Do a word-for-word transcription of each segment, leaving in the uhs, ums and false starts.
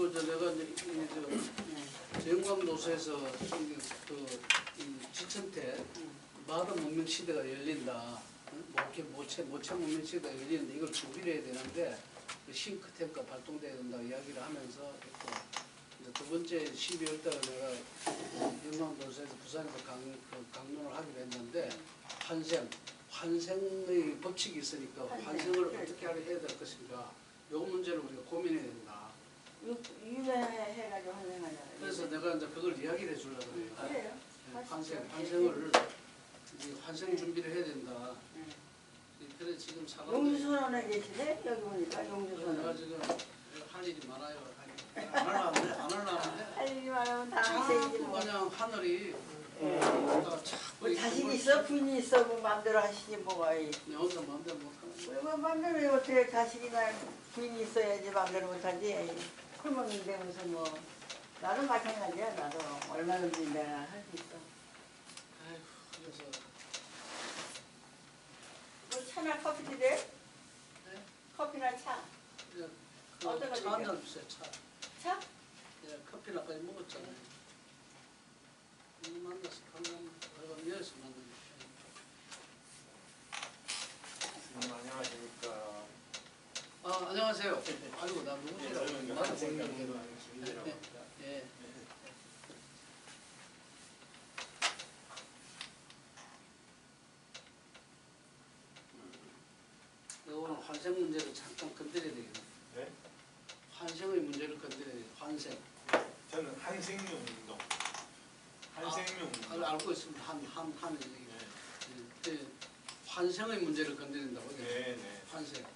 그리고 저 내가 이제 저 영광도서에서 그 지천태 마을 문명 시대가 열린다. 모체 모체 모체 문명 시대가 열리는데 이걸 준비를 해야 되는데 싱크탱크가 발동돼야 된다 이야기를 하면서 또 두 번째 십이월 달에 내가 영광도서에서 부산에서 강, 그 강론을 하기로 했는데 환생 환생의 법칙이 있으니까 환생을 어떻게 하려 해야 될 것인가 요 문제를 우리가 고민해야 된다. 유배해가지고 환생하잖아요. 그래서 내가 이제 그걸 이야기를 해주려고 해요. 그래요? 네, 환생, 환생을 환생 준비를 해야 된다. 네. 그래 지금 사람들이 용주선언에 계시네? 여기 보니까 용주선언. 내가 지금 할 일이 많아요. 안 하려면 안 하려면 할 일이 많으면 다 자꾸 하세요. 그냥 하늘이 예. 자꾸 뭐 자신 있어? 부인이 있어? 뭐 마음대로 하시지 뭐가. 내 혼자 마음대로 못하는 거야. 뭐 마음대로 왜 어떻게 자식이나 부인이 있어야지 마음대로 못하지. 그러면 되면서 뭐 나도 마찬가지야. 나도 얼마든지 내가 할 수 있어. 아이고 그래서 뭐 차나 커피 드려? 네? 커피나 차? 그냥 어떤 거 차 한잔 주세요. 차. 차? 예, 커피나 까지 먹었잖아요. 오늘 만나서 한잔 내가 미안해서 만나는 음, 안녕하십니까. 아 안녕하세요. 아이고 나 누구지? 나도 모르겠네. 김민재라고 예. 합니다. 예. 내가 오늘 환생 문제를 잠깐 건드려야 되겠네. 네? 환생의 문제를 건드려야 돼. 환생. 저는 한생명 운동. 한생명 아, 운동. 알고 있습니다. 한, 한, 한 얘기. 네. 네. 네. 환생의 문제를 건드린다고. 네, 네. 환생.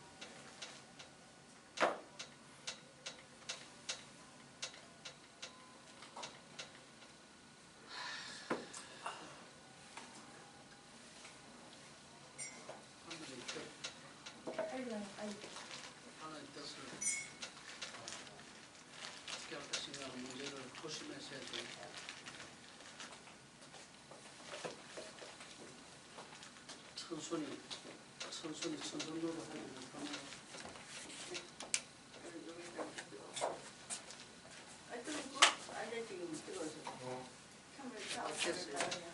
하나의 뜻을 어떻게 할 것인가 하는 문제를 조심해서 해야 돼. 천천히, 천천히, 천천히로 해야 되니까. 아, 뜨겁고? 아니, 지금 뜨거워서. 어. 찬물 쫙 됐어요. 따르면.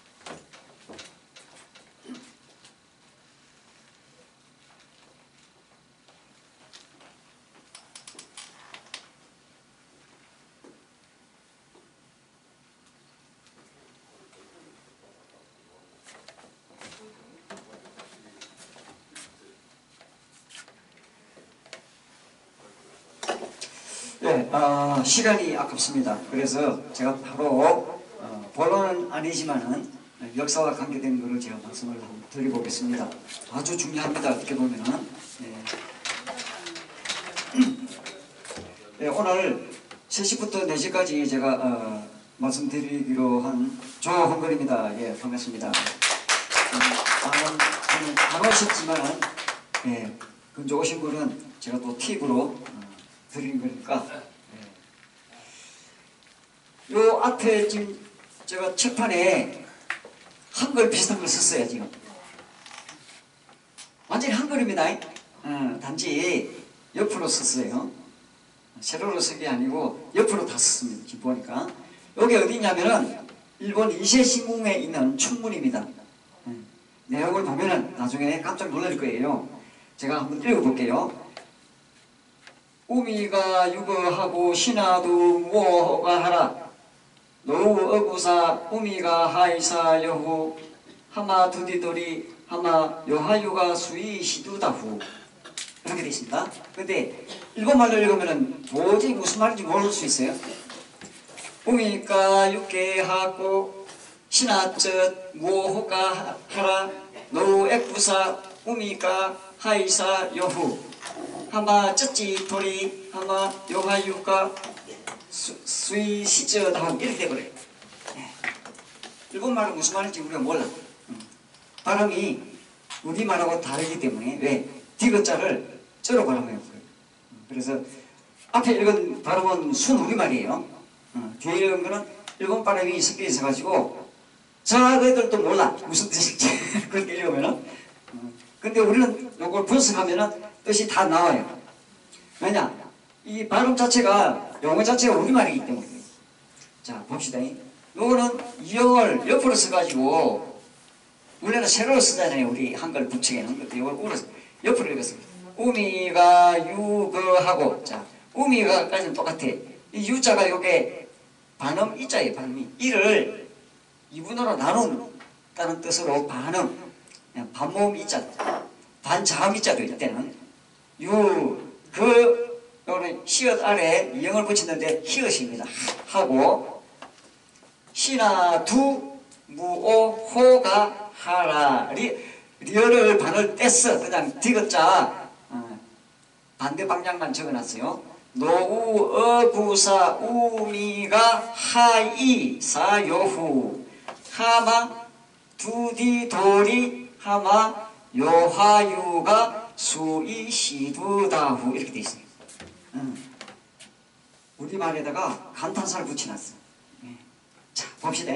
네, 어, 시간이 아깝습니다. 그래서 제가 바로 어, 본론은 아니지만은 역사와 관계된 것을 제가 말씀을 한번 드려보겠습니다. 아주 중요합니다. 어떻게 보면은 네. 네, 오늘 세 시부터 네 시까지 제가 어, 말씀드리기로 한 조홍근입니다. 예, 반갑습니다. 음, 저는 안 오셨지만 예, 근저 오신 분은 제가 또 팁으로 어, 드리는 거니까 예. 요 앞에 지금 제가 책판에 한글 비슷한 걸 썼어요. 지금 완전히 한글입니다. 어, 단지 옆으로 썼어요. 세로로 쓴 게 아니고 옆으로 다 썼습니다. 지금 보니까 여기 어디냐면은 일본 이세신궁에 있는 충문입니다. 예. 내용을 보면은 나중에 깜짝 놀랄 거예요. 제가 한번 읽어볼게요. 우미가 유거하고 신하도 무어가 하라. 노우 어구사 우미가 하이사 여후 하마 두디돌이 하마 여하유가 수이 시두다후 이렇게 되어 있습니다. 근데 일본말로 읽으면 도저히 무슨 말인지 모를 수 있어요. 우미가 육계하고 신하젓 무어가 하라. 노우 에구사 우미가 하이사 여후 하마 쩌찌 도리 하마 요하유가 수이 시저다운 이렇게 돼버려요. 네. 일본말은 무슨 말인지 우리가 몰라. 음. 발음이 우리말하고 다르기 때문에 왜? 디귿자를 쩌로 발음해요. 음. 그래서 앞에 읽은 발음은 순 우리말이에요. 음. 뒤에 읽은 거는 일본 발음이 섞여 있어가지고 저희들도 몰라 무슨 뜻인지 그렇게 읽으면은. 음. 근데 우리는 이걸 분석하면은 뜻이 다 나와요. 왜냐? 이 발음 자체가 용어 자체가 우리말이기 때문에. 자 봅시다. 요거는 이형을 옆으로 써가지고 원래는 세로로 쓰잖아요. 우리 한글 부책에는. 근데 이걸 우로 옆으로 읽었습니다. 우미가 유거하고 자 우미가까지는 똑같아. 이 유자가 요게 반음 이자예요. 반음이 이를 이분으로 나눈다는 뜻으로 반음 반모음 이자 반자음 이자도 이때는 유그 요거는 시옷 아래 이형을 붙이는데 히읗입니다. 하고 시나 두 무오 호가 하라 리 리얼을 반을 뗐어. 그냥 디귿자 어, 반대 방향만 적어놨어요. 노우 어구사 우미가 하이 사요후 하마 두디도리 하마 요하유가 수이시두다후 이렇게 돼 있어요. 음. 우리말에다가 감탄사를 붙여놨어. 네. 자 봅시다.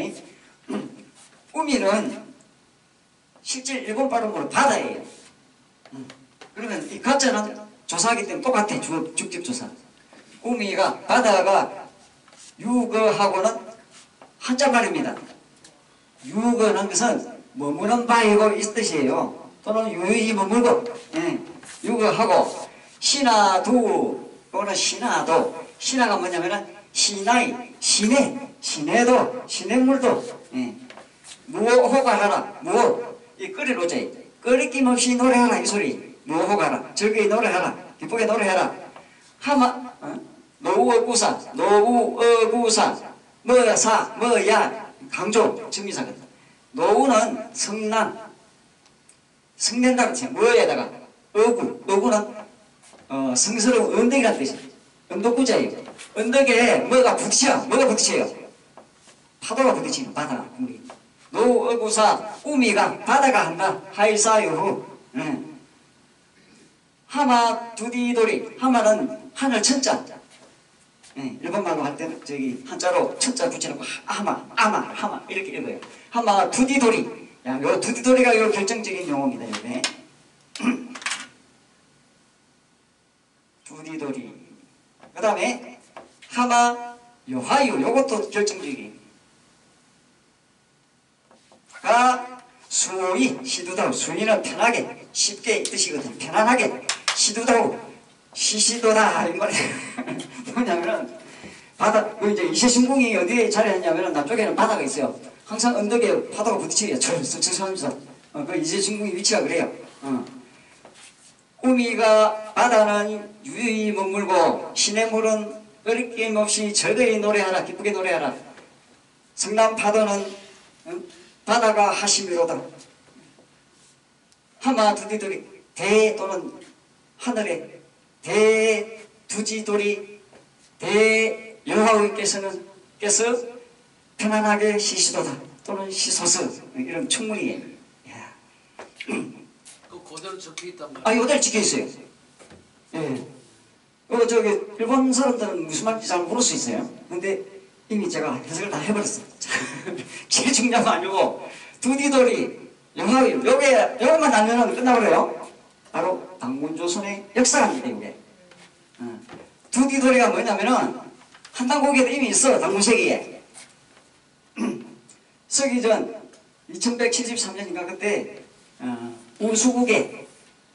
우미는 실제 일본 발음으로 바다예요. 음. 그러면 이 가짜는 조사하기 때문에 똑같아. 주, 직접 조사. 우미가 바다가 유거하고는 한자말입니다. 유거는 것은 머무는 바이고 이 뜻이에요. 또는 유유히 머물고 예. 유거하고 시나 두 또는 시나도 시나가 뭐냐면은 시나이 시내 시내도 시냇물도 예. 무호가 하라 무호 이 끓일 오자이 끓이낌 없이 노래하라 이 소리 무호가 하라 즐거이 노래하라 기쁘게 노래하라 하마 어? 노우어구사 노우어구사 뭐사 뭐야 강조 증미사거든. 노우는 성난 성낸다는 뜻이야. 뭐에다가 어구 어구는 어, 성스러운 언덕이라는 뜻이야. 언덕구자예요. 언덕에 뭐가 부딪혀 뭐가 부딪혀요. 파도가 부딪히는 바다 물이. 노어구사 우미가 바다가 한다 하이사요후 응. 하마 두디도리 하마는 하늘 천자 응. 일본말로 할 때는 저기 한자로 천자 붙여놓고 하마 아마 하마 이렇게 읽어요. 하마 두디도리 야, 요 두디도리가 요 결정적인 용어입니다. 요게 두디도리 그 다음에 하마 요하유 요것도 결정적이에요. 가 수이 시두다우 수이는 편하게 쉽게 이 뜻이거든. 편안하게 시두다우 시시도다 이 말이 뭐냐면은 바다 그 이제 이세신궁이 어디에 자리했냐면은 남쪽에는 바다가 있어요. 항상 언덕에 파도가 부딪혀요. 철철철하면서 어, 그 이세신궁이 위치가 그래요. 어. 우미가 바다는 유유히 머물고 시냇물은 어리낌 없이 즐거이 노래하라 기쁘게 노래하라. 성남 파도는 응? 바다가 하시미로다. 하마 두디돌이 대 또는 하늘에 대두지돌이 대여호와께서는 께서 편안하게 쉬시도다 또는 쉬소서 이런 충문이에요. 그 그대로 적혀 있단 말이에요. 아 이거 적혀 있어요. 예. 어 저기 일본 사람들은 무슨 말인지 잘 모를 수 있어요. 근데 이미 제가 해석을 다 해버렸어요. 제일 중요한 거 아니고 두디돌이 영화 요게 요것만 알면은 끝나버려요. 바로 당군조선의 역사입니다. 이게 어. 두디돌이가 뭐냐면은 한당고개도 이미 있어. 당군세기에 서기전 이천백칠십삼 년인가 그때 어, 우수국에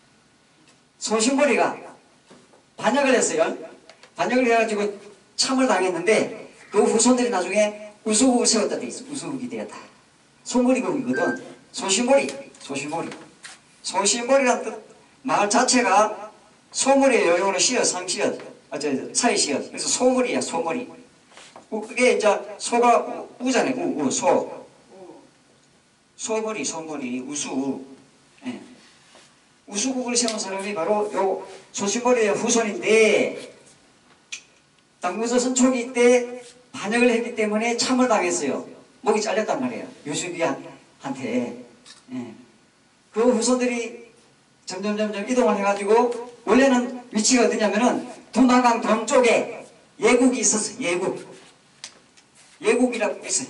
소신벌이가 반역을 했어요. 반역을 해가지고 참을 당했는데 그 후손들이 나중에 우수국을 세웠다 돼 있어. 우수국이 되었다. 소머리국이거든. 소신벌이, 소신벌이. 소신벌이란 뜻, 마을 자체가 소머리예요. 요거는 시옷, 상시옷, 아, 저, 사이시옷. 그래서 소머리야, 소머리. 그게 이제 소가 우, 우잖아요. 우, 우, 소. 소머리, 소머리, 우수. 예. 우수국을 세운 사람이 바로 요 소신벌이의 후손인데 당군조선 초기 때 반역을 했기 때문에 참을 당했어요. 목이 잘렸단 말이에요. 요수기한테. 예. 그 후손들이 점점 점점 이동을 해가지고 원래는 위치가 어디냐면은 두만강 동쪽에 예국이 있었어요. 예국. 예국이라고 있어요.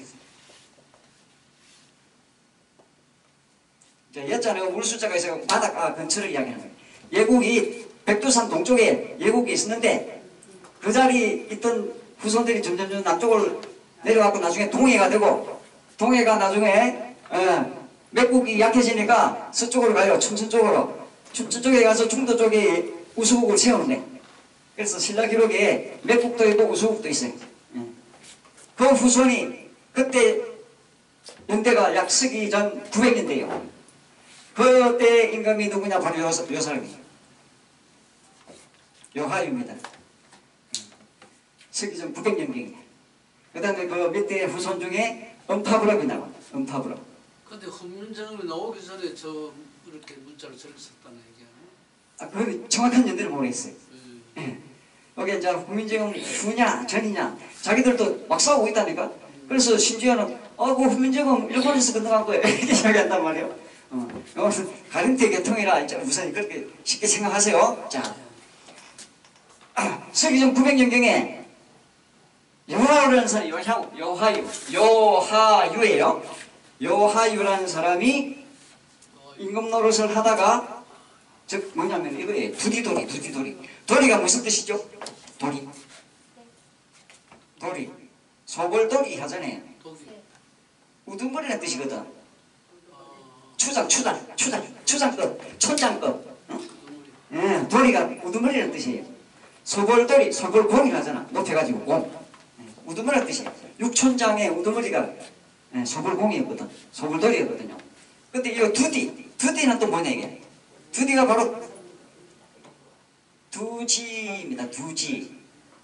옛전에 울수자가 있어서 바닷가 근처를 이야기하는 거예요. 예국이 백두산 동쪽에 예국이 있었는데 그 자리에 있던 후손들이 점점 점 남쪽으로 내려가고 나중에 동해가 되고 동해가 나중에 어, 맥국이 약해지니까 서쪽으로 가요. 춘천 쪽으로. 춘천 쪽에 가서 충도 쪽에 우수국을 세우는데 그래서 신라 기록에 맥국도 있고 우수국도 있어요. 그 후손이 그때 연대가 약 서기 전 구백 년대예요. 그때 임금이 누구냐? 바로 요, 요 사람이에요. 요하유입니다. 서기 전 구백 년경이에요. 그 다음에 그 밑에 후손 중에 음파부럽이 나와. 음파부럽. 근데 훈민정음이 나오기 전에 저 이렇게 문자를 적었었다는 얘기야. 아, 그 정확한 연대를 모르겠어요. 음. 예. 여기 이제 훈민정음 후냐 전이냐 자기들도 막 싸우고 있다니까. 그래서 심지어는 어, 그 훈민정음 일본에서 건너간 거예요. 이렇게 이야기한단 말이에요. 어, 이것은 가림태 계통이라 이제 우선 그렇게 쉽게 생각하세요. 자, 아, 서기전 구백 년경에 요하유라는 사람이 요하, 요하유, 요하유예요. 요하유라는 사람이 임금 노릇을 하다가 즉 뭐냐면 이거예요. 두디돌이, 두디돌이. 도리가 무슨 뜻이죠? 도리. 도리. 소벌도리 하잖아요. 독일. 우두머리라는 뜻이거든. 추장, 추장, 추장, 추장급, 촌장급. 응? 예, 도리가 우두머리라는 뜻이에요. 소벌도리, 소벌공이라 하잖아. 높여가지고 공. 우두머리라는 뜻이에요. 육촌장의 우두머리가 예, 소벌공이었거든. 소벌도리였거든요. 근데 이 두디, 두디는 또 뭐냐 이게? 두디가 바로 두지입니다. 두지.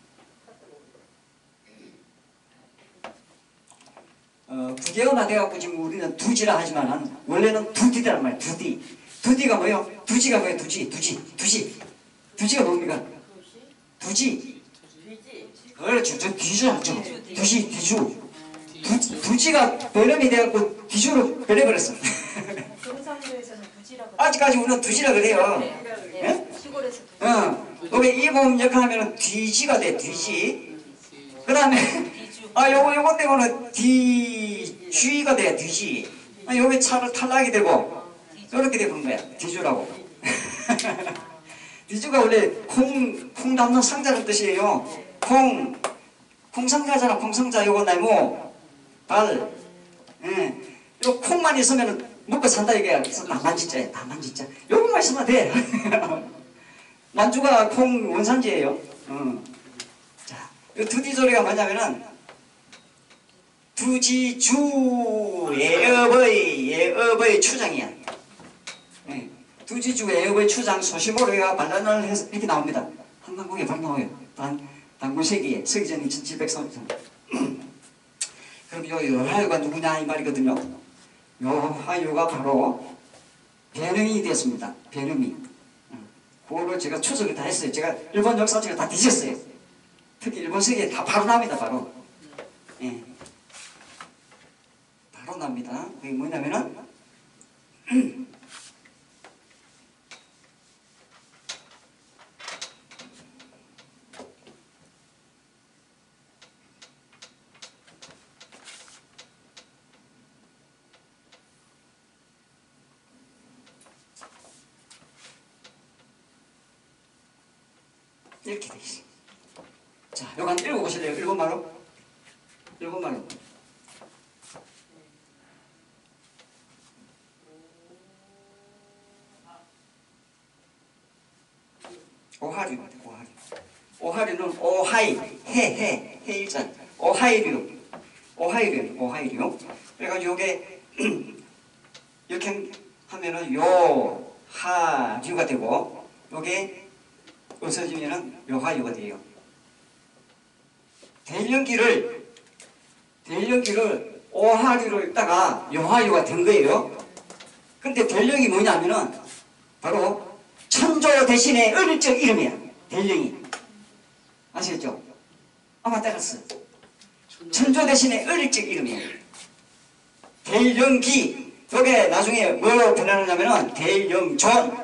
어, 국외어나 돼갖고 지금 우리는 두지라 하지만 원래는 두디란 말이야. 두디. 두디가 뭐예요? 두지가 뭐예요? 두지, 두지, 두지. 두지가 뭡니까? 두지. 그렇죠. 저 뒤주죠. 두지, 뒤주. 두, 두지가 변형이 돼갖고 뒤주로 변해버렸어. 경상도에서는 두지라고. 아직까지 우리는 두지라 그래요. 네. 시골에서 두지. 어. 여기 이 부분 역하면 뒤지가 돼. 뒤지. 그 다음에 아 요거 요거 때문에 뒤쥐가 돼. 뒤지. 아, 요게 차를 탈락이 되고 이렇게 되는 거야. 뒤주라고. 뒤주가 원래 콩, 콩 담는 상자는 뜻이에요. 콩, 콩상자잖아. 콩상자 요거 나무, 발. 예. 요 콩만 있으면 먹고 산다 이거야. 그래서 나만 진짜야. 나만 진짜. 요것만 있으면 돼. 만주가 콩 원산지예요. 어. 자, 이 두디 소리가 뭐냐면은 두지주의 어버이, 예어버이 추장이야. 예. 두지주의 어버이 추장 소시모로가 반란을 해서 이렇게 나옵니다. 한강공에 바로 나와요. 단, 단군세기에 서기전 이천칠백삼십삼. 그럼 요 요하유가 누구냐 이 말이거든요. 요하유가 바로 변형이 됐습니다. 변형이. 그거를 제가 추적을 다 했어요. 제가 일본 역사책을 다 뒤졌어요. 특히 일본 세계에 다 바로 납니다. 바로. 예. 바로 납니다. 그게 뭐냐면은 이렇게 돼 있어요. 자, 요거 한번 읽어보실래요? 일본말로? 일본말로. 오하류입니다. 오하류. 오하류는 오하이, 해, 해, 해일자. 오하이류. 오하이류. 오하이류. 그래가지고 요게 이렇게 하면은 요, 하, 류가 되고 요게 없어지면은 요하유가 돼요. 대령기를 대령기를 오하류로 읽다가 요하유가 된 거예요. 근데 대령이 뭐냐면은 바로 천조 대신의 어릴적 이름이야. 대령이 아시겠죠? 아마 따랐어. 천조 대신의 어릴적 이름이야. 대령기. 여기에 나중에 뭐로 변하느냐면은 대령존.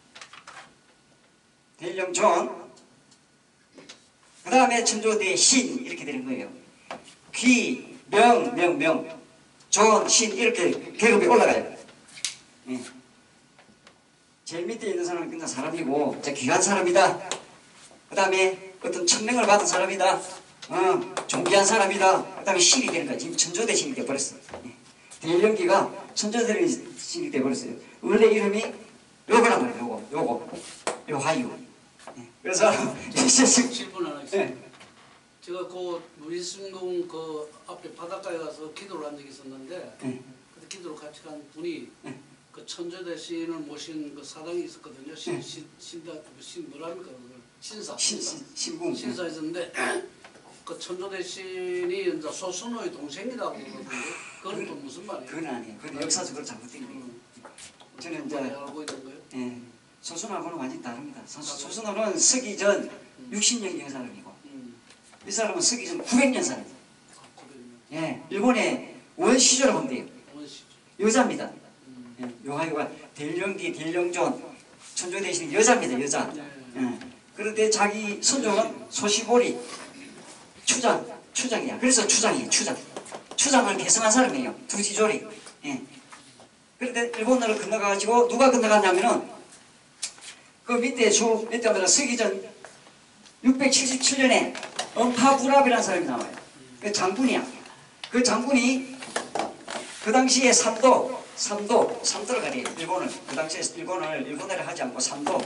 대령존. 그 다음에 천조대 신 이렇게 되는 거예요. 귀, 명, 명, 명, 존, 신 이렇게 계급이 올라가요. 예. 제일 밑에 있는 사람은 그냥 사람이고 진짜 귀한 사람이다. 그 다음에 어떤 천명을 받은 사람이다. 어, 존귀한 사람이다. 그 다음에 신이 되는 거야. 지금 천조대신이 돼버렸어. 예. 대령기가 천조대신이 돼버렸어요. 원래 이름이 요거란 말이에요. 요거, 요거, 요하유. 예. 그래서 질문 하나 있어요. 예. 제가 그 무리순동 그 앞에 바닷가에 가서 기도를 한 적이 있었는데 예. 그때 기도를 같이 간 분이 예. 그 천조대신을 모신 그 사당이 있었거든요. 신, 예. 신, 신다, 신 뭐랍니까? 그걸? 신사. 신, 신, 신궁. 신사 있었는데 그 천조대신이 이제 소순호의 동생이라고 그러던데 그건 또 무슨 말이에요? 그건 아니에요. 그건 역사적으로 잘못된 거예요. 음, 저는 이제 이제 알고 있는 거예요? 예, 소순하고는 완전히 다릅니다. 소- 소순호는 서기 전 육십 년경 사람이고 음, 이 사람은 서기 전 구백 년 사람이에요. 아, 그러면 예, 일본의 원시조로 보면 돼요. 원시죠. 여자입니다. 음, 예, 요하유가 대령기, 대령존, 천조대신이 여자입니다. 여자. 네. 예. 그런데 자기 손조는 소시보리, 추장, 추장이야. 그래서 추장이에요. 추장. 추장을 개성한 사람이에요. 두지조리. 예. 그런데 일본으로 건너가가지고 누가 건너갔냐면은 그 밑에 주 밑에 보면 서기전 육백칠십칠 년에 엄파부랍이라는 사람이 나와요. 그 장군이야. 그 장군이 그 당시에 삼도, 삼도, 삼도를 가리요. 일본을 그 당시에 일본을 일본어를 하지 않고 삼도.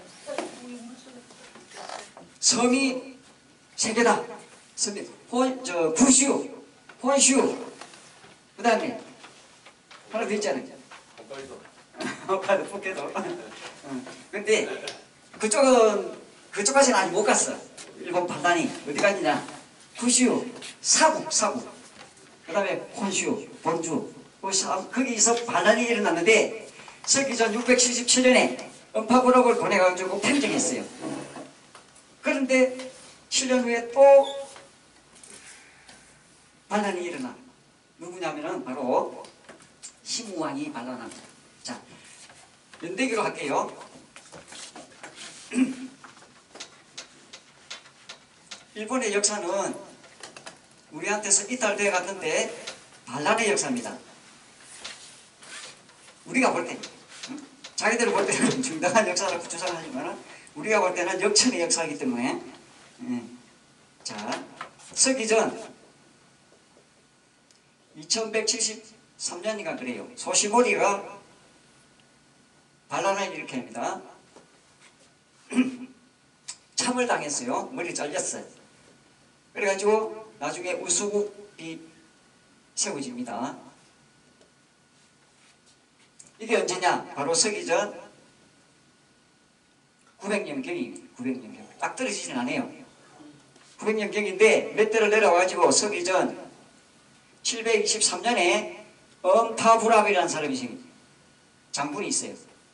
성이 세 개다. 성이 혼, 저 구슈, 혼슈. 그 다음에 하나 더 있잖아요. 홋카이도 홋카이도. 근데 그쪽은 그쪽까지는 아직 못 갔어. 일본 반란이 어디 갔느냐? 구슈, 사국, 사국. 그 다음에 혼슈, 본주. 거기서 반란이 일어났는데 서기전 육백칠십칠 년에 엄파부록을 보내가지고 평정했어요. 그런데 칠 년 후에 또 반란이 일어나. 누구냐면은 바로 시무왕이 반란합니다. 자, 연대기로 할게요. 일본의 역사는 우리한테서 이탈돼 갔는데 반란의 역사입니다. 우리가 볼 때, 자기들 볼 때는 정당한 역사라고 주장하지만 우리가 볼 때는 역천의 역사이기 때문에, 음. 자, 서기전 이천백칠십삼 년인가 그래요. 소시보리가 반란을 일으킵니다. 참을 당했어요. 머리 잘렸어요. 그래가지고 나중에 우수국이 세워집니다. 이게 언제냐? 바로 서기전 구백 년경입니다. 구백 년경. 딱 떨어지진 않아요. 구백 년경인데 몇 대를 내려와가지고 서기전 칠백이십삼 년에 엄파부랍이라는 사람이 생깁니다. 장군이 있어요.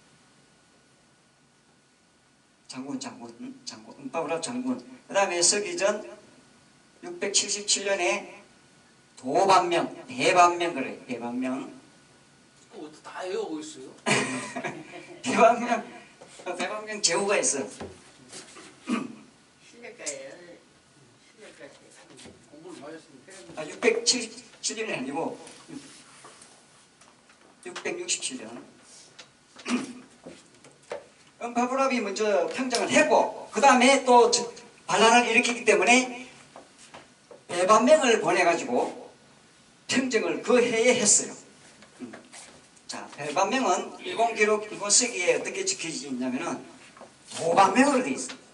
장군, 장군, 응? 장군, 엄파부랍 장군. 그 다음에 서기전 육백칠십칠 년에 도반명, 대반명 그래요. 대반명. 그거 다 외우고 있어요? 대반명, 대반명 제후가 있어. 실력가예요. 실력가. 공부를 많이 했으니까. 아, 육백칠십칠 년이 아니고 육백육십칠 년. 엄파부랍이 먼저 평정을 했고 그 다음에 또 반란을 일으키기 때문에 대반명을 보내가지고 평정을 그 해에 했어요. 음. 자, 대반명은 일본 기록, 일본 서기에 어떻게 지켜지지 있냐면은 도반명으로 되어 있어요.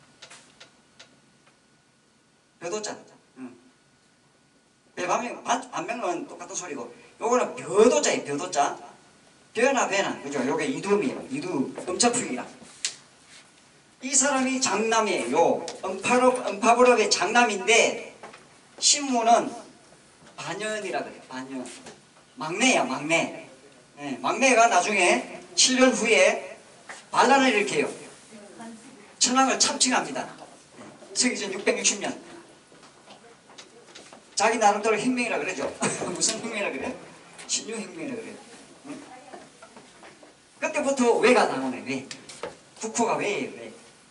벼도자. 음. 대반명, 반명은 똑같은 소리고 요거는 벼도자예요. 벼도자. 벼나 배나 그죠? 요게 이두입니다. 이두 음자풀이라. 이 사람이 장남이에요. 엄파롭, 엄파부랍의 장남인데 신무는 반연이라 그래요. 반연. 막내야 막내. 네, 막내가 나중에 칠 년 후에 반란을 일으켜요. 천황을 참칭합니다. 서기전 육백육십 년. 자기 나름대로 혁명이라 그러죠. 무슨 혁명이라 그래요? 신유혁명이라 그래요. 응? 그때부터 왜가 나오네. 왜? 국호가 왜예요? 왜?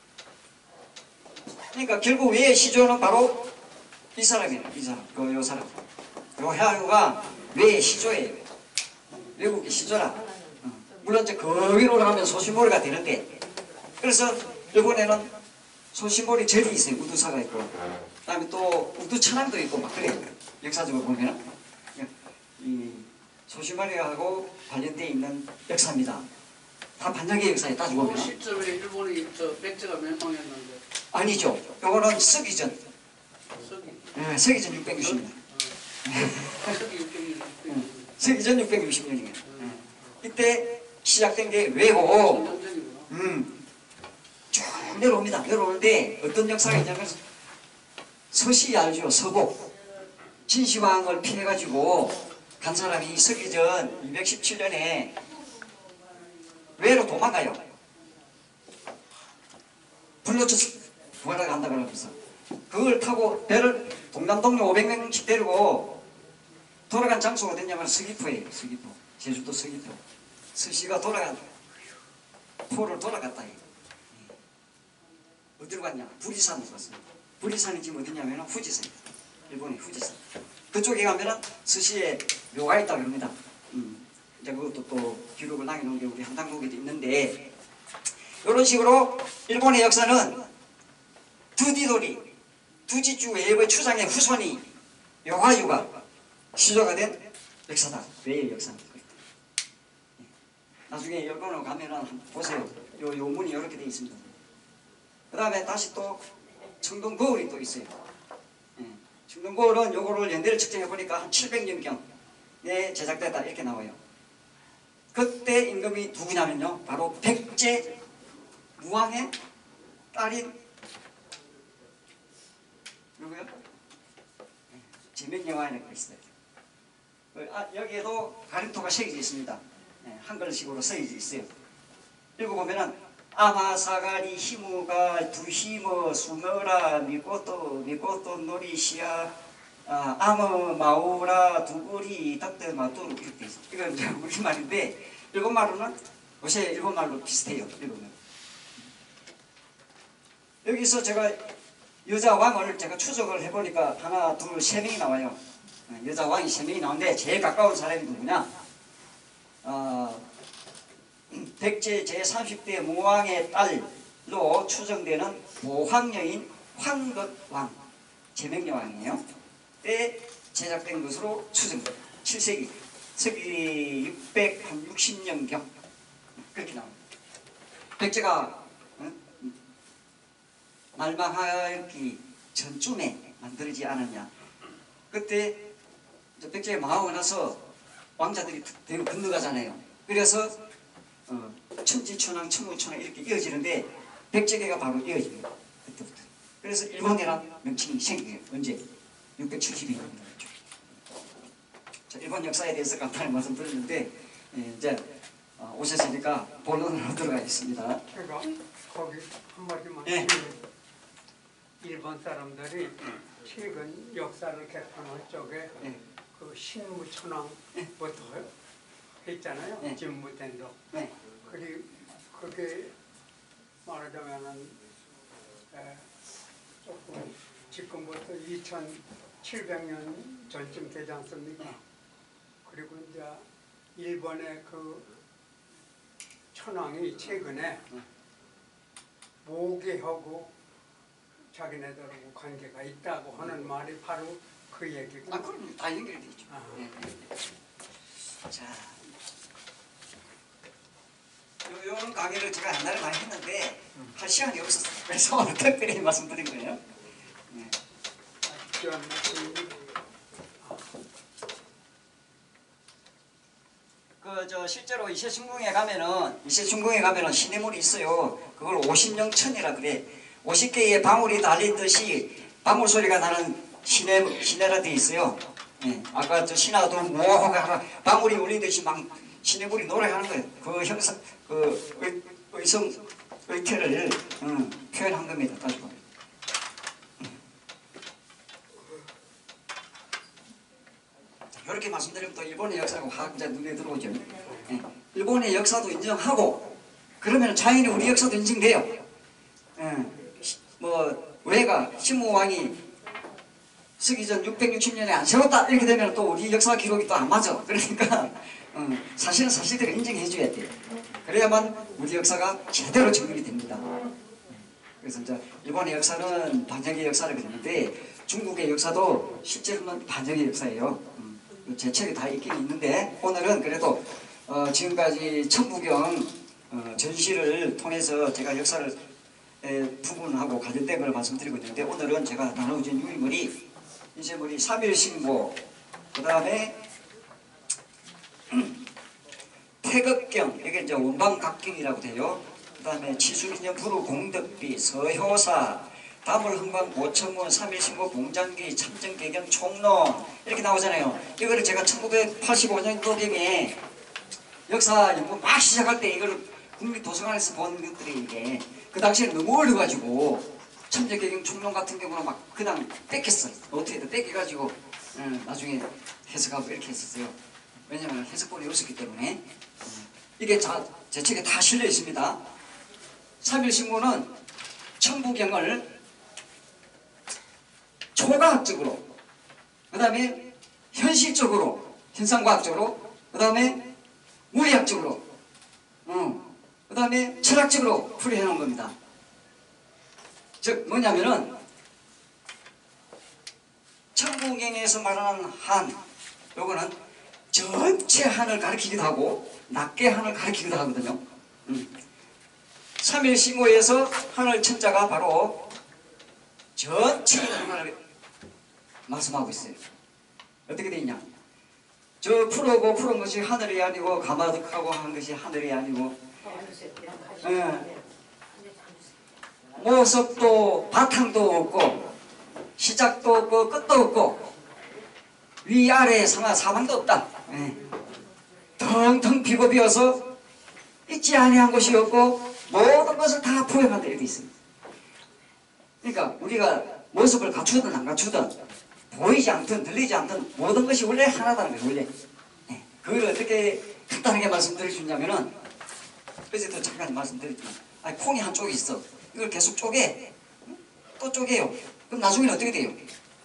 그러니까 결국 왜의 시조는 바로 이 사람이에요. 이 사람. 요, 요 사람. 요 해아유가 왜의 시조예요. 외국의 시조라. 어. 물론 이제 거기로 올라가면 소시모리가 되는데 그래서 일본에는 소신보리 절이 있어요. 우두사가 있고, 그다음에 또 우두천왕도 있고 막 그래요. 역사적으로 보면은 이 소신보리하고 관련되어 있는 역사입니다. 다 반역의 역사에 따지고 그 보면 시점에 일본이 저 백제가 멸망했는데 아니죠. 요거는 서기전, 서기 네, 서기전 육백육십 년, 서기 육백년 서기전 육백육십 년이에요. 네. 이때 시작된 게 왜고, 전전이구나. 음, 쭉 내려옵니다. 내려오는데 어떤 역사가 있냐면 서시 알죠. 서복 진시황을 피해가지고 간 사람이 서기전 이백십칠 년에 외로 도망가요. 불로쳐서 구하러 간다 그러면서 그걸 타고 배를 동남동로 오백 명씩 데리고 돌아간 장소가 어딨냐면 서귀포예요. 서귀포. 제주도 서귀포. 서시가 돌아간 포를 돌아갔다. 어디로 갔냐? 부리산으로 갔어요. 부리산이 지금 어디냐면 후지산. 일본의 후지산. 그쪽에 가면은 서시에 묘가 있다 그럽니다. 음. 이제 그것도 또 기록을 남겨놓은 게 우리 한당록에도 있는데, 이런 식으로 일본의 역사는 두디돌이, 두지주 외의 추장의 후손이 요가유가 시조가 된 역사다. 외의 역사입니다. 나중에 일본으로 가면은 한번 보세요. 요, 요 문이 이렇게 되어 있습니다. 그 다음에 다시 또 청동거울이 또 있어요. 예. 청동거울은 요거를 연대를 측정해 보니까 한 칠백 년경에 제작됐다 이렇게 나와요. 그때 임금이 누구냐면요, 바로 백제 무왕의 딸인 누구요? 제명여왕이라고 있어요. 아, 여기에도 가림토가 새겨져 있습니다. 네, 한글식으로 써져 있어요. 읽어보면은 아마사가리 히무가 두히모 수머라 미코토 미코토 노리시아 아, 아무 마우라 두구리 닥터 마뚜루 이렇게 돼 있어요. 이건 이제 우리말인데 일본말로는 요새 일본말로 비슷해요. 읽으면. 여기서 제가 여자 왕을 제가 추적을 해보니까 하나, 둘, 세 명이 나와요. 여자 왕이 세 명이 나오는데 제일 가까운 사람이 누구냐? 어, 백제 제삼십 대 무왕의 딸로 추정되는 모황여인 황덕왕, 제명여왕이에요. 때 제작된 것으로 추정됩니다. 칠 세기, 서기 육백육십 년경 그렇게 나옵니다. 백제가 어? 말망하기 전쯤에 만들지 않았냐. 그때 백제가 망하고 나서 왕자들이 대거 건너가잖아요. 그래서 어, 천지천왕, 천무천왕 이렇게 이어지는데 백제계가 바로 이어집니다. 그때부터. 그래서 일본이라는 명칭이 생겨요. 언제? 육백칠십이 년입니다. 일본 역사에 대해서 간단히 말씀드렸는데 예, 이제 어, 오셨으니까 본론으로 들어가겠습니다. 제가 거기 한마디만 예. 일본 사람들이 최근 역사를 개편할 적에 예. 그 신무천왕부터 했잖아요. 예. 진무된도. 네. 그리 그게 말하자면은 에, 조금 지금부터 이천칠백 년 전쯤 되지 않습니까? 네. 그리고 이제 일본의 그 천황이 최근에 네. 모계하고 자기네들하고 관계가 있다고 하는 말이 바로 그 얘기고. 아, 그럼 다 연결돼 있죠. 아. 네. 자, 요, 요런 강의를 제가 옛날에 많이 했는데 할 시간이 없었어요. 그래서 오늘 특별히 말씀드린 거예요. 네. 그런 말씀이 그 저 실제로 이세춘궁에 가면은 이세춘궁에 가면은 시내물이 있어요. 그걸 오십령천이라 그래. 오십 개의 방울이 달리듯이 방울 소리가 나는 시내 시내라 돼 있어요. 예. 아까 저 신화도 모호가 방울이 울리듯이 막 시내물이 노래하는 거예요. 그 형상 그 의, 의성 의태를 음, 표현한 겁니다. 다시 보면. 이렇게 말씀드리면 또 일본의 역사가 확 이제 눈에 들어오죠. 예. 일본의 역사도 인정하고 그러면 자연히 우리 역사도 인정돼요. 예. 뭐 왜가 신무왕이 서기전 육백육십 년에 안 세웠다 이렇게 되면 또 우리 역사 기록이 또 안 맞아. 그러니까 어, 사실은 사실대로 인정해 줘야 돼요. 그래야만 우리 역사가 제대로 정립이 됩니다. 그래서 이제 일본의 역사는 반정의 역사를 그리는데 중국의 역사도 실제로는 반정의 역사예요. 음, 제 책에 다 있긴 있는데 오늘은 그래도 어, 지금까지 천부경 어, 전시를 통해서 제가 역사를 에, 부분하고 관련된 걸 말씀드리고 있는데 오늘은 제가 나누어진 유인물이 이제 우리 삼일신고 그 다음에 태극경 이게 이제 원방각경이라고 돼요. 그 다음에 치수인연 부루 공덕비 서효사 다물흥방 오천문 삼일신고 공장기 참정개경 총론 이렇게 나오잖아요. 이거를 제가 천구백팔십오 년도경에 역사 연구 막 시작할 때 이거를 국립도서관에서 본 것들이 이게 그 당시에는 너무 어려가지고 참정개경 총론 같은 경우는 막 그냥 뺏겼어. 어떻게든 뺏겨가지고 음, 나중에 해석하고 이렇게 했었어요. 왜냐하면 해석본이 없었기 때문에 이게 자, 제 책에 다 실려 있습니다. 삼일신고는 천부경을 초과학적으로 그 다음에 현실적으로 현상과학적으로 그 다음에 물리학적으로 어, 그 다음에 철학적으로 풀이해 놓은 겁니다. 즉 뭐냐면은 천부경에서 말하는 한 요거는 전체 한을 가리키기도 하고 낮게 한을 가리키기도 하거든요. 음. 삼일신고에서 한을 천자가 바로 전체 한을 말씀하고 있어요. 어떻게 되어 있냐? 저 푸르고 푸른 것이 하늘이 아니고 가마득하고 한 것이 하늘이 아니고 예. 모습도 바탕도 없고 시작도 없고 끝도 없고 위아래 상하 사방도 없다. 예. 텅텅 비고 비어서 있지 아니한 것이 없고 모든 것을 다 포획한다 이렇게 있습니다. 그러니까 우리가 모습을 갖추든 안 갖추든 보이지 않든 들리지 않든 모든 것이 원래 하나다는 거예요. 원래. 네. 그걸 어떻게 간단하게 말씀드릴 수 있냐면은 어제도 잠깐 말씀드렸지만 아니, 콩이 한쪽이 있어. 이걸 계속 쪼개. 또 쪼개요. 그럼 나중에는 어떻게 돼요?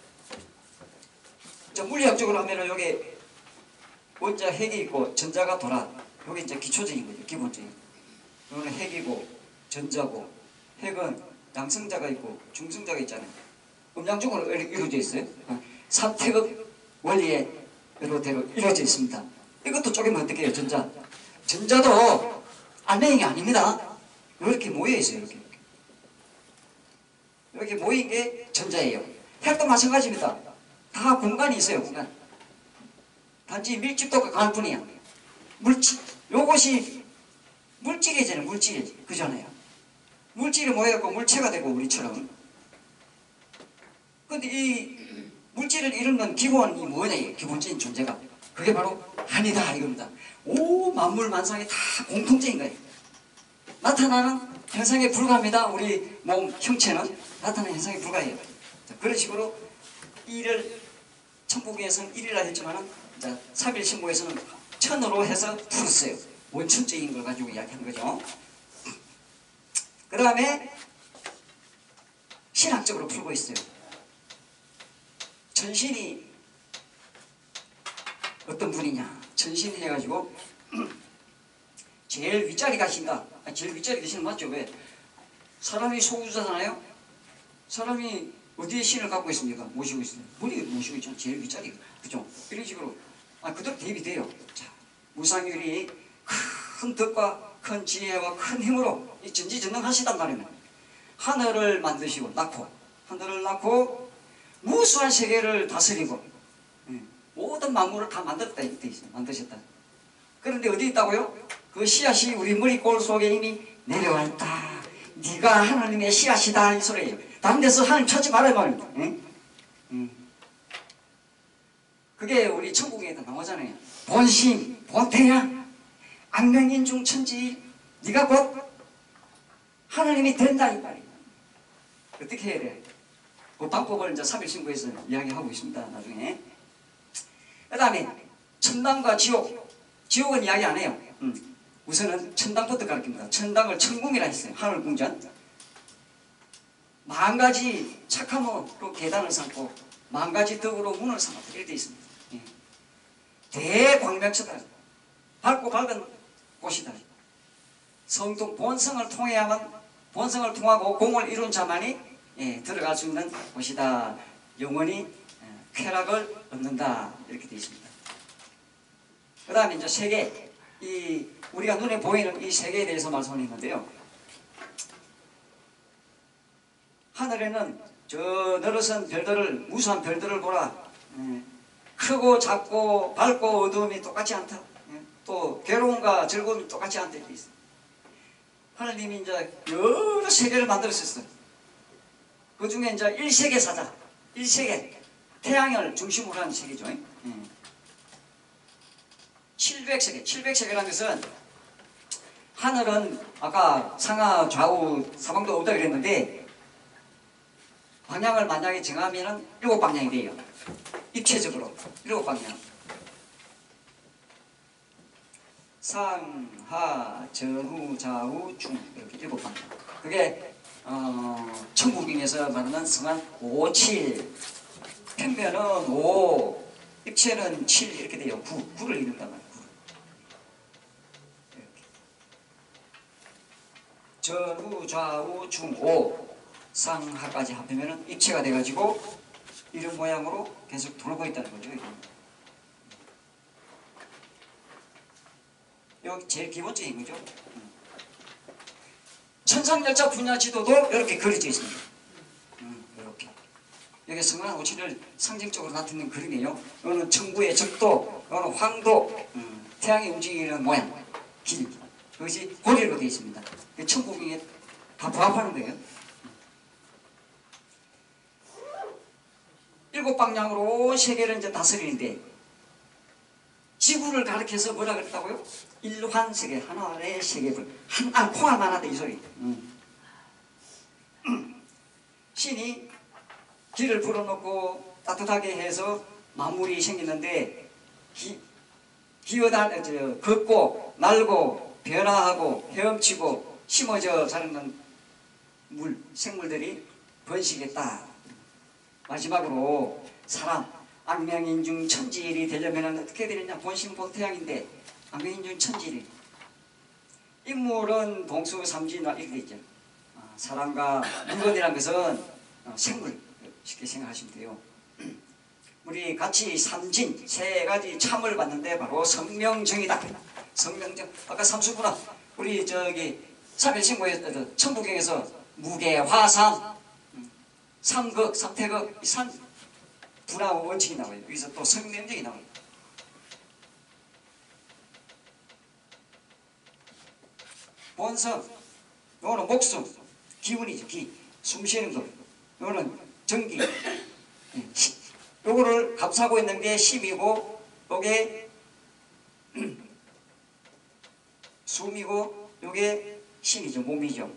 자, 물리학적으로 하면은 여기 원자 핵이 있고 전자가 돌아. 여기 이제 기초적인 거죠. 기본적인. 이거는 핵이고 전자고 핵은 양성자가 있고 중성자가 있잖아요. 음양적으로 이루어져 있어요. 삼태극 원리에 이렇대로 이루어져 있습니다. 이것도 쪼개면 어떻게 해요? 전자. 전자도 알맹이가 아닙니다. 이렇게 모여 있어요. 이렇게. 이렇게 모인 게 전자예요. 핵도 마찬가지입니다. 다 공간이 있어요. 공간. 단지 밀집도가 강할 뿐이야. 물질. 요것이 물질이잖아요. 물질이. 그잖아요. 물질이 모여갖고 물체가 되고 우리처럼. 근데 이 물질을 이루는 기본이 뭐냐, 이게 기본적인 존재가. 그게 바로 한이다, 이겁니다. 오, 만물 만상이 다 공통적인 거예요. 나타나는 현상에 불과합니다. 우리 몸 형체는 나타나는 현상에 불과해요. 자, 그런 식으로 일을 천부경에서는 일이라 했지만은 삼일신고에서는 천으로 해서 풀었어요. 원천적인 걸 가지고 이야기한 거죠. 그 다음에 신학적으로 풀고 있어요. 천신이 어떤 분이냐? 천신이 해가지고 제일 윗자리 가신다. 아, 제일 윗자리 계시는 맞죠? 왜? 사람이 소유자잖아요. 사람이 어디에 신을 갖고 있습니까? 모시고 있습니다. 머리 모시고 있죠. 제일 윗자리. 그죠? 이런 식으로 아, 그대로 대입이 돼요. 자, 무상율이 큰 덕과 큰 지혜와 큰 힘으로 이 전지전능하시단 말이에요. 하늘을 만드시고 낳고 하늘을 낳고 무수한 세계를 다스리고 예, 모든 만물을 다 만들었다 이렇게 돼 있어요. 만드셨다. 그런데 어디 있다고요? 그 씨앗이 우리 머리골 속에 이미 내려왔다. 네가 하나님의 씨앗이다 이 소리예요. 다른 데서 하나님 찾지 말아요 말입니다. 예? 예. 그게 우리 천국에도 나오잖아요. 본심, 본태야, 악명인중 천지, 네가 곧 하나님이 된다 이 말이에요. 어떻게 해야 돼? 그 방법을 이제 삼일신고에서 이야기하고 있습니다. 나중에. 그 다음에 천당과 지옥. 지옥은 이야기 안 해요. 음. 우선은 천당부터 가르칩니다. 천당을 천궁이라 했어요. 하늘궁전. 만 가지 착함으로 계단을 삼고 만 가지 덕으로 문을 삼았다. 이렇게 되어 있습니다. 예. 대광명처다. 밝고 밝은 곳이다. 성도 본성을 통해야만 본성을 통하고 공을 이룬 자만이 예, 들어갈 수 있는 곳이다. 영원히 예, 쾌락을 얻는다. 이렇게 되어 있습니다. 그 다음에 이제 세계, 이 우리가 눈에 보이는 이 세계에 대해서 말씀을 했는데요. 하늘에는 저 늘어선 별들을, 무수한 별들을 보라. 예, 크고 작고 밝고 어두움이 똑같지 않다. 예, 또 괴로움과 즐거움이 똑같지 않다. 이렇게 있어요. 하나님이 이제 여러 세계를 만들었었어요. 그 중에 이제 일 세계 사자, 일 세계, 태양을 중심으로 하는 세계죠. 예. 칠백 세계, 칠백 세계라는 것은 하늘은 아까 상하, 좌우, 사방도 없다 그랬는데 방향을 만약에 정하면은 일곱 방향이 돼요. 입체적으로 일곱 방향. 상, 하, 전후, 좌우, 중 이렇게 일곱 방향. 그게 어, 천부경에서 말하는 성한 오, 칠, 평면은 오, 입체는 칠 이렇게 돼요. 구, 구를 이룬단 말이에요. 구. 이렇게. 전후, 좌우, 중, 오, 상하까지 합하면은 입체가 돼가지고 이런 모양으로 계속 돌고 있다는 거죠. 여기 제일 기본적인 거죠. 천상열차 분야 지도도 이렇게 그려져 있습니다. 음, 이렇게. 여기 성한 오칠을 상징적으로 나타내는 그림이에요. 이거는 청구의 적도, 이거는 황도, 음, 태양이 움직이는 모양, 길. 그것이 고리로 되어 있습니다. 천부경에 다 부합하는 거예요. 일곱 방향으로 온 세계를 이제 다스리는데 지구를 가리켜서 뭐라 그랬다고요? 일환세계, 하나의 세계를 한, 아, 포함 하나 돼 이 소리. 음. 신이 길을 불어넣고 따뜻하게 해서 만물이 생기는데 기, 기어다, 저, 걷고 날고 변화하고 헤엄치고 심어져 자라는 물, 생물들이 번식했다. 마지막으로 사람, 악명인중 천지일이 되려면 어떻게 되느냐? 본심본태양인데 악명인중 천지일. 인물은 동수삼지나 이렇게 되죠. 아, 사람과 물건이라는 것은 어, 생물 쉽게 생각하시면 돼요. 우리 같이 삼진 세 가지 참을 봤는데 바로 성명정이다. 성명정. 아까 삼수구나. 우리 저기 삼일신고에서 천부경에서 무게, 화삼, 삼극, 삼태극, 이 삼 분화 원칙이 나와요. 여기서 또 성명정이 나와요. 본성, 요거는 목숨, 기운이죠. 기, 숨 쉬는 거. 요거는 전기. 요거를 감싸고 있는 게 심이고, 요게 숨이고, 요게 신이죠. 몸이죠.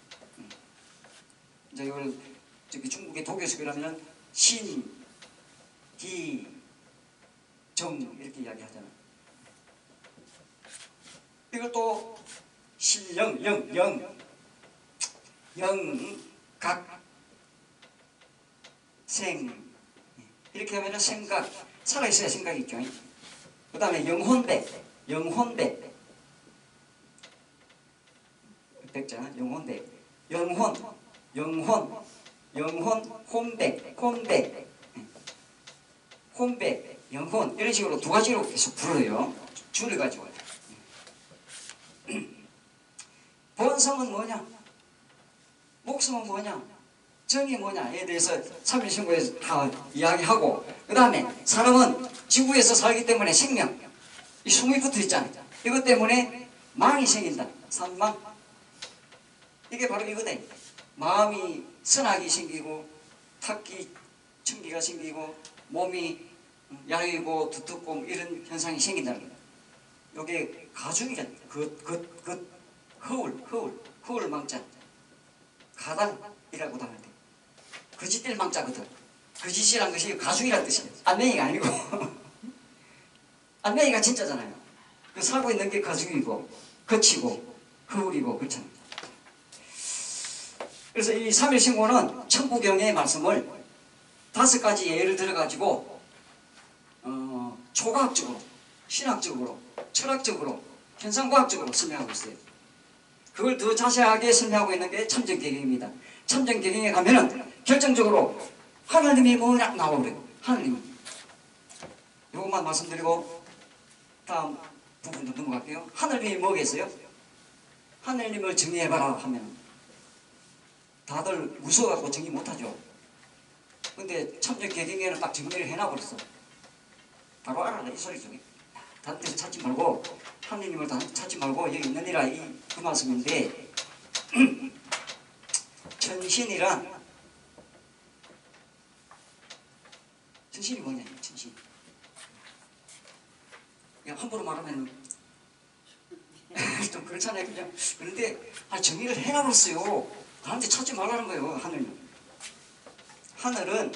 이제 이걸 저기 중국의 독일에서 그러면은 신, 기, 정 이렇게 이야기하잖아요. 이것도 신령, 영, 영, 영, 각, 생 이렇게 하면은 생각, 살아있어야 생각이 있죠. 그 다음에 영혼백, 영혼백 백자, 영혼백, 영혼, 영혼, 영혼, 혼백, 혼백, 혼백, 영혼 이런 식으로 두 가지로 계속 불어요. 줄을 가지고. 본성은 뭐냐? 목숨은 뭐냐? 정이 뭐냐에 대해서 삼일신고에서 다 이야기하고, 그 다음에 사람은 지구에서 살기 때문에 생명, 이 숨이 붙어 있잖아요. 이것 때문에 망이 생긴다. 산망. 이게 바로 이거다. 마음이 선악이 생기고 탁기, 청기가 생기고 몸이 야위고 두텁고 이런 현상이 생긴다는 거예요. 이게 가죽이란 그, 그, 그 허울, 허울, 허울 망자, 가당이라고도 하는데 거짓될 망자거든. 거짓이란 것이 가죽이란 뜻이에요. 안맹이가 아니고 안맹이가 진짜잖아요. 그 살고 있는 게 가죽이고 거치고 허울이고 그렇잖아요. 그래서 이 삼일신고는 천부경의 말씀을 다섯 가지 예를 들어가지고 어, 초과학적으로, 신학적으로, 철학적으로, 현상과학적으로 설명하고 있어요. 그걸 더 자세하게 설명하고 있는 게 참정계경입니다. 참정계경에 가면은 결정적으로 하나님이 뭐냐 나오래요. 하나님. 이것만 말씀드리고 다음 부분도 넘어갈게요. 하나님이 뭐겠어요? 하나님을 정의해봐라 하면 다들 무서워갖고 정의 못하죠. 근데 참정계경에는 딱 정리를 해놔버렸어. 바로 알아라 이 소리죠. 다른 데서 찾지 말고 하나님을 다 찾지 말고 여기 있느니라 이 그 말씀인데 천신이란 천신이 뭐냐 천신. 야, 함부로 말하면 좀 그렇잖아요. 그냥 그런데 아, 정의를 해놔버렸어요. 다른데 찾지 말라는 거예요. 하늘은 하늘은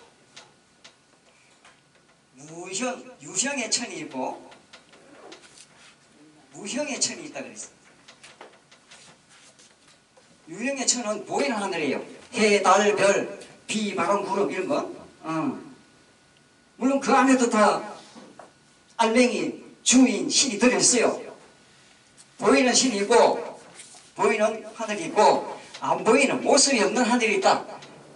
무형 유형의 천이 있고 무형의 천이 있다 그랬어요. 유형의 천은 보이는 하늘이에요. 해, 달, 별, 비, 바람, 구름 이런 거. 어. 물론 그 안에도 다 알맹이, 주인, 신이 들어있어요. 보이는 신이 있고 보이는 하늘이 있고 안 보이는 모습이 없는 하늘이 있다.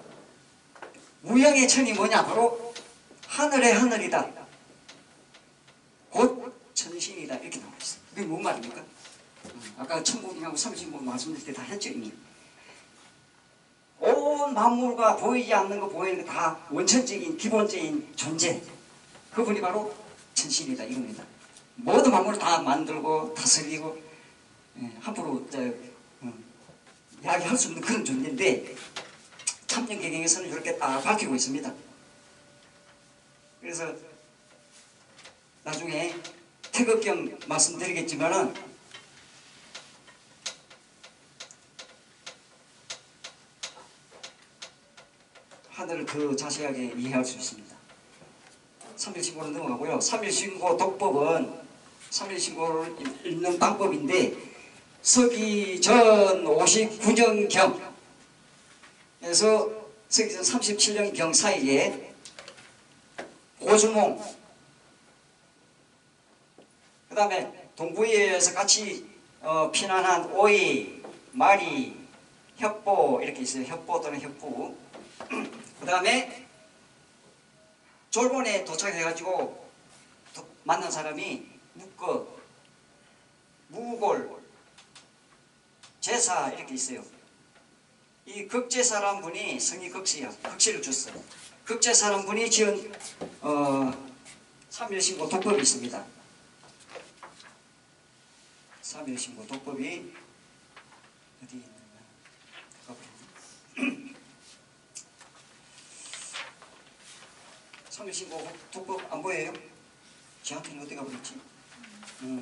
무형의 천이 뭐냐? 바로 하늘의 하늘이다. 곧 천신이다. 이렇게 나와 있어요. 그게 뭔 말입니까? 아까 천국이하고 삼신국 말씀드릴 때 다 했죠 이미. 온 만물과 보이지 않는 거 보이는 거 다 원천적인 기본적인 존재. 그분이 바로 천신이다 이겁니다. 모든 만물을 다 만들고 다스리고 예, 함부로 저, 어, 이야기할 수 없는 그런 존재인데 참정계경에서는 이렇게 딱 밝히고 있습니다. 그래서 나중에 태극경 말씀드리겠지만은 하늘을 더 자세하게 이해할 수 있습니다. 삼일신고로 넘어가고요. 삼일신고 독법은 삼일신고를 읽는 방법인데 서기전 오십구 년경에서 서기전 삼십칠 년경 사이에 고주몽 그 다음에 동부에서 같이 어, 피난한 오이, 마리, 협보 이렇게 있어요. 협보 또는 협부 그 다음에 졸본에 도착해가지고 만난 사람이 묵거, 무골, 제사 이렇게 있어요. 이 극제사란 분이 성이 극시야. 극시를 줬어요. 극제사란 분이 지은 어, 삼일신고 독법이 있습니다. 삼일신고 독법이 어디 있는가? 삼일신고 독법 안 보여요? 저한테는 어디 가버렸지? 음.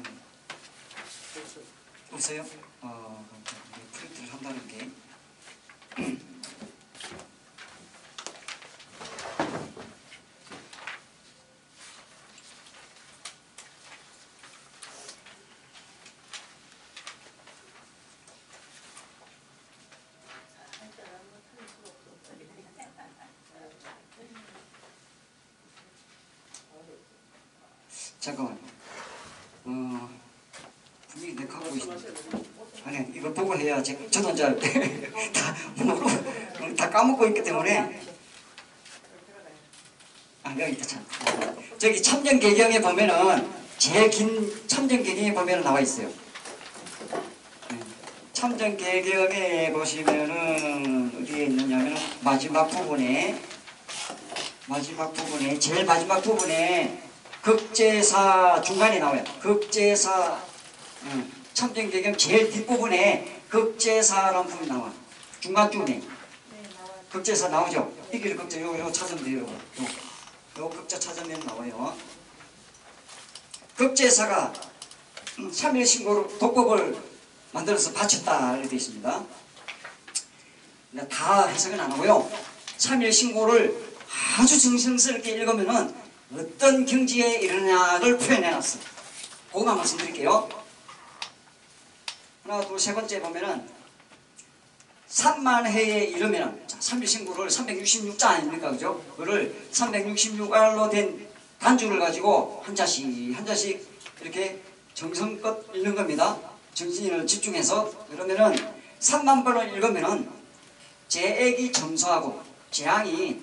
없어요? 어, 프린트를 한다는 게 잠깐만요. 어, 분명히 내가 하고 있습니다. 아니, 이거 보고 해야 제, 저도 이제 다, 먹고, 다 까먹고 있기 때문에. 아, 여기 있다, 참. 저기 참정계경에 보면은, 제일 긴 참정계경에 보면은 나와 있어요. 참정계경에 보시면은, 어디에 있느냐면은, 마지막 부분에, 마지막 부분에, 제일 마지막 부분에, 극제사 중간에 나와요. 극제사 음, 참정계경 제일 뒷부분에 극제사라는 부분이 나와. 중간쯤에 네, 나와요. 극제사 나오죠. 이길 극제 요, 요 찾으면 돼요. 요, 요 극제 찾으면 나와요. 극제사가 음, 삼일신고로 독법을 만들어서 바쳤다 이렇게 되어 있습니다. 다 해석은 안 하고요. 삼일신고를 아주 정성스럽게 읽으면은 어떤 경지에 이르냐를 표현해놨어요. 그것만 말씀드릴게요. 하나, 둘, 세 번째 보면은 삼만 해에 이르면은 삼일신고를 삼백육십육 자 아닙니까, 그죠? 그거를 삼백육십육 알로 된 단주를 가지고 한 자씩 한 자씩 이렇게 정성껏 읽는 겁니다. 정신을 집중해서 그러면은 삼만 번을 읽으면은 재액이 점수하고 재앙이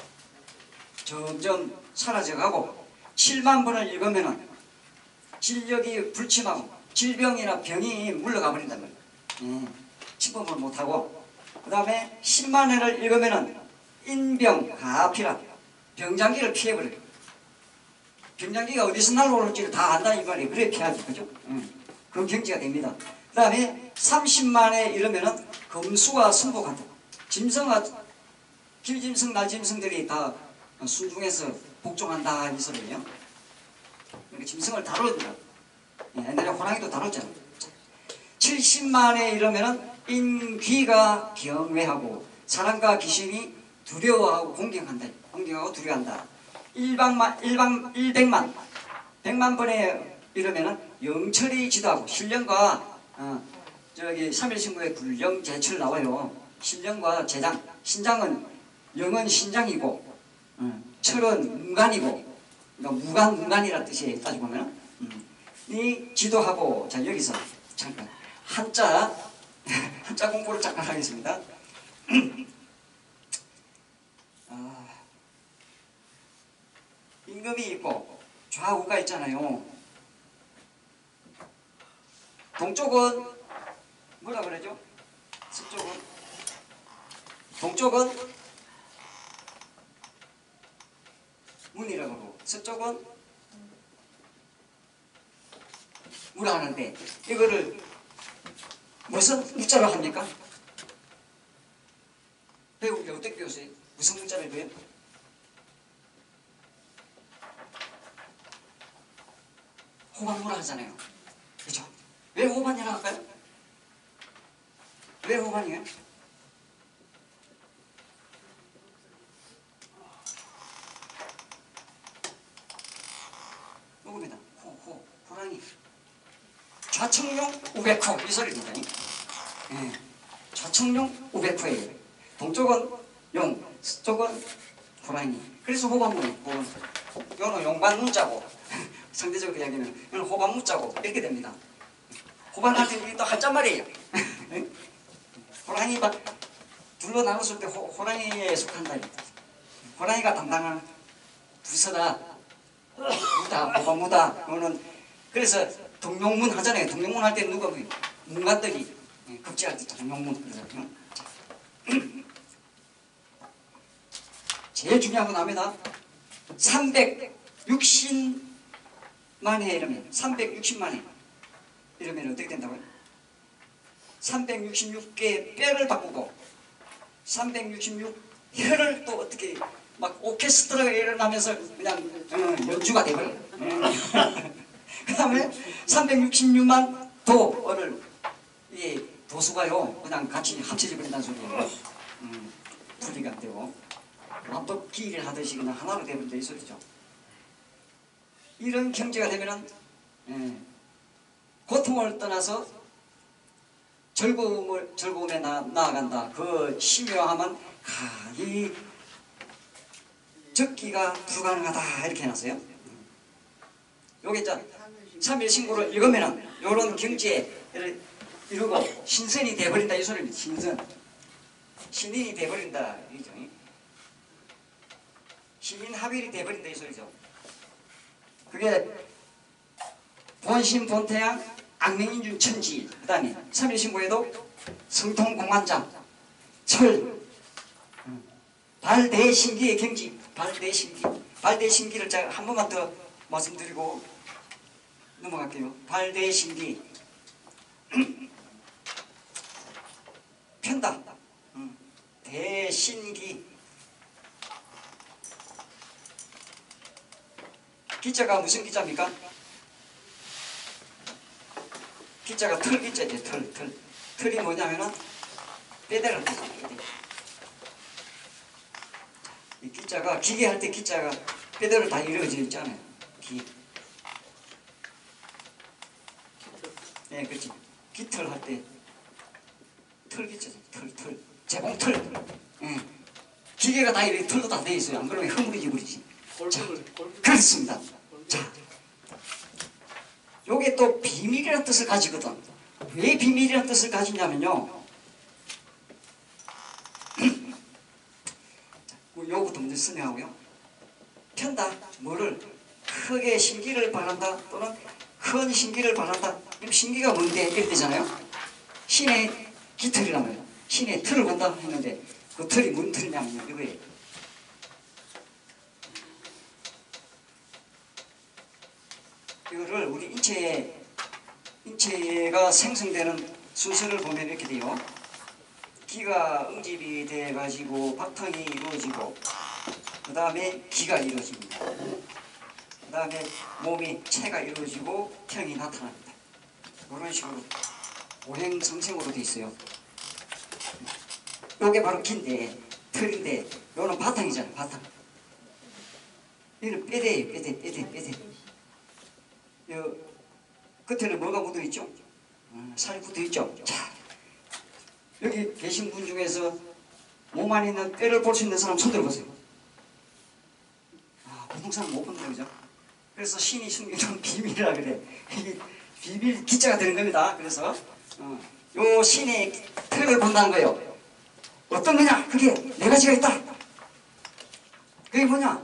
점점 사라져가고 칠만 번을 읽으면은 진력이 불침하고 질병이나 병이 물러가 버린단 말이에요. 예, 침범을 못하고 그 다음에 십만 회를 읽으면은 인병 가피라 병장기를 피해버려요. 병장기가 어디서 날아올지를 다 안다 이 말이에요. 그래 피하지 그죠? 예, 그 경지가 됩니다. 그 다음에 삼십만 회 이러면은 금수가 승복한다. 짐승과 김짐승 날짐승들이 다 순중해서 복종한다 이 소리예요. 그러니까 짐승을 다룬다. 옛날에 호랑이도 다뤘잖아요. 칠십만 회 이러면은 인귀가 경외하고 사람과 귀신이 두려워하고 공경한다. 공경하고 두려워한다. 일백만, 일방, 일백만, 백만 번에 이러면은 영철이 지도하고 신령과 어, 저기 삼일신구에 굴령 제철 나와요. 신령과 제장, 신장은 영은 신장이고 어, 철은 문간이고 그러니까 무간 문간이라 뜻이에요. 따지고 보면 음. 이 지도하고 자 여기서 잠깐 한자 한자 공부를 잠깐 하겠습니다. 아, 임금이 있고 좌우가 있잖아요. 동쪽은 뭐라 그러죠? 서쪽은 동쪽은 문이라고 하고 서쪽은 무라 하는데 이거를 무슨 문자로 합니까? 배우기 어떻게 배우세요? 무슨 문자를 배워요? 호반무라 하잖아요. 그죠? 왜 호반이라고 할까요? 왜 호반이에요? 누굽니다. 호, 호, 호랑이. 좌청룡 우백호 이 소리입니다. 예. 좌청룡 우백호예요. 동쪽은 용, 서쪽은 호랑이. 그래서 호반무예요. 호반. 요는 용반문자고 상대적으로 이야기하면 이건 호반문자고 이렇게 됩니다. 호반할 때 이게 또 한자말이에요. 호랑이가 둘로 나눴을 때 호, 호랑이에 속한다. 호랑이가 담당한 부서다. 무다, 호반무다. 이거는 그래서 동룡문 하잖아요. 동룡문 할 때 누가 그 문관들이 급제할 때 동룡문 그러잖아요. 제일 중요한 건 압니다. 삼백육십만 회 이러면 삼백육십만 회 이러면 어떻게 된다고요? 삼백육십육 개의 뼈를 바꾸고 삼백육십육 혀를 또 어떻게 막 오케스트라가 일어나면서 그냥 어, 연주가 되버려요. 그 다음에 삼백육십육만 도를 이 도수가요 그냥 같이 합쳐져 버린다는 소리예요. 음, 분리가 안 되고 완법기를 하듯이 그냥 하나로 되버린다 이 소리죠. 이런 경제가 되면은 예, 고통을 떠나서 즐거움을 즐거움에 나, 나아간다. 그 심요함은 아, 이 적기가 불가능하다 이렇게 해놨어요. 요게 이제 삼일신구를 읽으면은 요런 경지를 이루고 신선이 돼버린다 이 소리입니다. 신선. 신인이 돼버린다 이죠. 신인합일이 돼버린다 이 소리죠. 그게 본신 본태양 악명인준 천지 그 다음에 삼일신구에도 성통공관장 철 발대신기의 경지 발대신기 발대신기를 제가 한 번만 더 말씀드리고 넘어갈게요. 발대신기 편다 대신기 기자가 무슨 기자입니까? 기자가 털 기자죠. 털, 털. 털이 뭐냐면은 빼대를 뜻입니다. 이 기자가 기계할 때 기자가 빼대를 다 이루어져 있잖아요. 기. 예, 네, 그렇지. 기털 할 때 털 기자죠. 털, 털. 재봉털. 예. 기계가 다 이렇게 털도 다 돼 있어요. 안 그러면 흐물어져 버리지. 그렇습니다. 자, 요게 또 비밀이라는 뜻을 가지거든. 왜 비밀이라는 뜻을 가지냐면요. 요거부터 먼저 설명하고요. 편다, 뭐를 크게 신기를 바란다 또는 큰 신기를 바란다. 그럼 신기가 뭔데? 이렇게 되잖아요. 신의 깃털이란 말이에요. 신의 틀을 본다 했는데 그 틀이 뭔 틀이냐면요. 이거예요. 이거를 우리 인체에, 인체가 생성되는 순서를 보면 이렇게 돼요. 기가 응집이 돼가지고 박탕이 이루어지고 그 다음에 기가 이루어집니다. 그 다음에 몸이 체가 이루어지고 평이 나타납니다. 이런 식으로 오행성생으로 돼 있어요. 요게 바로 기인데 틀인데 요는 바탕이잖아요. 바탕. 이거는 뼈대예요. 뼈대 뼈대 뼈대. 요 끝에는 뭐가 묻어있죠? 어, 살이 붙어있죠? 자, 여기 계신 분 중에서 몸 안에 있는 뼈를 볼 수 있는 사람 손 들어보세요. 아, 보통 사람 못 본다 그죠? 그래서 신이 숨겨둔 비밀이라 그래. 이게 비밀 기자가 되는 겁니다. 그래서 어, 요 신의 뼈를 본다는 거예요. 어떤 거냐? 그게 네 가지가 있다. 그게 뭐냐?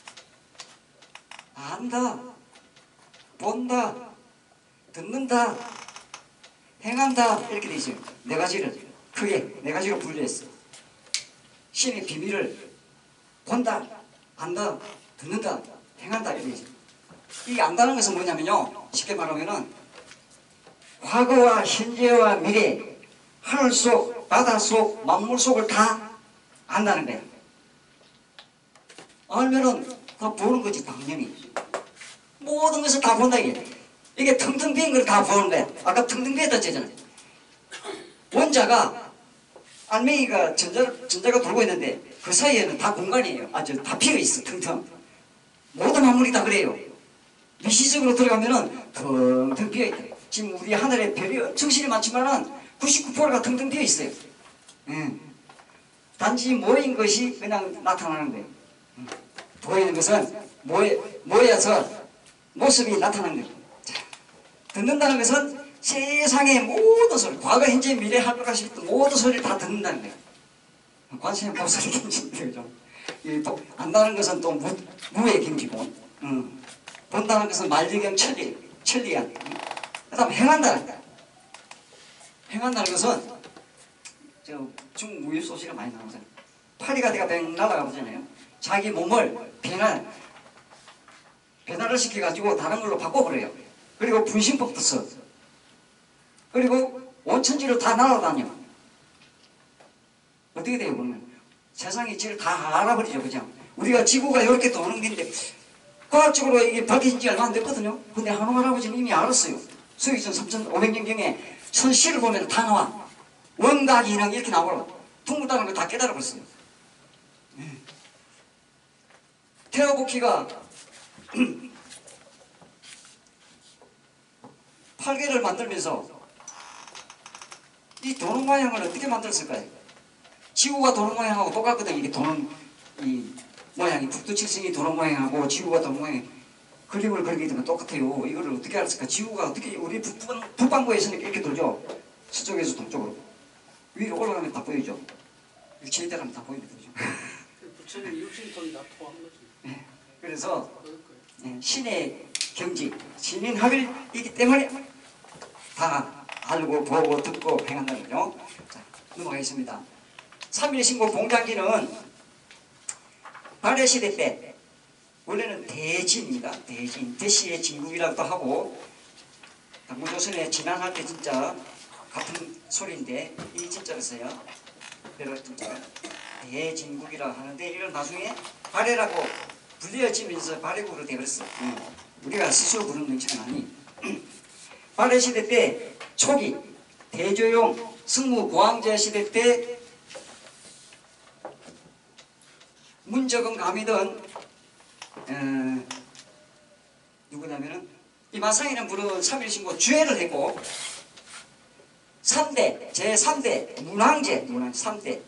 안다, 본다, 듣는다, 행한다 이렇게 돼 있어요. 네 가지를 크게 네 가지로 분류했어. 신의 비밀을 본다, 안다, 듣는다, 행한다 이렇게 있어요. 이 안다는 것은 뭐냐면요. 쉽게 말하면은 과거와 현재와 미래, 하늘 속, 바다 속, 만물 속을 다 안다는 거야. 알면은 다 보는 거지 당연히. 모든 것을 다 본다 이게. 이게 텅텅 빈 걸 다 보는 거야. 아까 텅텅 비었다 했잖아요. 원자가 알맹이가 전자, 전자가 돌고 있는데 그 사이에는 다 공간이에요. 아주 다 비어 있어. 텅텅. 모든 만물이 다 그래요. 미시적으로 들어가면은 텅텅 비어 있다. 지금 우리 하늘에 별이 정신이 많지만은 구십구 퍼센트가 텅텅 비어 있어요. 예. 단지 모인 것이 그냥 나타나는 거예요. 음. 보이는 것은 모여, 모여서 모습이 나타나는 거예요. 자, 듣는다는 것은 세상의 모든 소리, 과거, 현재, 미래, 하루가 있던 모든 소리를 다 듣는다는 거예요. 관심의 보살이 김치인데, 좀. 이, 또, 안다는 것은 또 무, 무의 김치고, 음. 본다는 것은 만리경 천리, 천리안. 음. 그 다음 행한다는 거예요. 행한다는 것은, 저, 중국 무유 소시가 많이 나오잖아요. 파리가 대가 뱅 날아가 보잖아요. 자기 몸을 변화, 변화를 시켜가지고 다른 걸로 바꿔버려요. 그리고 분신법도 써. 그리고 온천지로 다 날아다녀. 어떻게 돼요, 그러면? 세상의 질을 다 알아버리죠, 그죠? 우리가 지구가 이렇게 도는 건데, 과학적으로 이게 밝혀진 지 얼마 안 됐거든요? 근데 한우 할아버지는 이미 알았어요. 서기전 삼천오백 년경에 선시를 보면 다 나와. 원각, 인왕 이렇게 나오고, 둥글다는 걸 다 깨달아버렸어요. 네. 테오보키가 팔개를 만들면서 이 도는 모양을 어떻게 만들었을까요? 지구가 도는 모양하고 똑같거든. 이게 도는 이 모양이 북두칠성이 도는 모양하고 지구가 도는 모양이 그림을 그리게 되면 똑같아요. 이거를 어떻게 알았을까? 지구가 어떻게 우리 북방, 북반구에서는 이렇게 돌죠. 서쪽에서 동쪽으로 위로 올라가면 다 보이죠. 제대로 다 보입니다. 부처님 육신통이 다 토한 거지. 네. 그래서 네, 신의 경지, 신인 합일이기 때문에 다 알고 보고 듣고 행한다는 거죠. 자, 넘어가겠습니다. 삼일신고 봉장기는 발해시대 때 원래는 대진입니다. 대진, 대시의 진국이라고도 하고 당구조선에 진안할 때 진짜 같은 소리인데 이 진짜를 써요. 그래서 진짜 대진국이라고 하는데 이걸 나중에 발해라고 불려지면서 발해국으로 되어버렸어. 응. 우리가 스스로 부르는 명칭은 아니. 발해시대 때 초기 대조용 승무고황제 시대 때 문적은 감이든 어, 누구냐면은 이 마상이는 부른 삼일신고 주회를 했고 삼 대 제삼 대 문황제 문황 삼 대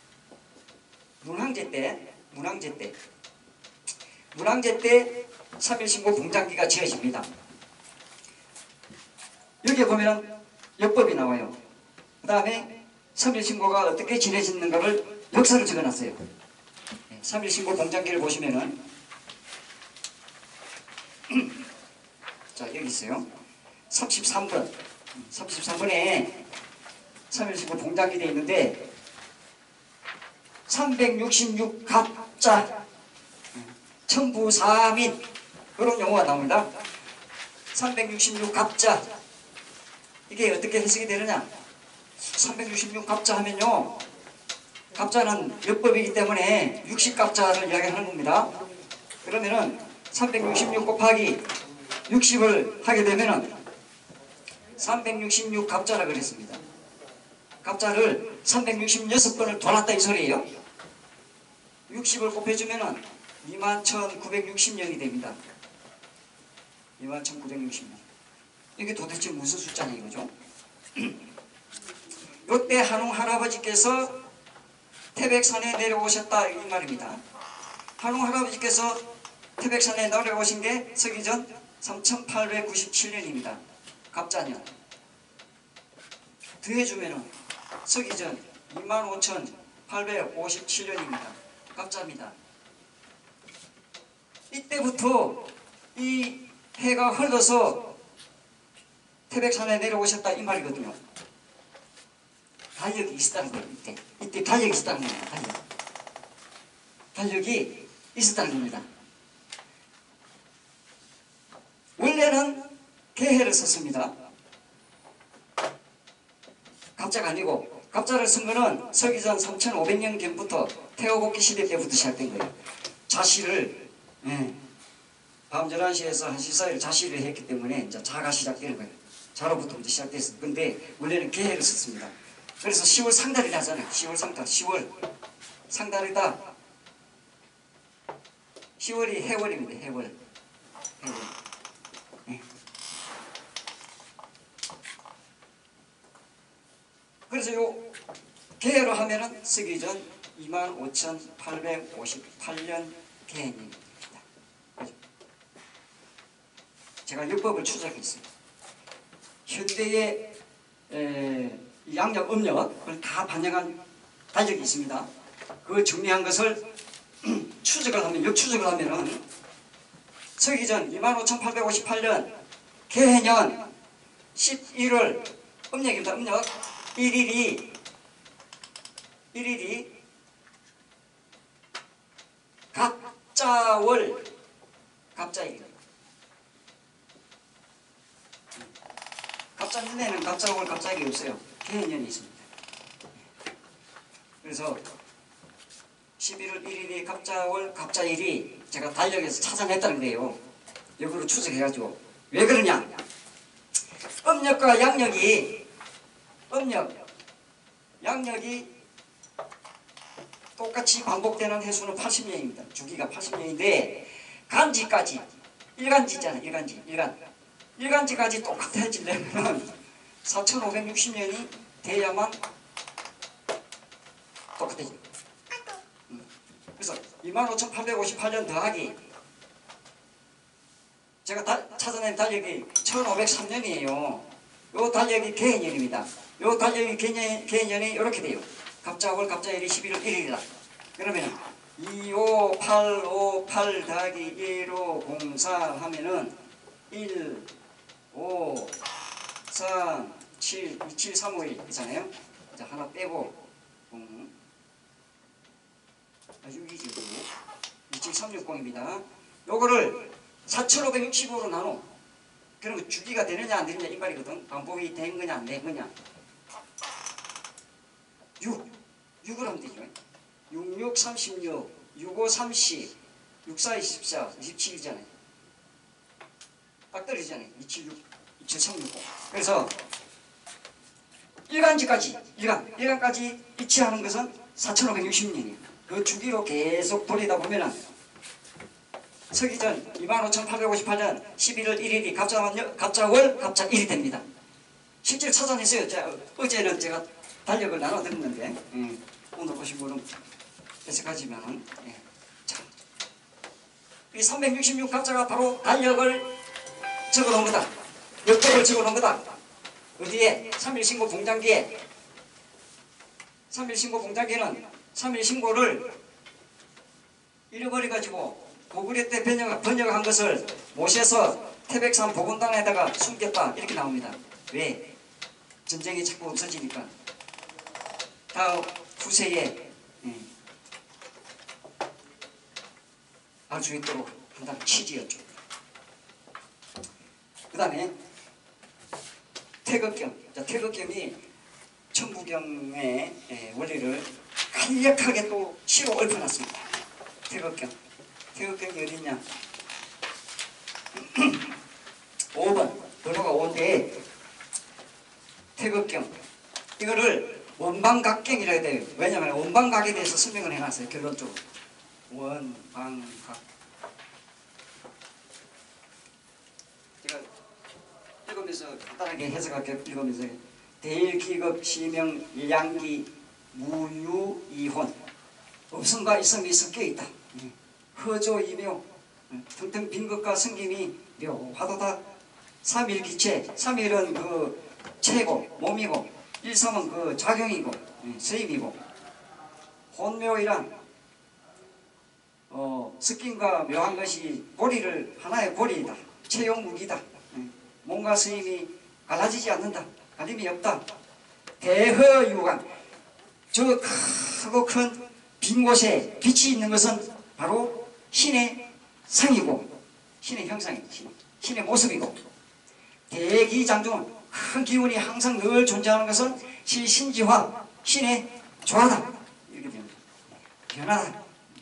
문황제 때 문황제 때 문황제 때 삼일신고 봉장기가 지어집니다. 여기 보면은 역법이 나와요. 그 다음에 삼일신고가 어떻게 지내지는가를 역사를 적어놨어요. 삼일신고 공장기를 보시면은 자 여기 있어요. 삼십삼 번 삼십삼 번에 삼일신고 공장기 되어 있는데 삼백육십육 갑자 천부사민 그런 용어가 나옵니다. 삼백육십육 갑자 이게 어떻게 해석이 되느냐? 삼백육십육 갑자 하면요, 갑자는 역법이기 때문에 육십 갑자를 이야기하는 겁니다. 그러면은 삼백육십육 곱하기 육십을 하게 되면은 삼백육십육 갑자라 그랬습니다. 갑자를 삼백육십육 번을 돌았다 이 소리예요. 육십을 곱해주면은 이만 천구백육십 년이 됩니다. 이만 천구백육십 년. 이게 도대체 무슨 숫자냐 이거죠? 요때 한웅 할아버지께서 태백산에 내려오셨다 이 말입니다. 한웅 할아버지께서 태백산에 내려오신 게 서기전 삼천팔백구십칠 년입니다. 갑자년. 더해주면은 서기전 이만 오천팔백오십칠 년입니다. 갑자입니다. 이때부터 이 해가 흘러서 태백산에 내려오셨다 이 말이거든요. 달력이 있었다는 거예요. 이때 이때 달력이 있었다는 겁니다. 달력. 달력이 있었다는 겁니다. 원래는 개해를 썼습니다. 갑자가 아니고 갑자를 쓴 거는 서기전 삼천오백 년경부터 태호복기 시대 때부터 시작된 거예요. 자시를 예, 밤 열한 시에서 한 시 사이를 자시를 했기 때문에 이제 자가 시작되는 거예요. 자로부터 이제 시작됐어요. 근데 원래는 개해를 썼습니다. 그래서 시월 상달이라 하잖아요. 시월 상달, 시월 상달이다. 시월이 해월입니다. 해월. 해월. 네. 그래서 요 개해로 하면은 서기전 이만 오천팔백오십팔 년 개해입니다. 제가 역법을 추적했어요. 현대의 에, 양력, 음력을 다 반영한 달력이 있습니다. 그걸 정리한 것을 추적을 하면, 역추적을 하면은 서기전 이만 오천팔백오십팔 년 개해년 십일월 음력입니다. 음력 일 일이 일 일이 갑자월 갑자일입니다. 갑자년에는 갑자월 갑자일이 없어요. 개해년이 있습니다. 그래서 십일월 일 일이 갑자월 갑자일이 제가 달력에서 찾아냈다는 거예요. 역으로 추적해가지고. 왜 그러냐? 음력과 양력이 음력, 양력이 똑같이 반복되는 횟수는 팔십 년입니다. 주기가 팔십 년인데 간지까지 일간지 있잖아요. 일간지, 일간. 일간지까지 똑같아지려면 사천오백육십 년이 돼야만 똑같아져요. 그래서 이만 오천팔백오십팔 년 더하기 제가 다, 찾아낸 달력이 천오백삼 년이에요. 요 달력이 개해년입니다. 요 달력이 개년, 개년이 이렇게 돼요. 갑자월 갑자일이 십일월 일 일이다. 그러면 이오팔오팔 더하기 일오공사 하면은 일, 오, 삼, 칠, 이칠삼오일 있잖아요. 자, 하나 빼고 공, 아, 육이죠. 이칠삼육공입니다. 요거를 사천오백육십오로 나눠. 그러면 주기가 되느냐 안 되느냐 이 말이거든. 반복이 된 거냐 안 된 거냐. 육, 육을 하면 되죠. 육육 삼십육, 육오 삼십, 육사 이십사, 이십칠이잖아요. 딱 떨어지잖아요. 이칠육, 이칠삼육공. 그래서 일간지까지, 일간, 일간까지 이치하는 것은 사천오백육십 년이에요. 그 주기로 계속 돌리다 보면은 서기전 이만 오천팔백오십팔 년 십일월 일 일이 갑자월, 갑자월, 갑자일이 됩니다. 실제로 찾아냈어요. 제가, 어제는 제가 달력을 나눠드렸는데 예, 오늘 보신 분은 해석하지만은 예, 참. 이 삼백육십육 갑자가 바로 달력을 적어놓은 거다. 역법을 적어놓은 거다. 어디에? 삼일신고 공장기에. 삼일신고 공장기는 삼일신고를 잃어버려가지고 고구려 때 번역, 번역한 것을 모셔서 태백산 복원당에다가 숨겼다 이렇게 나옵니다. 왜? 전쟁이 자꾸 없어지니까. 다음 후세에 예, 알 수 있도록 한다는 취지였죠. 그 다음에 태극경. 자, 태극경이 천부경의 예, 원리를 간략하게 또 시로 읊어놨습니다. 태극경. 태극경이 어딨냐? 오 번. 번호가 오인데 태극경. 이거를 원방각경이라 해야 돼요. 왜냐하면 원방각에 대해서 설명을 해놨어요. 결론적으로. 원방각. 제가 읽으면서 간단하게 해석할게요. 읽으면서 대일기급 시명 양기 무유이혼. 없음과 있음이 섞여 있다. 허조이묘 등등 빈것과 성김이 묘화도다. 삼일기체. 삼일은 그 체고 몸이고 일성은 그 작용이고 서임이고 혼묘이란 어, 섞임과 묘한 것이 고리를 하나의 고리이다. 체용무기다. 몸과 서임이 갈라지지 않는다. 갈림이 없다. 대허유관. 저 크고 큰 빈 곳에 빛이 있는 것은 바로 신의 상이고 신의 형상이고 신의 모습이고 대기장중은 큰 기운이 항상 늘 존재하는 것은 실신지화 신의 조화다. 이렇게 됩니다. 변화다.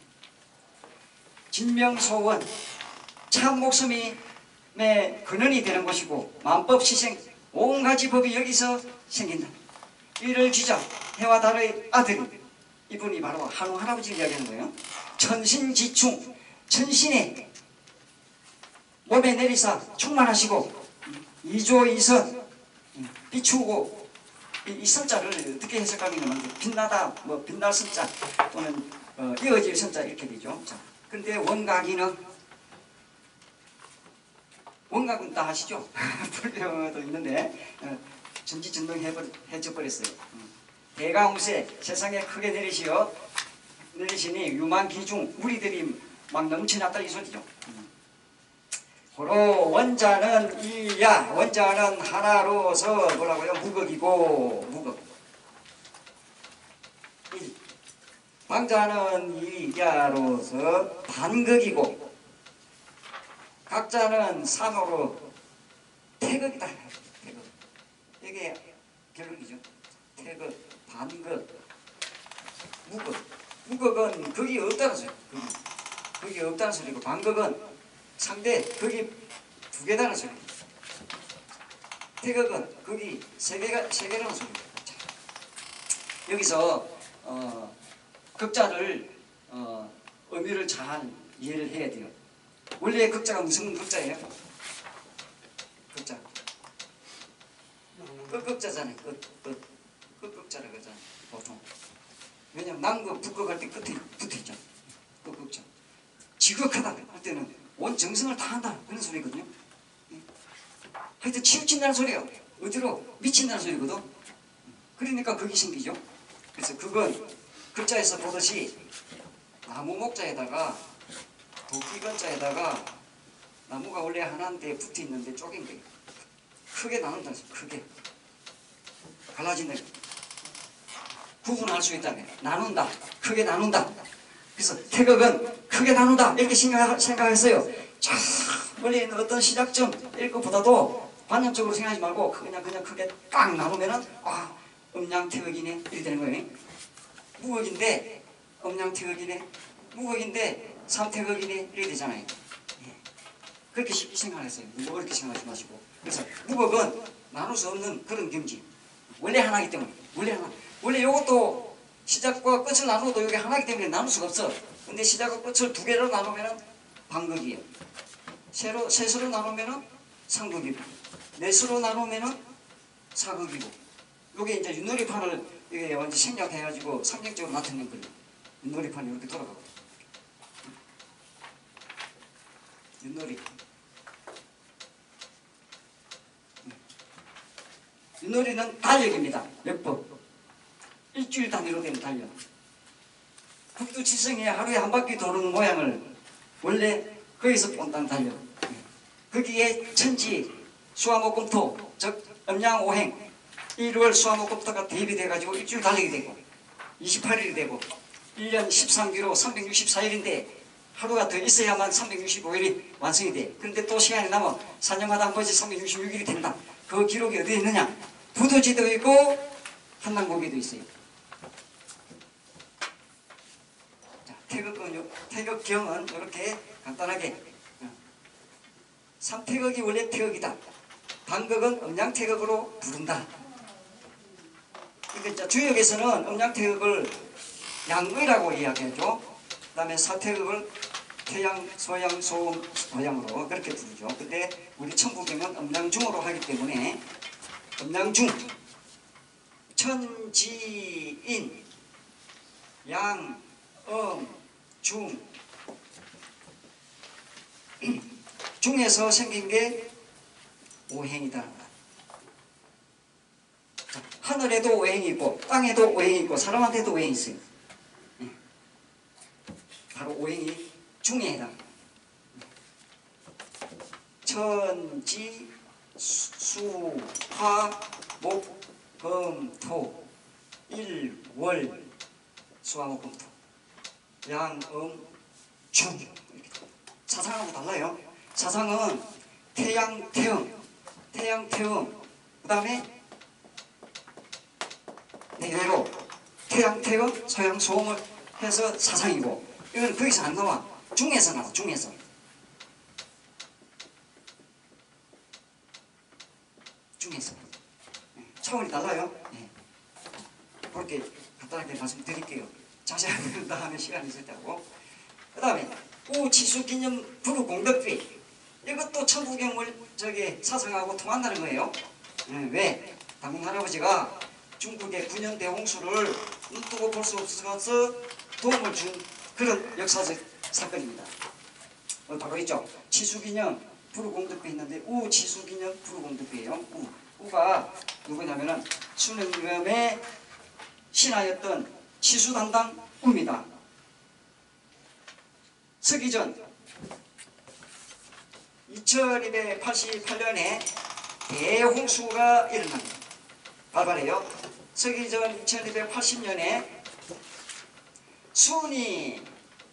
진명소원 참 목숨이 근원이 되는 것이고 만법시생 온가지 법이 여기서 생긴다. 이를 주자 해와 달의 아들이 이분이 바로 한우 할아버지를 이야기하는 거예요. 천신지충 천신의 몸에 내리사 충만하시고 이조이선 비추고 이 선자를 어떻게 해석하면 빛나다 뭐 빛날 선자 또는 어, 이어질 선자 이렇게 되죠. 자, 근데 원각이는 원각은 다 아시죠? 불교도 있는데 어, 전지전능해져 버렸어요. 대강우세 세상에 크게 내리시어 내리시니 유만기중 우리들이 막 넘쳐났다 이 소리죠. 고로 원자는 이야 원자는 하나로서 뭐라고요? 무극이고 무극. 이 방자는 이야로서 반극이고 각자는 삼으로 태극이다. 태극. 이게 결론이죠. 태극, 반극, 무극. 무극은 극이 없다는 소리. 극이, 극이 없다는 소리고 반극은 상대 극이 두 개다는 소리. 태극은 극이 세 개가 세 개라는 소리. 여기서 어, 극자를 어, 의미를 잘 이해를 해야 돼요. 원래 극자가 무슨 극자예요? 극자. 끝극자잖아요. 끝, 끝. 끝극자라 그러잖아요. 보통. 왜냐면 남극, 북극 할 때 끝에 붙어있죠. 끝극자. 지극하다 할 때는 온 정성을 다한다 그런 소리거든요. 하여튼 치우친다는 소리예요. 어디로 미친다는 소리거든. 그러니까 극이 생기죠. 그래서 극은 극자에서 보듯이 나무 목자에다가 도끼건자에다가 나무가 원래 하나인데 붙어있는데 쪼갠 거예요. 크게 나눈다. 크게 갈라진다. 구분할 수 있다면 나눈다. 크게 나눈다. 그래서 태극은 크게 나눈다 이렇게 생각, 생각했어요. 자, 원래 있는 어떤 시작점 이런 것보다도 관념적으로 생각하지 말고 그냥 그냥 크게 딱 나누면은 아 음양태극이네 이렇게 되는 거예요. 무극인데 음양태극이네 무극인데 삼태극이네 이렇게 되잖아요. 예. 그렇게 생각을 했어요. 무극을 그렇게 생각하지 마시고. 그래서 무극은 나눌 수 없는 그런 경지. 원래 하나이기 때문에 원래 하나. 원래 이것도 시작과 끝을 나누어도 이게 하나이기 때문에 나눌 수가 없어. 근데 시작과 끝을 두 개로 나누면 반극이에요. 세로, 셋으로 나누면 삼극이고 넷으로 나누면 사극이고 이게 이제 윷놀이판을 이게 완전 생략해가지고 삼경적으로 나타낸 거예요. 윷놀이판이 이렇게 돌아가고 윷놀이 분놀이는 달력입니다. 몇 번. 일주일 단위로 된 달력. 북두칠성에 하루에 한 바퀴 도는 모양을 원래 거기서 본다는 달력. 거기에 천지, 수화목금토, 즉 음양오행, 일월 수화목금토가 대비돼가지고 일주일 달력이 되고 이십팔 일이 되고 일 년 십삼 기로 삼백육십사 일인데 하루가 더 있어야만 삼백육십오 일이 완성이 돼. 그런데 또 시간이 남아 사 년마다 한 번씩 삼백육십육 일이 된다. 그 기록이 어디에 있느냐? 부도지도 있고 한남고기도 있어요. 자, 태극은, 태극경은 이렇게 간단하게 삼태극이 원래 태극이다. 단극은 음양태극으로 부른다. 그러니까 주역에서는 음양태극을 양의라고 이야기하죠. 그 다음에 사태극을 태양, 소양, 소음, 도양으로 그렇게 부르죠. 근데 우리 천부경은 음양중으로 하기 때문에 음양중, 천지인, 양, 음, 중 중에서 생긴 게 오행이다. 하늘에도 오행이 있고 땅에도 오행이 있고 사람한테도 오행이 있어요. 바로 오행이 중에 해당합니다. 천지, 수, 화, 목, 금, 토, 일, 월, 수화, 목, 금, 토, 양, 음, 중. 사상하고 달라요. 사상은 태양, 태음, 태양, 태음, 그 다음에 내외로 태양, 태음, 소양, 소음을 해서 사상이고, 이건 거기서 안 나와. 중에서 나와. 중에서. 중에서. 차원이 달라요. 네. 그렇게 간단하게 말씀드릴게요. 자세하게 다음에 시간이 있을 때고. 그 다음에 우치수기념 부루공덕비. 이것도 천부경을 저기 사상하고 통한다는 거예요. 네. 왜? 당군 할아버지가 중국의 구 년 대홍수를 눈뜨고 볼 수 없어서 도움을 준 그런 역사적 사건입니다. 어, 바로 있죠. 치수기념 부루공덕비 있는데 우치수기념 부루공덕비예요. 우. 우가 누구냐면은 순응검의 신하였던 치수담당 우입니다. 서기전 이천이백팔십팔 년에 대홍수가 일어납니다. 발발해요. 서기전 이천이백팔십 년에 순이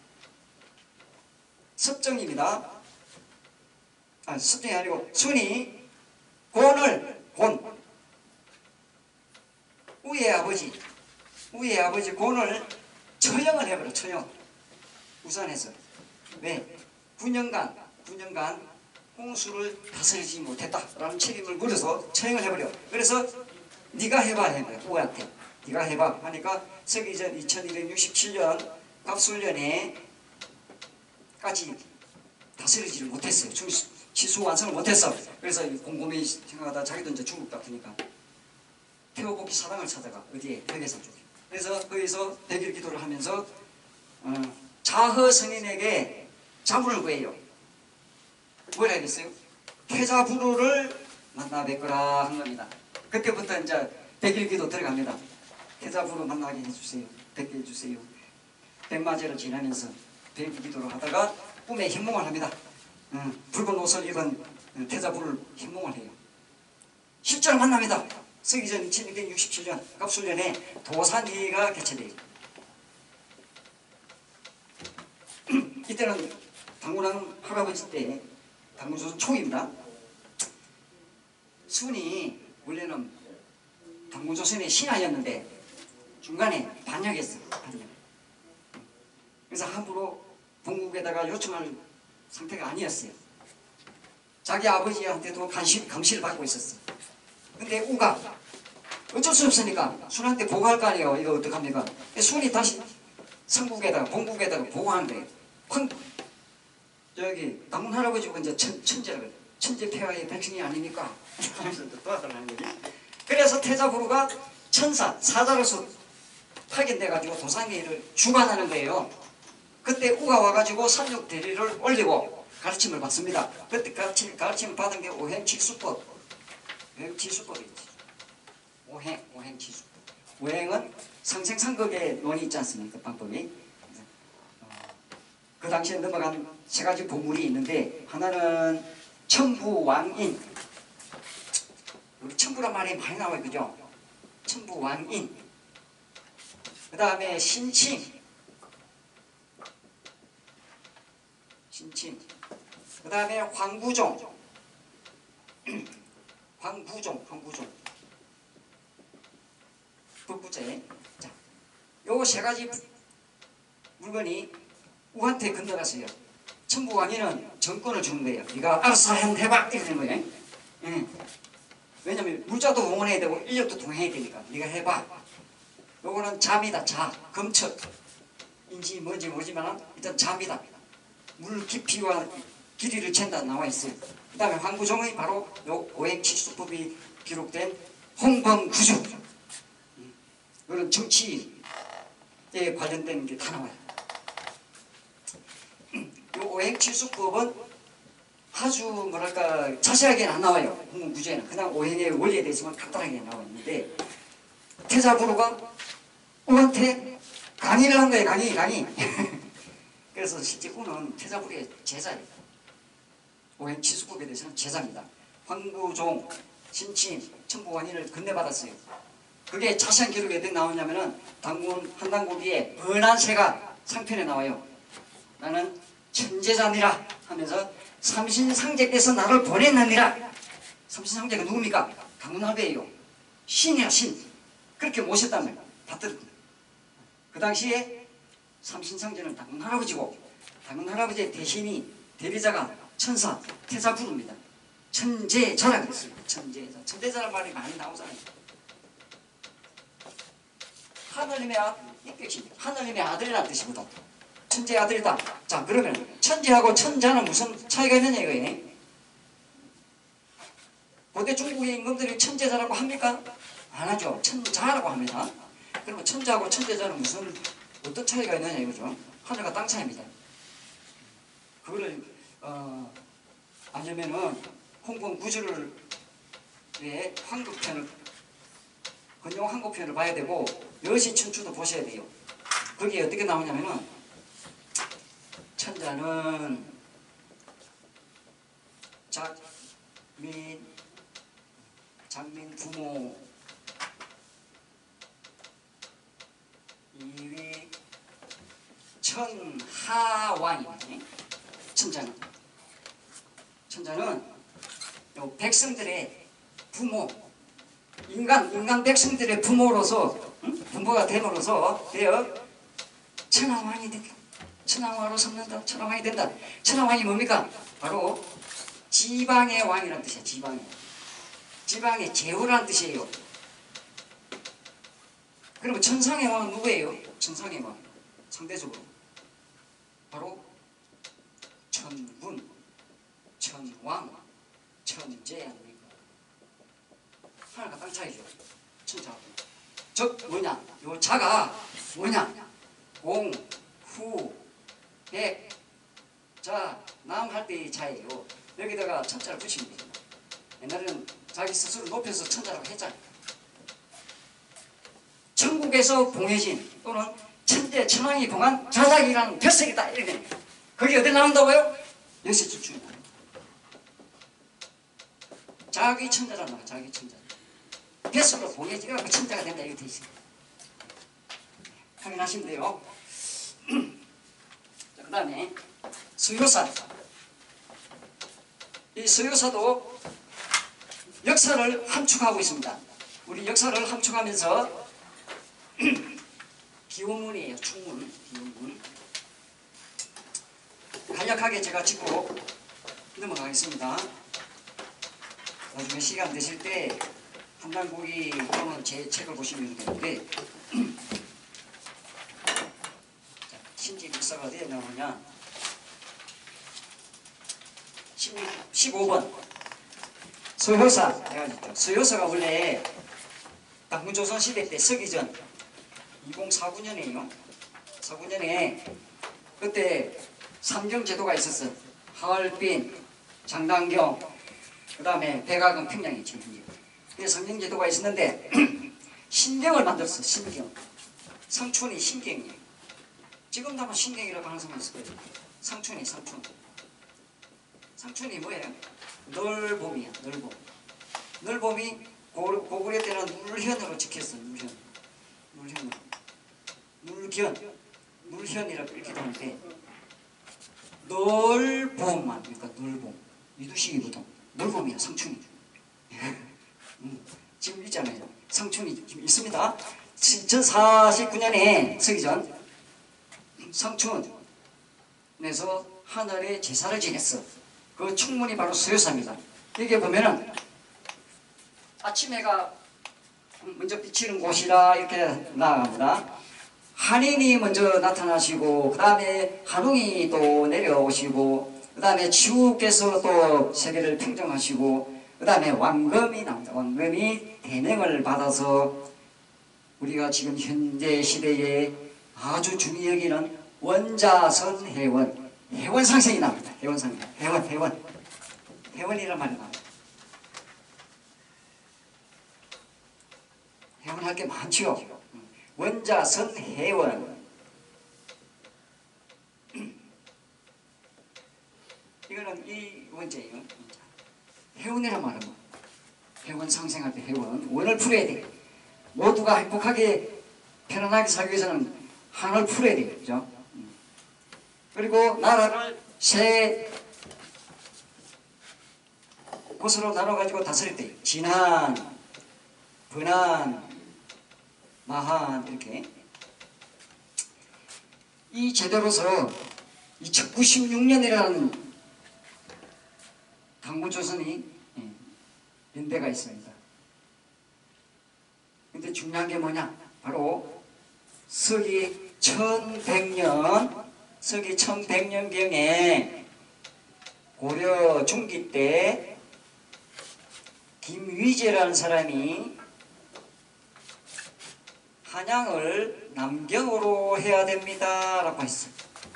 섭정입니다. 아, 섭정이 아니고 순이 곤을 곤 우의 아버지 우의 아버지 곤을 처형을 해버려. 처형. 우산에서. 왜? 구 년간 구 년간 홍수를 다스리지 못했다라는 책임을 물어서 처형을 해버려. 그래서 네가 해봐 해버려. 우한테 네가 해봐 하니까 서기전 이천이백육십칠 년 갑술년에 까지 다스리지를 못했어요. 치수 완성을 못했어. 그래서 곰곰이 생각하다 자기도 이제 중국 같으니까 태호복기 사당을 찾아가. 어디에? 백예산 쪽에. 그래서 거기서 백일 기도를 하면서 어, 자허 스님에게 자문을 구해요. 뭘 하겠어요? 태자부루를 만나 뵙거라 한 겁니다. 그때부터 이제 백일 기도 들어갑니다. 태자부루 만나게 해주세요. 뵙게 해주세요. 백마제를 지나면서 백일 기도를 하다가 꿈에 현몽을 합니다. 어, 붉은 옷을 입은 태자부루를 현몽을 해요. 실제로 만납니다. 서기전 이천이백육십칠 년 갑술년에 도산리가 개최돼요. 이때는 당군왕 할아버지 때 당군조선 초기입니다. 순이 원래는 당군조선의 신하였는데 중간에 반역했어요. 반역. 그래서 함부로 본국에다가 요청할 상태가 아니었어요. 자기 아버지한테도 감시, 감시를 받고 있었어요. 근데 우가 어쩔 수 없으니까 순한테 보고할 거 아니에요. 이거 어떡합니까? 순이 다시 성국에다가 본국에다가 보고하는 거예요. 황, 저기 당군 할아버지가 이제 천, 천재라 그래요. 천재 폐하의 백성이 아닙니까? 하면서 도와달라는 거지. 그래서 태자부루가 천사, 사자로서 파견돼가지고 도산계를 주관하는 거예요. 그때 우가 와가지고 삼육 대리를 올리고 가르침을 받습니다. 그때 가르침, 가르침을 받은 게 오행칠수법, 오행칠수법이지. 오행, 오행치수. 오행은 상생상극의 논이 있지 않습니까? 방법이. 어, 그 당시에 넘어간 세 가지 보물이 있는데 하나는 천부왕인. 우리 천부란 말이 많이 나와요, 그죠? 천부왕인. 그 다음에 신침. 신침. 그 다음에 황구종. 황구종, 황구종. 북부제. 자, 요 세 가지 물건이 우한테 건너갔어요. 천부왕이는 정권을 주는 거예요. 네가 알아서 해봐 이렇게 되는 거예요. 예. 왜냐면 물자도 동원해야 되고 인력도 동원해야 되니까 네가 해봐. 요거는 잠이다. 자, 검척. 인지 뭔지 모르지만 일단 잠이다. 물 깊이와 길이를 잰다 나와 있어요. 그 다음에 황구종이 바로 요 오행치수법이 기록된 홍범구주. 이런 정치에 관련된 게 다 나와요. 이 오행치수법은 아주 뭐랄까 자세하게는 안 나와요. 홍범구주에는 그냥 오행의 원리에 대해서만 간단하게 나와 있는데 태자부로가 우한테 강의를 한 거예요. 강의, 강의. 그래서 실제 우는 태자부로의 제자예요. 오행치수법에 대해서는 제자입니다. 황구종, 신침, 천부왕인을 건네받았어요. 그게 자세한 기록이 어디 나오냐면은 당군 한당고기에 번안세가 상편에 나와요. 나는 천재자니라 하면서 삼신상제께서 나를 보냈느니라. 삼신상제가 누굽니까? 당군할배예요. 신이야 신. 그렇게 모셨단 말이야. 받들었다. 그 당시에 삼신상제는 당군할아버지고 당군할아버지의 대신이 대리자가 천사 태자부루입니다. 천재자라 그랬어요. 천재자. 천재자란 말이 많이 나오잖아요. 하늘님의 아, 하늘님의 아들이라는 뜻이거든. 천재 아들이다. 자, 그러면 천재하고 천자는 무슨 차이가 있느냐 이거예요. 고대 중국의 임금들이 천재자라고 합니까? 안 하죠. 천자라고 합니다. 그러면 천자하고 천재자는 무슨 어떤 차이가 있느냐 이거죠. 하늘과 땅 차이입니다. 그거를 어, 알려면은 홍범구주를 의 황급편을 건용 한국편을 봐야 되고 여시춘추도 보셔야 돼요. 거기에 어떻게 나오냐면은 천자는 작민 장민 부모 이위 천하왕이네. 천자는 천자는 요 백성들의 부모 인간, 인간 백성들의 부모로서, 응? 부모가 됨으로써 되어 천하왕이 된다. 천하왕으로 삼는다. 천하왕이 된다. 천하왕이 뭡니까? 바로 지방의 왕이라는 뜻이야. 지방의 지방의 제후라는 뜻이에요. 그러면 천상의 왕은 누구예요? 천상의 왕 상대적으로 바로 천군, 천왕, 천재 아닙니까? 하나가 땅 차이죠. 천자. 즉 뭐냐? 요 자가 뭐냐? 공, 후, 백, 자, 남 할 때의 자예요. 여기다가 천자를 붙이면 돼요. 옛날에는 자기 스스로 높여서 천자라고 했잖아요. 천국에서 봉해진 또는 천재 천왕이 봉한 자작이라는 벼슬이다 이렇게. 거기 어디 나온다고요? 여시춘추에 나와요. 자기 천자라는 거야. 자기 천자. 벼슬로 봉해지가 그 천자가 된다 이렇게 돼 있어요. 확인하시면 돼요. 자, 그 다음에 수요사. 이 수요사도 역사를 함축하고 있습니다. 우리 역사를 함축하면서 기원문이에요. 충문, 기원문. 간략하게 제가 짚고 넘어가겠습니다. 나중에 시간 되실 때 한당고기 또는 제 책을 보시면 되는데 신지 역사가 어디에 나오냐? 십오 번 수효사 내가 했죠. 수효사가 원래 당군조선 시대 때 서기전 이공사구 년이에요. 사구 년에 그때 삼경제도가 있었어. 하얼빈, 장단경, 그 다음에 백악은 평양이지. 그래서 삼경제도가 있었는데 신경을 만들었어. 신경. 상춘이 신경이에요. 지금도 아마 신경이라고 하는 사람이 있을 거예요. 상춘이 상춘. 상춘이 뭐예요? 널봄이야. 널봄. 널봄이 고, 고구려 때는 물현으로 지켰어. 물현. 물현으로. 물견. 물현이라고 이렇게 되는데 널봄만 그러니까 널봄. 이두식이 보통 널봄이야. 상춘이. 음, 지금 있잖아요. 상춘이 지금 있습니다. 천사십구 년에 서기전 상춘에서 하늘에 제사를 지냈어. 그 충문이 바로 수요사입니다. 여기 보면은 아침 해가 먼저 비치는 곳이라 이렇게 나아갑니다. 한인이 먼저 나타나시고 그 다음에 한웅이 또 내려오시고 그 다음에 지우께서 또 세계를 평정하시고 그 다음에 왕금이 나옵니다. 왕금이 대명을 받아서 우리가 지금 현재 시대에 아주 중요히 여기는 원자선 해원, 해원 상생이 나옵니다. 해원 상생, 해원, 해원, 해원이란 말이 나옵니다. 해원할 게 많지요. 원자선 해원. 이거는 이 원자예요. 해원이란 말은 뭐? 해원 상생할 때 해원, 원을 풀어야 돼. 모두가 행복하게 편안하게 살기 위해서는 한을 풀어야 되겠죠. 그리고 나라를 세 곳으로 나눠가지고 다스릴 때 진한, 번한, 마한 이렇게 이 제도로서 이천구십육 년이라는 당군조선이 연대가 있습니다. 근데 중요한 게 뭐냐? 바로 서기 천백 년, 서기 천백 년경에 고려 중기 때 김위제라는 사람이 한양을 남경으로 해야 됩니다 라고 했어요.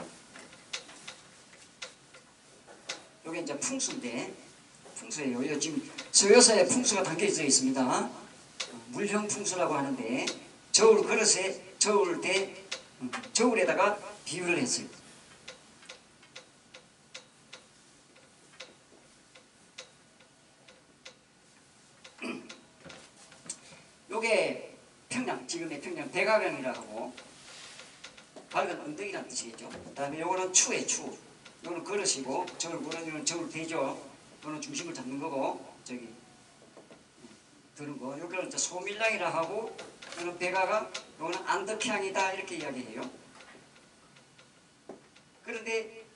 이게 이제 풍수인데, 풍수예요. 이거 지금 서요사에 풍수가 담겨 있습니다. 물형 풍수라고 하는데 저울 그릇에 저울 대 저울에다가 비유를 했어요. 요게 평양, 지금의 평양 백악령이라고 하고 밝은 언덕이라는 뜻이겠죠. 그 다음에 요거는 추에 추. 요거는 그릇이고 저울 그릇은 저울 대죠. 요거는 중심을 잡는 거고 저기 드는 거. 여기는 이제 소밀량이라 하고, 이거는 백아가, 요거는 안덕향이다 이렇게 이야기해요. 그런데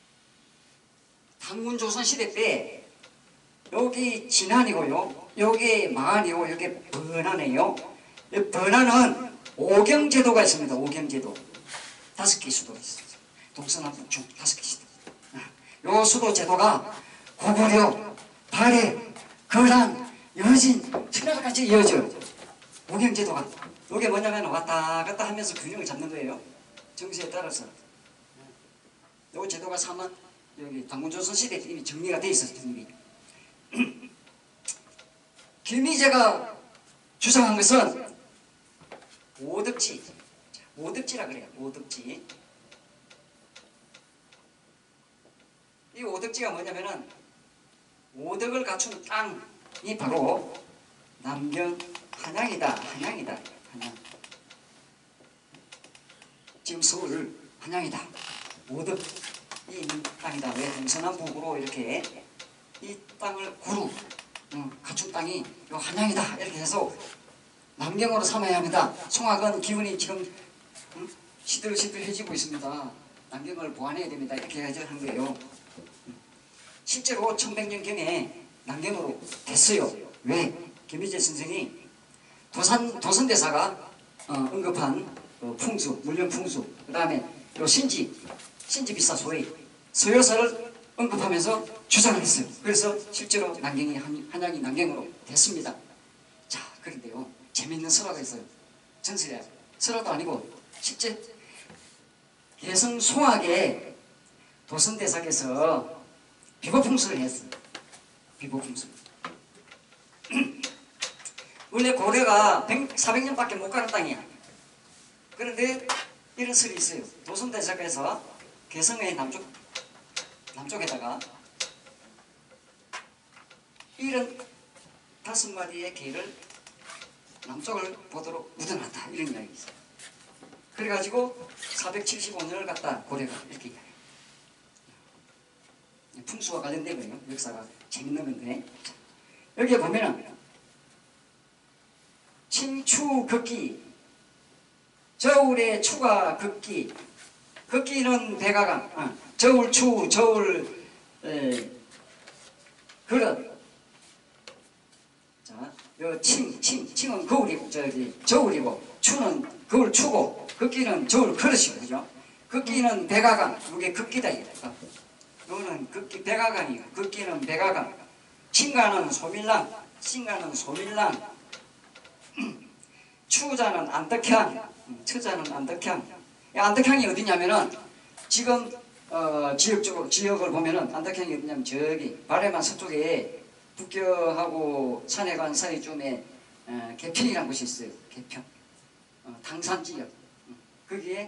당군조선 시대 때 여기 진안이고요, 여기 마안이고, 여기 번안이에요. 이 번안은 오경제도가 있습니다. 오경제도 다섯 개 수도가 있어요. 동서남북 중 다섯 개 수도. 요 수도 제도가 고구려, 발해, 거란, 여진, 천하까지 이어져요. 오경제도가. 이게 뭐냐면 왔다 갔다 하면서 균형을 잡는 거예요. 정세에 따라서. 요 제도가 삼은 여기 당군조선 시대 때 이미 정리가 돼 있었어요. 이미. 김희재가 주장한 것은 오덕지. 오덕지라 그래요. 오덕지. 이 오덕지가 뭐냐면은 오덕을 갖춘 땅이 바로 남경 한양이다. 한양이다. 한양. 지금 서울 한양이다. 오덕이 있는 땅이다. 왜 동서남북으로 이렇게 이 땅을 구루 어, 갖춘 땅이 요 한양이다. 이렇게 해서 남경으로 삼아야 합니다. 송악은 기운이 지금 음, 시들시들해지고 있습니다. 남경을 보완해야 됩니다. 이렇게 한 거예요. 실제로 천백 년경에 남경으로 됐어요. 왜? 김희재 선생이 도산, 도선대사가 어, 언급한 어, 풍수, 물령 풍수, 그 다음에 요 신지, 신지비사 소리, 서요사를 언급하면서 주장을 했어요. 그래서 실제로 남경이, 한, 한양이 남경으로 됐습니다. 자, 그런데요, 재미있는 설화가 있어요. 전설이야. 설화도 아니고, 실제 개성 송악에 도선대사께서 비보풍수를 했어요. 비보풍수. 원래 고려가 사백 년밖에 못 가는 땅이야. 그런데 이런 설이 있어요. 도선대작에서 개성의 남쪽, 남쪽에다가 이런 다섯 마리의 개를 남쪽을 보도록 묻어놨다. 이런 이야기 있어요. 그래가지고 사백칠십오 년을 갖다 고려가 이렇게 이야기해요. 풍수와 관련된 거예요. 역사가 재밌는 건데. 여기에 보면은 칭추 극기, 저울의 추가 극기, 극기는 백화관, 어, 저울 추, 저울 에, 그릇. 자, 요 칭, 칭, 칭은 거울이고 저기 저울이고 추는 거울 추고 극기는 저울 그릇이고 그죠? 극기는 백화관, 이게 극기다 이게. 이거는 극기 백화관이고 극기는 백화관. 칭가는 소밀랑, 칭가는 소밀랑. 추자는 안덕향, 처자는 안덕향. 안덕향이 어디냐면은 지금 어, 지역적으로 지역을 보면은 안덕향이 어디냐면 저기 바레만 서쪽에 북교하고 산해관 사이쯤에 어, 개평이라는 곳이 있어요. 개평, 어, 당산 지역. 거기에가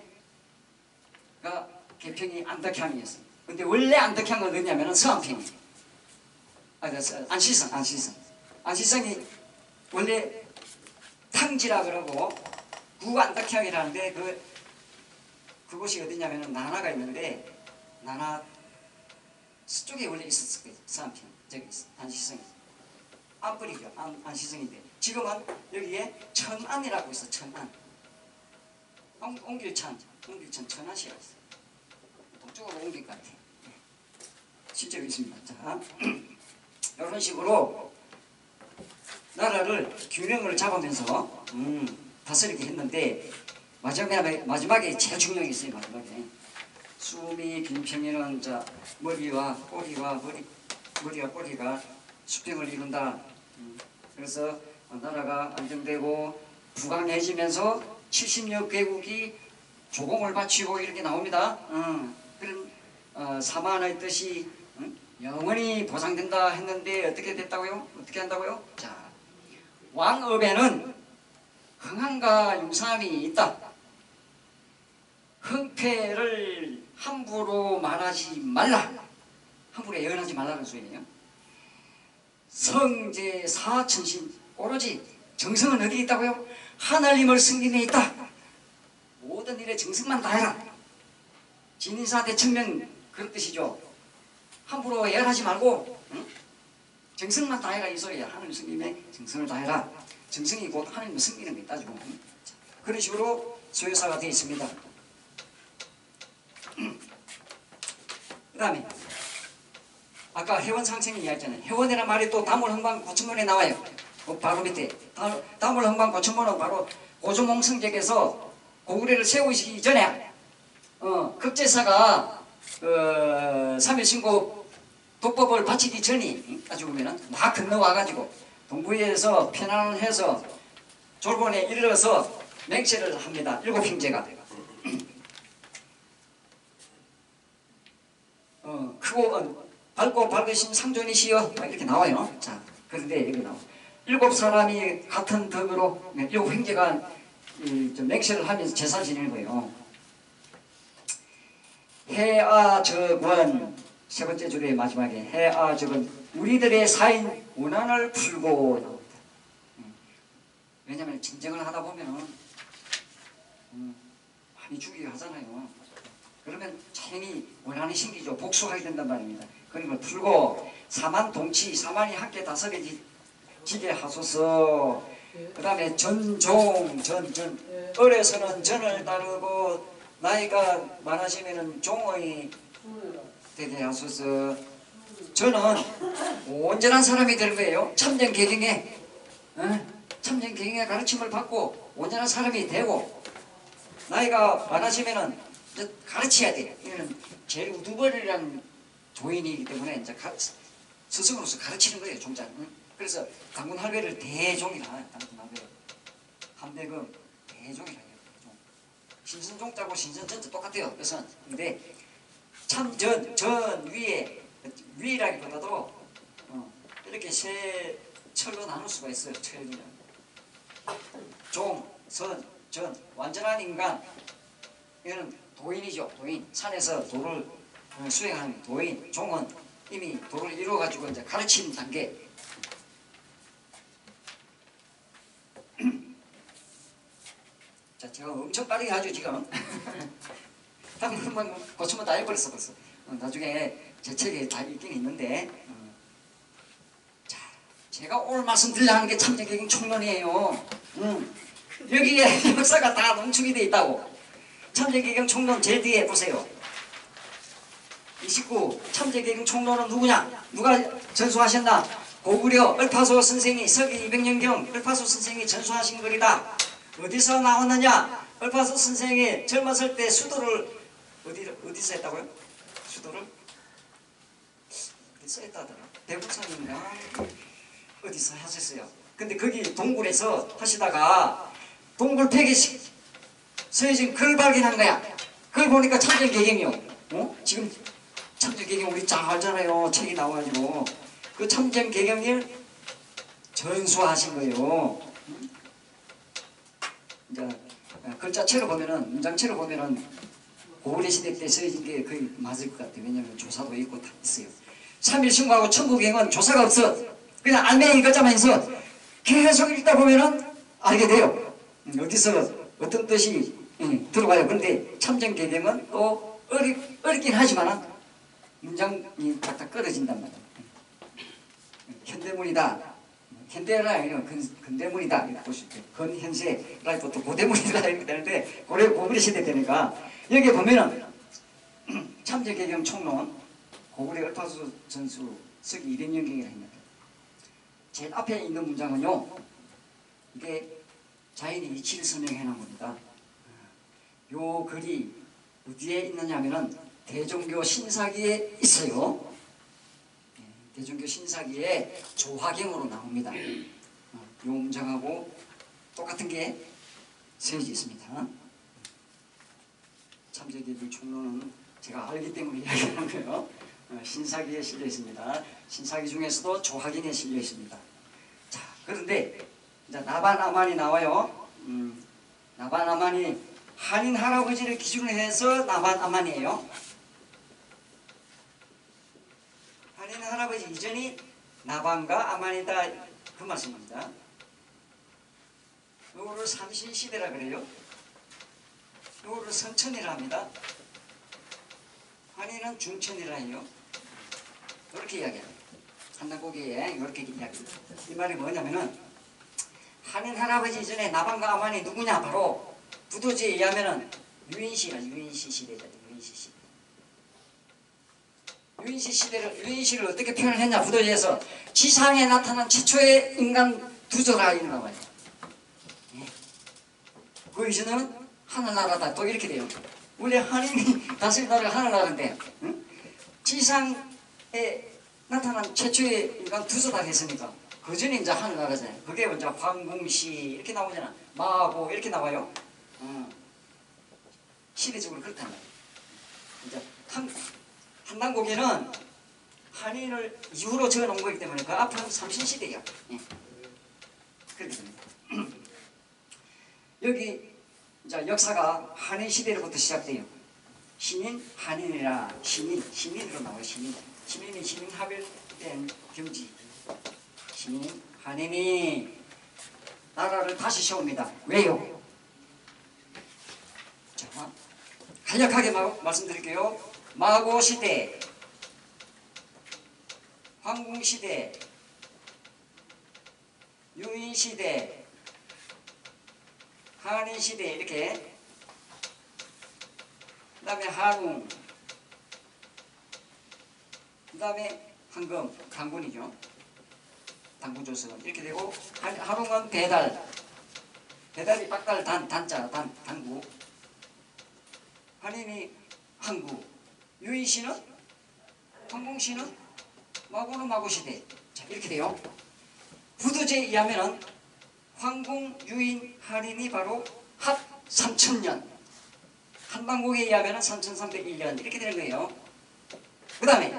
개평이 안덕향이었어요. 근데 원래 안덕향은 어디냐면은 서안평이. 아, 안시성, 안시성, 안시성이 원래 탕지라 그러고 구안덕향이라는데 그 그곳이 어디냐면은 나나가 있는데 나나 서쪽에 원래 있었을 거예요. 서안평 저기 안시성이 안뿌리죠. 안, 안시성인데 지금은 여기에 천안이라고 있어. 천안 옹, 옹길천 옹길천 천안시가 있어. 동쪽으로 옮길 것 같아. 실제로 있습니다. 자, 이런 식으로 나라를 균형을 잡으면서 음, 다스리게 했는데 마지막에, 마지막에 제일 중요한 게 있어요. 마지막에 수미 균평에는 자, 머리와 꼬리와 머리, 머리와 꼬리가 수평을 이룬다. 음, 그래서 나라가 안정되고 부강해지면서 칠십여 개국이 조공을 바치고 이렇게 나옵니다. 음, 그런 어, 사만의 뜻이 음, 영원히 보상된다 했는데 어떻게 됐다고요? 어떻게 한다고요? 자, 왕업에는 흥한과 융삼이 있다. 흥패를 함부로 말하지 말라. 함부로 예언하지 말라는 소리예요. 성제 사천신 오로지 정성은 어디 있다고요? 하늘님을 승림에 있다. 모든 일에 정성만 다해라. 진인사 대천명 그런 뜻이죠. 함부로 예언하지 말고 응? 정성만 다해라 이 소리야. 하나님 승림에 정성을 다해라. 정성이 곧 하나님을 승리는 게 있다. 응? 그런 식으로 소요사가 되어 있습니다. 그 다음에 아까 해원상생이 이야기했잖아요. 해원이라는 말이 또 다물흥방 고천문에 나와요. 그 바로 밑에 다물흥방 고천문은 바로 고조몽성제에서 고구려를 세우시기 전에 어, 급제사가 어, 삼일신고 도법을 바치기 전이 아주 보면은 막 건너와가지고 동부에서 편안을 해서 졸본에 이르러서 맹세를 합니다. 일곱 형제가 어, 크고 어, 밝고 밝으신 상존이시여 이렇게 나와요. 자, 그런데 여기 나와 일곱 사람이 같은 덕으로 일곱 형제가 이, 좀 맹세를 하면서 제사 지내는 거예요. 해아적원 세 번째 줄의 마지막에 해아적원 우리들의 사인 원한을 풀고 나옵니다. 왜냐하면 전쟁을 하다 보면은 음, 많이 죽이게 하잖아요. 그러면 자연히 원한이 생기죠. 복수하게 된단 말입니다. 그런 걸 풀고 사만 동치 사만이 함께 다스려지게 하소서. 그 다음에 전종 전전 어려서는 전을 따르고 나이가 많아지면은 종의 되게 하소서. 저는 온전한 사람이 될 거예요. 참전 계경에 어? 참전 계경의 가르침을 받고 온전한 사람이 되고 나이가 많아지면은 가르쳐야 돼. 이거는 제일 우두머리라는 조인이기 때문에 이제 가, 스승으로서 가르치는 거예요. 종자는. 응? 그래서 당군 할배를 대종이라 당군 할배 한배금 대종이라 해요. 대종. 신선종자고 신선전자 똑같아요. 그래서 근데 참전 전 위에 위라기보다도 어, 이렇게 세 철로 나눌 수가 있어요. 철이랑 종, 선, 전, 완전한 인간. 이거는 도인이죠. 도인. 산에서 도를 수행하는 도인. 종은 이미 도를 이루어가지고 이제 가르치는 단계. 자, 제가 엄청 빠르게 하죠 지금. 한번 고치면 다 해버렸어 벌써. 어, 나중에 제 책에 다 있긴 있는데. 어. 자, 제가 오늘 말씀드리려 하는 게 참전개경 총론이에요. 음. 여기에 역사가 다 농축이 돼 있다고. 참전개경 총론 제일 뒤에 보세요. 이십구 참전개경 총론은 누구냐? 누가 전수하셨나? 고구려 을파소 선생이 서기 이백 년경 을파소 선생이 전수하신 글이다. 어디서 나왔느냐? 을파소 선생이 젊었을 때 수도를 어디, 어디서 했다고요? 수도를? 어디서 했다더라? 대구천인가? 어디서 하셨어요? 근데 거기 동굴에서 하시다가 동굴 폐기식 서해진 글 발견한 거야. 그걸 보니까 참전개경이요. 어? 지금 참전개경 우리 잘 알잖아요. 책이 나와가지고 그 참전개경을 전수하신 거예요. 이제 글자체로 보면은 문장체로 보면은 고구려 시대 때 서해진 게 거의 맞을 것 같아요. 왜냐하면 조사도 있고 다 있어요. 삼일신고하고 천국행은 조사가 없어. 그냥 알맹이 글자만서 계속 읽다 보면은 알게 돼요. 어디서 어떤 뜻이 응, 들어가요. 근데 참전개경은 또 어리, 어렵긴 하지만 문장이 딱딱 끊어진단 말이에요. 현대문이다. 현대라 아니면 근, 근대문이다. 이렇게 보실 때 근현세라 또 고대문이다 이렇게 되는데 고려 고구려 시대 되니까 여기 보면은 참전개경 총론 고구려 을파소 전수 서기 이백 년경이라 했는데 제일 앞에 있는 문장은요. 이게 자연이 이치를 설명해 놓은 겁니다. 요 글이 어디에 있느냐 하면은 대종교 신사기에 있어요. 대종교 신사기에 조화경으로 나옵니다. 요 문장하고 똑같은 게 쓰여져 있습니다. 참전개경 총론은 제가 알기 때문에 이야기하는 거예요. 신사기에 실려 있습니다. 신사기 중에서도 조화경에 실려 있습니다. 자, 그런데 이제 나반아만이 나와요. 음, 나반아만이 한인 할아버지를 기준으로 해서 나반아만이에요. 한인 할아버지 이전이 나반과 아만이다 그 말씀입니다. 요거를 삼신시대라 그래요. 요거를 선천이라 합니다. 한인은 중천이라 해요. 이렇게 이야기합니다. 한단고기에 이렇게 이야기합니다. 이 말이 뭐냐면은 한인 할아버지 이전에 나반과 아만이 누구냐? 바로 부도지에 의하면은 유인시가 유인시 시대잖아요. 유인시 시대. 유인시 시대를 유인시를 어떻게 표현을 했냐? 부도지에서 지상에 나타난 최초의 인간 두조라 이런 나와요. 예. 그 이전은 하늘나라다 또 이렇게 돼요. 원래 한인이 다스린 나라가 하늘나라인데 응? 지상에 나타난 최초의 인간 두조다 했으니까 그 전에 이제 하늘나라잖아요. 그게 이제 황궁시 이렇게 나오잖아. 마고 이렇게 나와요. 어. 시대적으로 그렇단 말이에요. 이제 한, 한단고개는 한인을 이후로 적어 놓은 거기 때문에 그 앞은 삼신시대예요. 예. 그렇게 됩니다. 여기 이제 역사가 한인 시대로부터 시작돼요. 신인, 한인이라 신인, 신인으로 나와요. 신인. 신인이 신인 합일된 경지. 신인, 한인이 나라를 다시 세웁니다. 왜요? 자, 간략하게 마, 말씀드릴게요. 마고시대, 황궁시대, 유인시대, 한인시대 이렇게 그 다음에 한웅 그 다음에 황금, 당군이죠. 당군조선 이렇게 되고 한웅은 배달 배달이 빡달 단, 단자, 단, 당구 한인이 항구 유인시는 황궁시는 마고는 마고시대 자 이렇게 돼요. 부도제에 의하면은 황궁, 유인, 한인이 바로 합 삼천 년 한방국에 의하면은 삼천삼백일 년 이렇게 되는 거예요. 그 다음에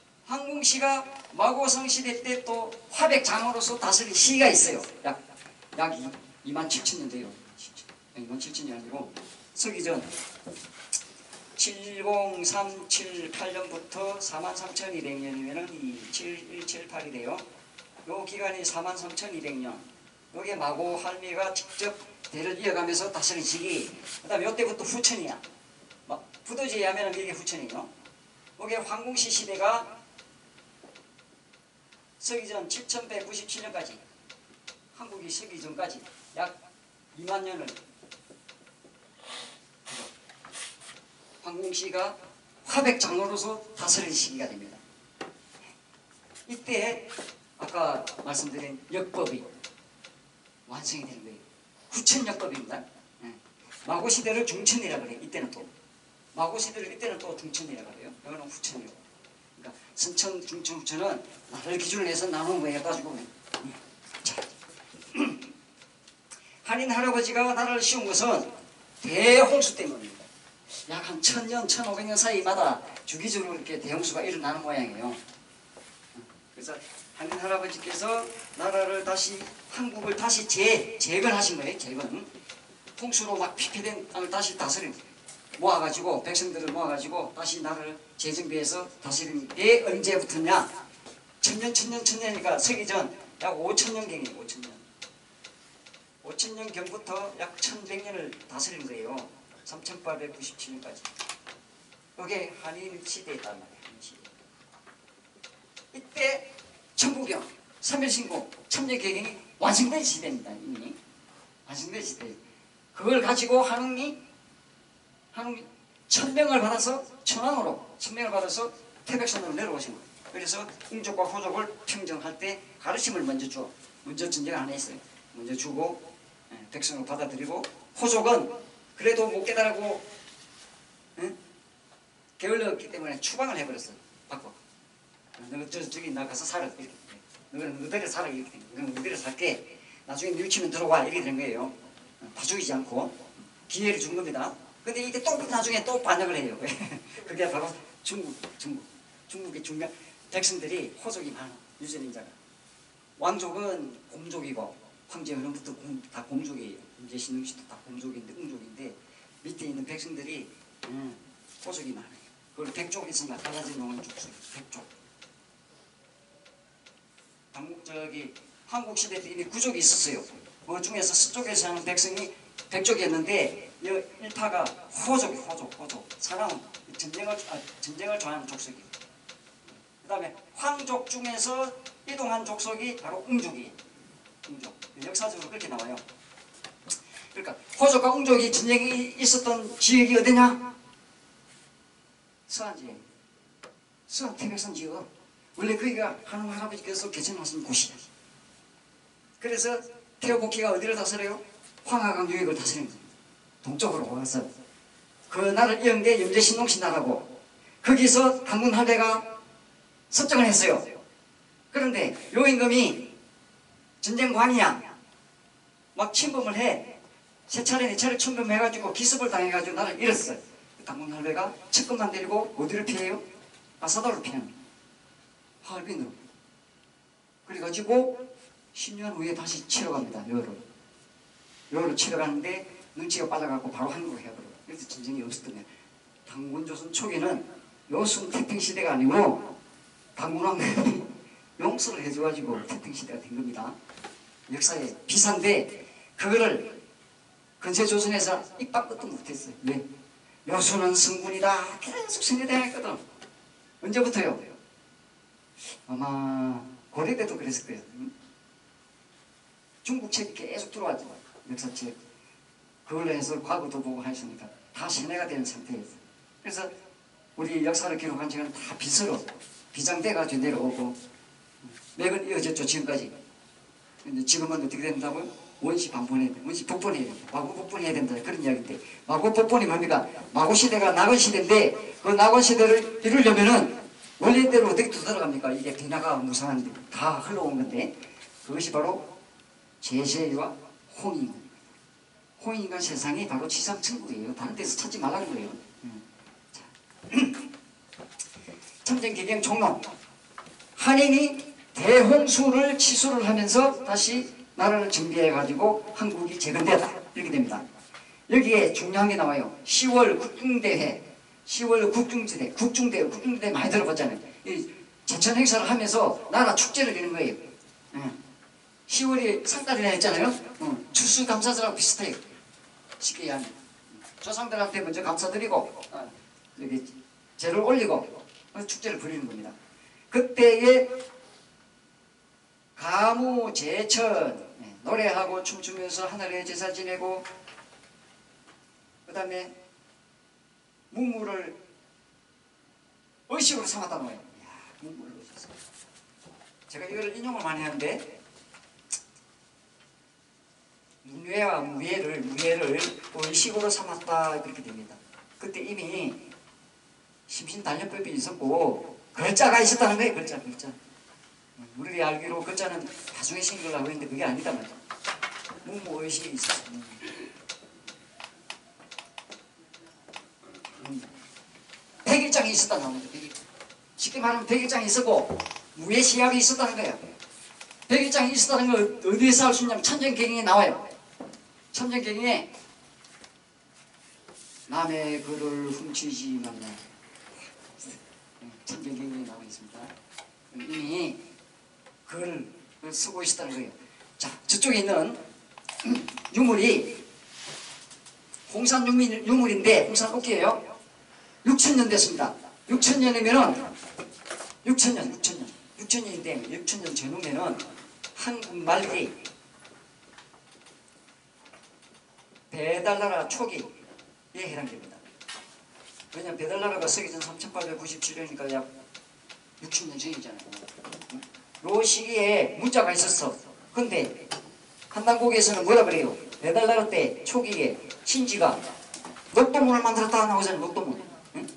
황궁시가 마고성 시대 때 또 화백장으로서 다스린 시가 있어요. 약 약 이만 칠천 년 돼요. 이만 칠천 년이 아니고 서기전 칠공삼칠팔 년부터 사만 삼천이백 년이면은 칠일칠팔이 돼요. 요 기간이 사만 삼천이백 년. 요게 마고 할미가 직접 대를 이어가면서 다스린 시기. 그다음에 요때부터 후천이야. 막 부도지에 하면은 이게 후천이에요. 요게 황궁시 시대가 서기전 칠천백구십칠 년까지, 한국이 서기 전까지 약 이만 년을 황궁시가 화백장로로서 다스린 시기가 됩니다. 이때 아까 말씀드린 역법이 완성이 되는 거예요. 후천역법입니다. 마고시대를 중천이라 그래요. 이때는 또 마고시대를 이때는 또 중천이라 그래요. 이거는 후천이요. 그러니까 선천, 중천, 후천은 나라를 기준으로 해서 나누는 거예요. 가지고 자, 한인 할아버지가 나라를 씌운 것은 대홍수 때문입니다. 약 한 천년, 천오백 년 사이마다 주기적으로 이렇게 대홍수가 일어나는 모양이에요. 그래서 한인 할아버지께서 나라를 다시, 한국을 다시 재, 재건하신 거예요. 재건. 홍수로 막 피폐된 땅을 다시 다스린, 모아가지고, 백성들을 모아가지고 다시 나라를 재정비해서 다스린 게 언제부터냐? 천년, 천년, 천년이니까 서기전 약 오천 년경이에요. 오천 년. 오천 년경부터 약 천백 년을 다스린 거예요. 삼천팔백구십칠 년까지. 이게 한인 시대였단 말이에요. 한인 시대. 이때 천부경, 삼일신공, 천녀개경이 완성된 시대입니다. 이미 완성된 시대. 그걸 가지고 한웅이 한웅이 천명을 받아서 천왕으로 천명을 받아서 태백산으로 내려오신 거예요. 그래서 웅족과 호족을 평정할 때 가르침을 먼저 줘. 먼저 전쟁 안 했어요. 먼저 주고 백성을 받아들이고, 호족은 그래도 못 깨달고 응? 게을렀기 때문에 추방을 해버렸어요. 바꿔. 너 저, 저기 나가서 살아. 이렇게. 너는 너희들 살아. 이렇게 된 거예요. 너희들 살게. 나중에 뉘우치면 들어와. 이렇게 된 거예요. 다 죽이지 않고 기회를 준 겁니다. 근데 이게 또 나중에 또 반역을 해요. 그게 바로 중국, 중국. 중국의 중간 백성들이 호족이 많아. 유전인자가. 왕족은 공족이고 황제 흐름부터 다 공족이에요. 이제 신흥시도 다 공족인데 웅족인데 밑에 있는 백성들이 음, 호족이 많아요. 그걸 백족에서나 갈라진 용은 족속. 백족. 당국 저기 한국 시대 때 이미 구족이 있었어요. 그 중에서 서쪽에 사는 백성이 백족이었는데 이 일파가 호족이 호족 호족. 사람은 전쟁을 아, 전쟁을 좋아하는 족속이에요. 그다음에 황족 중에서 이동한 족속이 바로 웅족이에요. 웅족. 역사적으로 그렇게 나와요. 그러니까 호족과 웅족이 전쟁이 있었던 지역이 어디냐? 서안지역. 서안 태백산 지역. 원래 거기가 한웅 할아버지께서 개천하신 곳이야. 그래서 태호복희가 어디를 다스려요? 황하강 유역을 다스리는 거예요. 동쪽으로 와서 그 나라를 이은 게 염제신동신 나라고, 거기서 당군 할배가 섭정을 했어요. 그런데 요 임금이 전쟁광이야. 막 침범을 해. 세 차례 네 차례 침범해가지고 기습을 당해가지고 나를 잃었어요. 당군 할배가 측근만 데리고 어디를 피해요? 아사도를 피하는 거예요. 하얼빈으로. 그래가지고 십 년 후에 다시 치러 갑니다. 여를. 여를 치러 가는데 눈치가 빨라갖고 바로 한국으로 해버려요. 그래서 전쟁이 없었던 거예요. 당군조선 초기는 요순 태평시대가 아니고 당군왕들이 용서를 해줘가지고 태평시대가 된 겁니다. 역사에 비싼데 그거를 근세조선에서 입 밖도 못했어요. 왜? 요순은 성군이다. 계속 생겨다녔거든. 언제부터요? 아마 고려 때도 그랬을 거예요. 중국 책이 계속 들어왔죠. 역사책. 그걸로 해서 과거도 보고 하셨으니까 다 세뇌가 되는 상태였어요. 그래서 우리 역사를 기록한 책은 다 빗으로 비장돼가지고 내려오고 맥은 이어졌죠. 지금까지. 근데 지금은 어떻게 된다고요? 원시 반본해야 돼. 원시 복본해야 돼. 마구 복본해야 된다. 그런 이야기인데 마구 복본이 뭡니까? 마구 시대가 낙원 시대인데 그 낙원 시대를 이루려면은 원래대로 어떻게 되돌아갑니까? 이게 변화가 무상한데 다 흘러온 건데 그것이 바로 제세와 홍인군. 홍인간 세상이 바로 지상천국이에요. 다른 데서 찾지 말라는 거예요. 참전개경 종론. 한인이 대홍수를 치수를 하면서 다시 나라를 정비해 가지고 한국이 재건되었다 이렇게 됩니다. 여기에 중요한 게 나와요. 시월 국중대회, 시월 국중대회, 국중대회, 국중대회 많이 들어봤잖아요. 이 제천 행사를 하면서 나라 축제를 여는 거예요. 시월이 상달이나 했잖아요. 어, 추수감사절하고 비슷해요. 쉽게 얘기하면 조상들한테 먼저 감사드리고 어, 여기 제를 올리고 어, 축제를 벌이는 겁니다. 그때에 가무제천 네, 노래하고 춤추면서 하늘에 제사 지내고 그 다음에 문물을 의식으로 삼았다는 거예요. 이야, 문물을 의식. 제가 이걸 인용을 많이 하는데 문외와 무예를 무예를 의식으로 삼았다 그렇게 됩니다. 그때 이미 심신단련법이 있었고 글자가 있었다는 거예요. 글자 글자. 우리가 알기로 글자는 나중에 생긴 걸로 알고 있는데 그게 아니다 말이야. 문무의식이 있었어. 백일장이 있었다는 거예요. 쉽게 말하면 백일장이 있었고 무예시약이 있었다는 거예요. 백일장이 있었다는 걸 어디에서 알 수 있냐면 천정경에 나와요. 천정경에 남의 글을 훔치지 말라. 천정경에 나와 있습니다. 이미 글을 쓰고 있었다는 거예요. 자, 저쪽에 있는 유물이 홍산 유물, 유물인데 홍산 옥기예요. 육천 년 됐습니다. 육천 년이면은 육천 년, 육천 년, 육천 년인데 육천 년 전후면은 한국 말기 배달나라 초기에 해당됩니다. 왜냐하면 배달나라가 서기 전 삼천팔백구십칠 년이니까 약 육십 년 전이잖아요. 요 시기에 문자가 있었어. 근데 한당국에서는 뭐라 그래요? 배달나라 때 초기에 신지가 녹도문을 만들었다 나오잖아요. 녹도문. 응?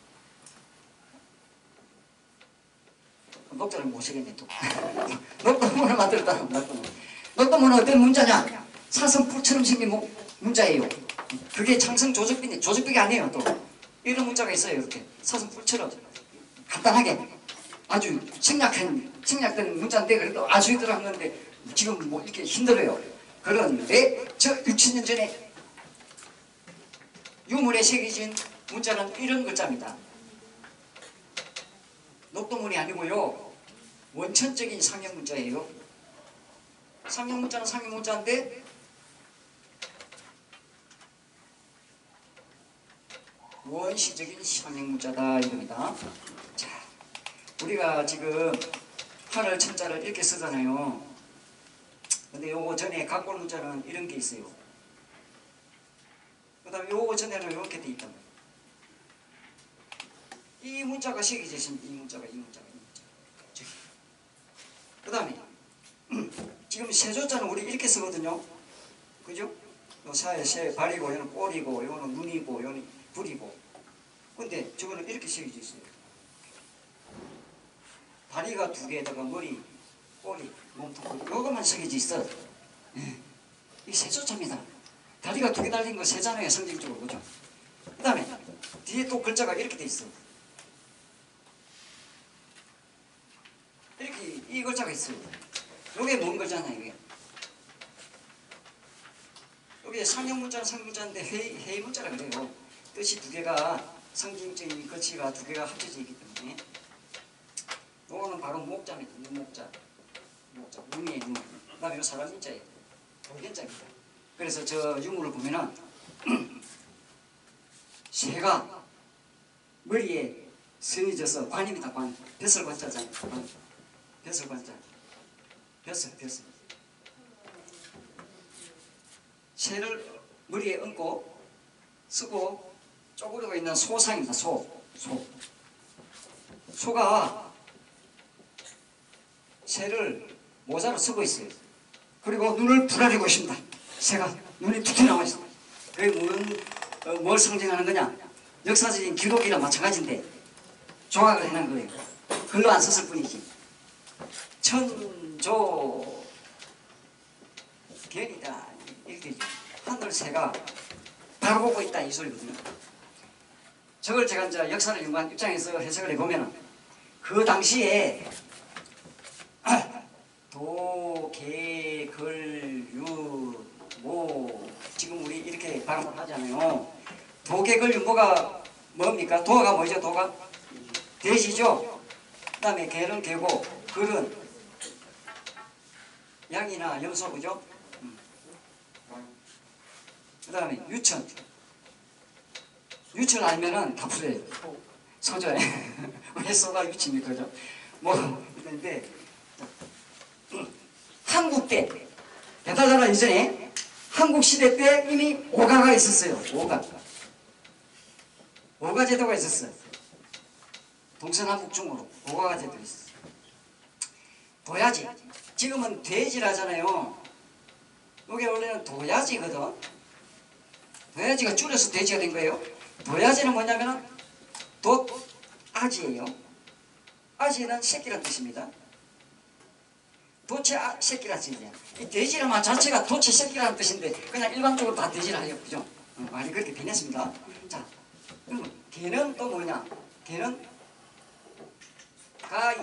녹자를 못 쓰겠네 또. 녹도문을 만들었다. 녹도문. 녹도문은 어떤 문자냐? 사슴뿔처럼 생긴 문자예요. 그게 창성 조적비인데 조적비가 아니에요. 또 이런 문자가 있어요. 이렇게 사슴뿔처럼 간단하게 아주 생략한 생략된 문자인데 그래도 아주 들어간 건데 지금 뭐 이렇게 힘들어요. 그런데 저 육천 년 전에 유물에 새겨진 문자는 이런 글자입니다. 녹도문이 아니고요. 원천적인 상형 문자예요. 상형 문자는 상형 문자인데 원시적인 상형 문자다 이겁니다. 자, 우리가 지금 하늘 천자를 이렇게 쓰잖아요. 근데 요거 전에 각골 문자는 이런 게 있어요. 그 다음에 요거 전에는 이렇게 돼 있단 말이에요. 이 문자가 새겨져 있습니다. 이 문자가, 이 문자가, 이 문자가. 저기. 그 다음에 지금 세조자는 우리 이렇게 쓰거든요. 그죠? 요 사에 새 발이고, 요는 꼬리고, 요는 눈이고, 요는 불이고. 근데 저거는 이렇게 새겨져 있어요. 다리가 두 개에다가 머리, 꼬리, 몸통, 요것만 새겨져 있어. 예. 이게 세조자입니다. 다리가 두 개 달린 거 세잖아요, 상징적으로. 그죠? 그 다음에 뒤에 또 글자가 이렇게 돼 있어. 이렇게 이 글자가 있어요. 요게 뭔 글자냐 이게. 요게 상형 문자는 상형 문자인데 회의, 회의 문자라 그래요. 뜻이 두 개가 상징적인 글씨가 두 개가 합쳐져 있기 때문에 요거는 바로 목자입니다. 목자. 목자. 문의 눈. 그 다음에 요 사람 인자예요. 돌견자입니다. 그래서 저 유물을 보면은 새가 머리에 선이 져서 관입니다. 관. 벼슬관자잖아요. 관. 벼슬관자. 벼슬, 벼슬. 새를 머리에 얹고 쓰고 쪼그리고 있는 소상입니다. 소. 소. 소가 새를 모자로 쓰고 있어요. 그리고 눈을 부라리고 있습니다. 새가 눈이 툭 튀어나와 있습니다. 그게 뭘, 어, 뭘 상징하는 거냐? 역사적인 기록이랑 마찬가지인데 조각을 해놓은 거예요. 글로 안 썼을 뿐이지. 천조 견이다 이렇게 되죠. 하늘 새가 바라보고 있다 이 소리거든요. 저걸 제가 이제 역사를 연구한 입장에서 해석을 해보면 그 당시에 도, 개, 걸, 유, 모 지금 우리 이렇게 발음을 하잖아요. 도, 개, 걸, 유, 모가 뭡니까? 도가 뭐죠? 도가 돼지죠. 그 다음에 개는 개고 걸은 양이나 염소 그죠? 음. 그 다음에 유천. 유천 알면은 다 풀려요. 소죠. 왜 소가 유치입니까? 그죠? 뭐 그런데 한국 때 배달나라 이전에 한국 시대 때 이미 오가가 있었어요. 오가. 오가 제도가 있었어요. 동서남북중으로 오가가 제도가 있었어요. 도야지. 지금은 돼지라잖아요. 이게 원래는 도야지거든. 도야지가 줄여서 돼지가 된 거예요. 도야지는 뭐냐면은 돛아지예요. 아지는 새끼란 뜻입니다. 도체 아, 새끼란 뜻이냐. 이 돼지란 말 자체가 도체 새끼라는 뜻인데 그냥 일반적으로 다 돼지라 해요. 그죠? 어, 많이 그렇게 변했습니다. 자, 그럼 개는 또 뭐냐? 개는 가히,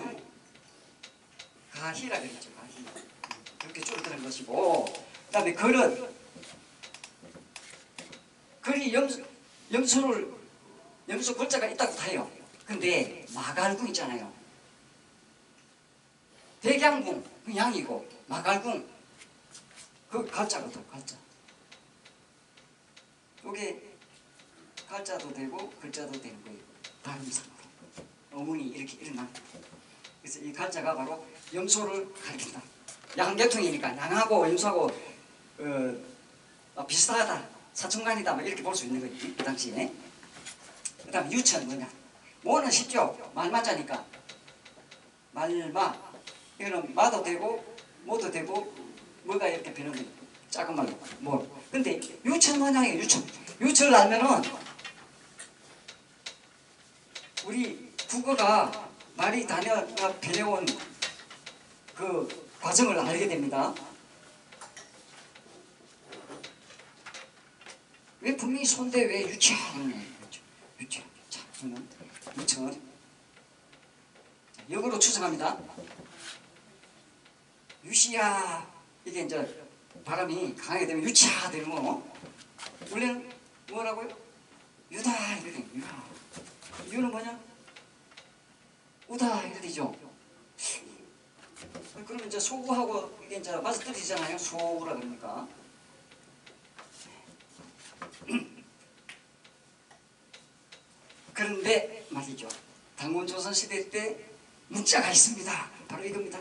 가히라 그랬죠. 가히. 그렇게 줄어드는 것이고, 그 다음에 걸은 걸이 염, 염소를 염소 글자가 있다고 해요. 근데 마갈궁 있잖아요. 백양궁 그 양이고 마갈궁 그 갈자거든. 갈자. 요게 갈자도 되고 글자도 되는 거예요. 발음상으로 어문이 이렇게 일어나. 그래서 이 갈자가 바로 염소를 가리킨다. 양계통이니까 양하고 염소하고 어, 비슷하다, 사촌간이다 뭐 이렇게 볼 수 있는 거지 그 당시에. 그 다음 유천 뭐냐? 모는 쉽죠. 말맞자니까 말마. 이거는 마도 되고 모도 되고 뭐가 이렇게 변하는 거예요. 작은 말로 뭐. 근데 유천 뭐냐예요. 유천. 유천을 알면은 우리 국어가 말이 다녀가 변해온 그 과정을 알게 됩니다. 왜 분명히 손대 왜 유치하는 유치. 자, 저는 유천. 역으로 추정합니다. 유시야 이게 이제 바람이 강하게 되면 유치하 되는 거. 원래는 뭐라고요? 유다 이렇게 돼요. 유다. 유는 뭐냐? 우다 이렇게 되죠. 그러면 이제 소우하고 이게 이제 맞아떨어지잖아요. 소우라 그러니까. 그런데 말이죠. 당군조선 시대 때 문자가 있습니다. 바로 이겁니다.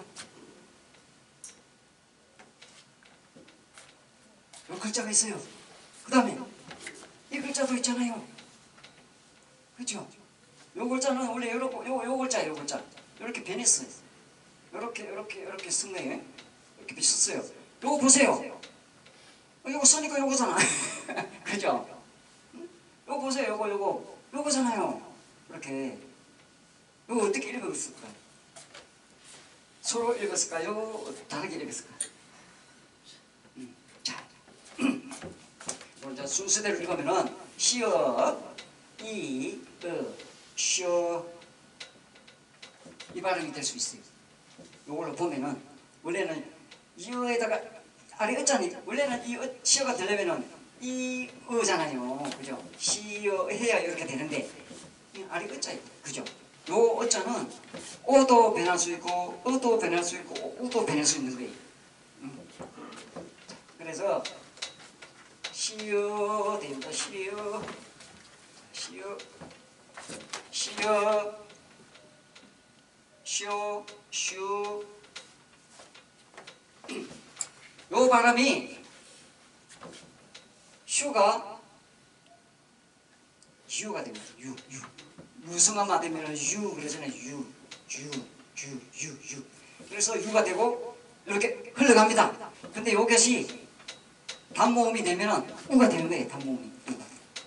요 글자가 있어요. 그 다음에 이 글자도 있잖아요. 그렇죠? 요 글자는 원래 요렇게 요, 요 글자 요 글자 이렇게 변했어요. 요렇게 요렇게 요렇게 쓴 거예요. 이렇게 비쳤어요. 요거 보세요. 요거 쓰니까 요거잖아. 그죠? 요거 보세요. 요거 요거 요거잖아요. 이렇게 요거 어떻게 읽었을까? 서로 읽었을까요? 다르게 읽었을까? 음, 자, 이제 순서대로 읽으면은 시어, 이, 으, 쉬어 이 발음이 될 수 있어요. 요걸로 보면은 원래는 이어에다가 아래 어자니 원래는 이 어, 시어가 되려면은 이 어잖아요. 그죠? 시어 해야 이렇게 되는데 아래 어자예요. 그죠? 요 어자는 오도 변할 수 있고 어도 변할 수 있고 우도 변할 수 있는 거예요. 음. 그래서 시어 됩니다. 시어 시어 시어 쇼 슈. 요 바람이 슈가 유가 됩니다. 유, 유. 무성화만 되면 유 그러잖아요. 유, 유, 유, 유, 유. 그래서 유가 되고 이렇게 흘러갑니다. 근데 요것이 단모음이 되면 우가 되는 거예요. 단모음이. 우가.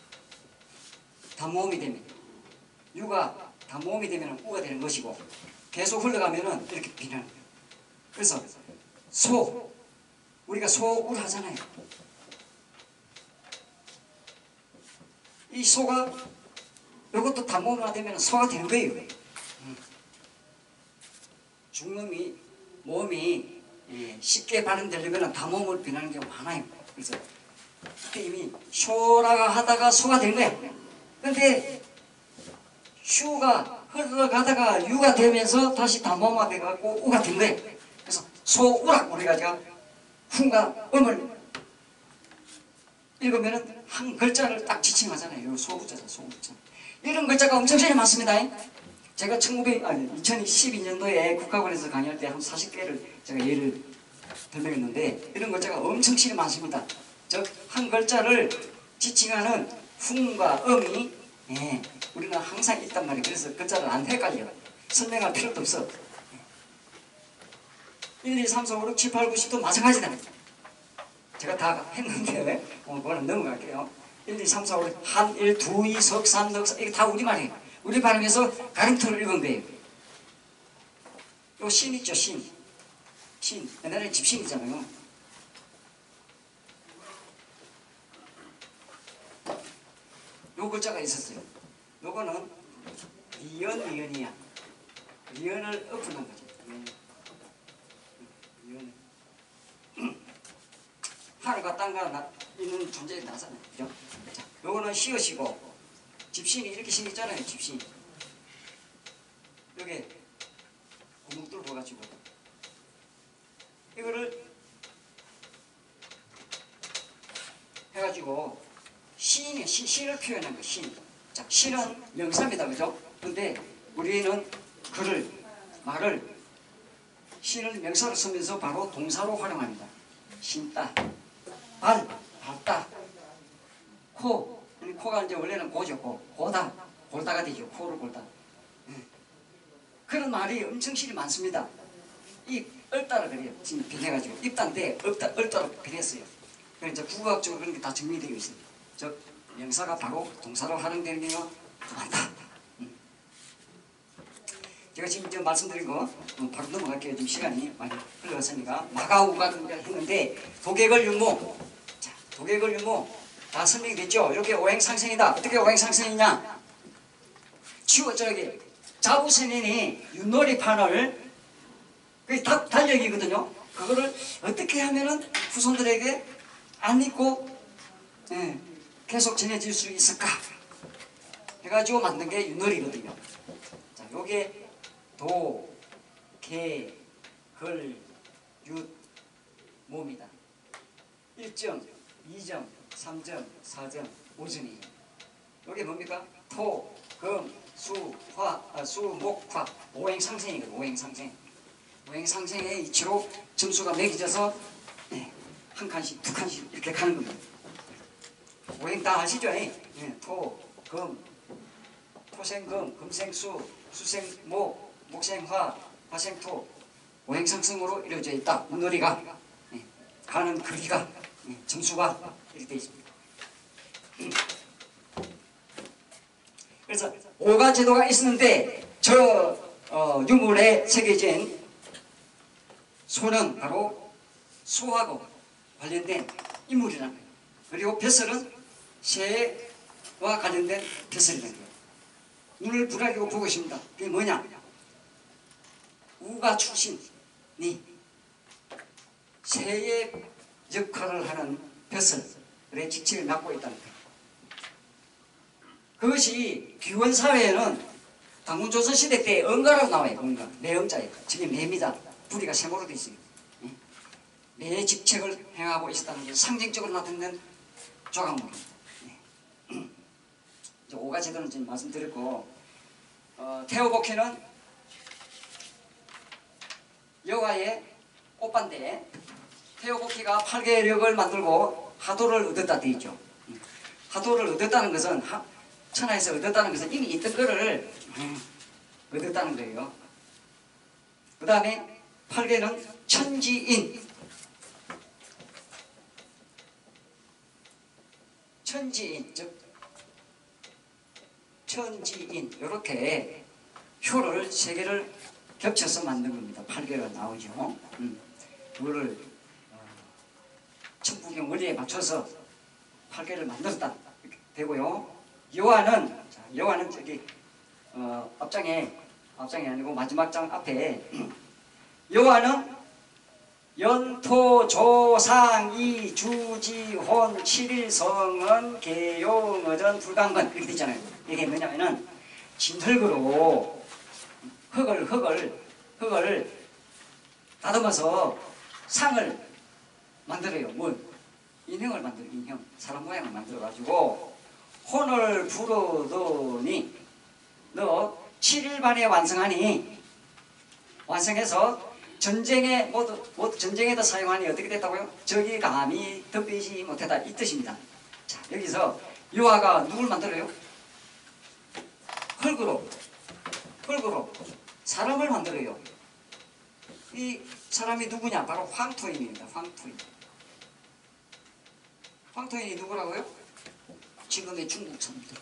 단모음이 되면 유가 단모음이 되면 우가 되는 것이고 계속 흘러가면 이렇게 비나는 거예요. 그래서 소 우리가 소울 하잖아요. 이 소가 이것도 단모음화 되면 소가 되는 거예요. 음. 중음이 모음이 예, 쉽게 발음되려면 담음을 변하는 경우가 많아요. 그래서 그때 이미 쇼라가 하다가 소가 된 거야. 근데 슈가 흘러가다가 유가 되면서 다시 담음화 돼갖고 우가 된 거야. 그래서 소우락 우리가 제가 훈과 음을 읽으면은 한 글자를 딱 지칭하잖아요. 요 소부자죠, 소부자. 이런 글자가 엄청 많이 많습니다. 제가 천구백, 아니, 이천십이 년도에 국가관에서 강의할 때 한 사십 개를 제가 예를 설명했는데 이런 글자가 엄청 실이 많습니다. 즉 한 글자를 지칭하는 훈과 음이 예, 우리는 항상 있단 말이에요. 그래서 글자를 안 헷갈려. 설명할 필요도 없어. 일, 이, 삼, 사, 오, 육, 칠, 팔, 구, 십도 마찬가지다. 제가 다 했는데 어, 그거는 넘어갈게요. 일, 이, 삼, 사, 오, 육, 한, 일, 두, 이, 석, 삼, 넉, 사, 이게 다 우리말이에요. 우리 발음에서 가림표를 읽은 거예요. 요 신 있죠, 신. 신. 옛날에 집신이잖아요. 요 글자가 있었어요. 요거는 리언, 리언이야. 리언을 엎어놓은 거죠. 리언. 하늘과 땅과 있는 존재에 나잖아요. 그죠? 자, 요거는 시옷이고, 집신이 이렇게 생겼잖아요. 집신. 여기 구멍 뚫어가지고 이거를 해가지고 시인의 시, 시를 표현한 거. 시. 자, 시는 명사입니다. 그죠? 근데 우리는 글을, 말을 시를 명사로 쓰면서 바로 동사로 활용합니다. 신다, 발, 밟다, 코, 코가 이제 원래는 고죠. 코. 고다, 골다가 되죠. 코를 골다. 그런 말이 엄청 실이 많습니다. 이 얼따라 그래요. 지금 변해가지고 입단데 얼따, 얼따라 변했어요. 그래서 이제 국어학적으로 그런 게 다 정리되어 있어요. 즉 명사가 바로 동사로 활용되는 경우가 많다. 음. 제가 지금 저 말씀드린 거 음, 바로 넘어갈게요. 지금 시간이 많이 흘러갔으니까 마가우가 했는데 도객을 유무. 자, 도객을 유무 다 설명이 됐죠. 이렇게 오행상생이다. 어떻게 오행상생이냐? 치워 저기 자부선인이 윷놀이판을 그게 다 달력이거든요. 그거를 어떻게 하면은 후손들에게 안 잊고 예, 계속 전해질 수 있을까 해가지고 만든 게 윷놀이거든요. 자, 요게 도, 개, 걸, 윷, 모입니다. 일 점, 이 점, 삼 점, 사 점, 오 점이에요. 요게 뭡니까? 토, 금, 수, 화, 아, 수, 목, 화. 오행상생이거든요. 오행상생. 오행상생의 이치로 점수가 매겨져서 네, 한 칸씩, 두 칸씩 이렇게 가는 겁니다. 오행 다 아시죠? 네, 토, 금, 토생금, 금생수, 수생목, 목생화, 화생토. 오행상생으로 이루어져 있다. 윷놀이가 네, 가는 거리가 네, 점수가 이렇게 되어 있습니다. 그래서 오가 제도가 있었는데 저 어, 유물에 새겨진 소는 바로 소하고 관련된 인물이라는 거예요. 그리고 벼슬은 새와 관련된 벼슬이라는 거예요. 눈을 부라리고 보고 있습니다. 그게 뭐냐? 우가 출신이 새의 역할을 하는 벼슬의 직책을 맡고 있다는 거예요. 그것이 귀원사회에는 당군조선시대 때 응가라고 나와요. 응가. 매음자예요. 저게 매입니다. 부리가 세모로 되어 있습니다. 매의 직책을 행하고 있었다는 게 상징적으로 나타내는 조각물입니다. 오가 제도는 지금 말씀드렸고 어, 태오복희는 여호와의 꽃반대에 태오복희가 팔계력을 만들고 하도를 얻었다 되어 있죠. 하도를 얻었다는 것은 하, 천하에서 얻었다는 것은 이미 있던 거를 음, 얻었다는 거예요. 그 다음에 팔계는 천지인. 천지인, 즉 천지인 이렇게 효를 세 개를 겹쳐서 만든 겁니다. 팔계가 나오죠. 음, 그거를 어, 천부경 원리에 맞춰서 팔계를 만들었다 이렇게 되고요. 여호와는 여호와는 저기 어, 앞장에 앞장이 아니고 마지막 장 앞에 여호와는 연토 조상 이주지혼 칠일성은 계용어전 불강건 이렇게 되잖아요. 이게 뭐냐면은 진흙으로 흙을 흙을 흙을 다듬어서 상을 만들어요. 뭘? 인형을 만들어. 인형 사람 모양을 만들어 가지고 혼을 부르더니 너 칠 일 만에 완성하니 완성해서 전쟁에 모두, 모두 전쟁에다 사용하니 어떻게 됐다고요? 적이 감히 덮이지 못했다 이 뜻입니다. 자 여기서 유아가 누굴 만들어요? 흙으로 흙으로 사람을 만들어요. 이 사람이 누구냐? 바로 황토인입니다. 황토인. 황토인이 누구라고요? 지금의 중국 사람들.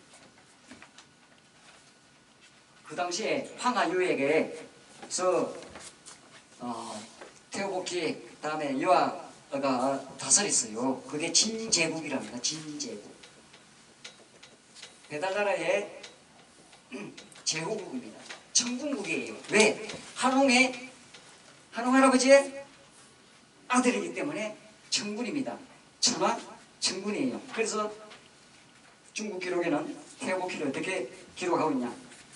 그 당시에 황하유에게서 어, 태호복희 다음에 유아가 다스렸어요. 그게 진제국이랍니다. 진제국. 배달나라의 제후국입니다. 청궁국이에요. 왜? 한홍의 한홍 할아버지의 아들이기 때문에 청군입니다. 천황 청군이에요. 그래서 중국 기록에는 태호복희를 어떻게 기록하고 있냐?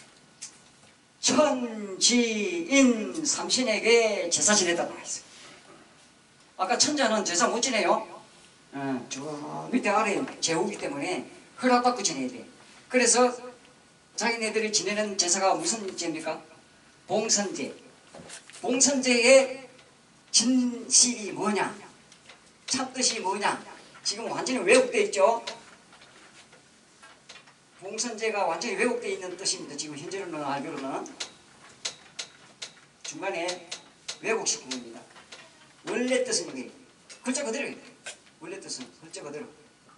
천지인 삼신에게 제사 지냈다 나와 있어요. 아까 천자는 제사 못 지내요. 어, 저 밑에 아래 제후기 때문에 허락받고 지내야 돼. 그래서 자기네들이 지내는 제사가 무슨 제입니까? 봉선제. 봉선제의 진실이 뭐냐? 참뜻이 뭐냐? 지금 완전히 왜곡되어 있죠. 봉선제가 완전히 왜곡되어 있는 뜻입니다. 지금 현재로는 알기로는 중간에 왜곡시킨 겁니다. 원래 뜻은 여기 글자 그대로예요. 원래 뜻은 글자 그대로.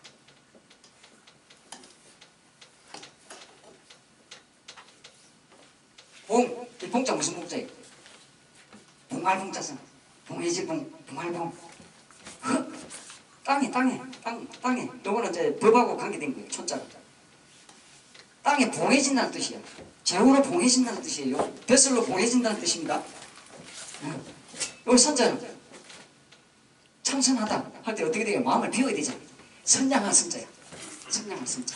봉, 이 봉자 무슨 봉자예요? 봉알봉자선. 봉해지봉, 봉알봉. 흙, 땅에, 땅에, 땅, 땅에. 요거는 이제 법하고 관계된 거예요. 초자가. 땅에 봉해진다는 뜻이야. 제후로 봉해진다는 뜻이에요. 뱃슬로 봉해진다는 뜻입니다. 요 선자는 참선하다 할 때 어떻게 돼요? 마음을 비워야 되잖아. 선량한 선자야. 선량한 선자.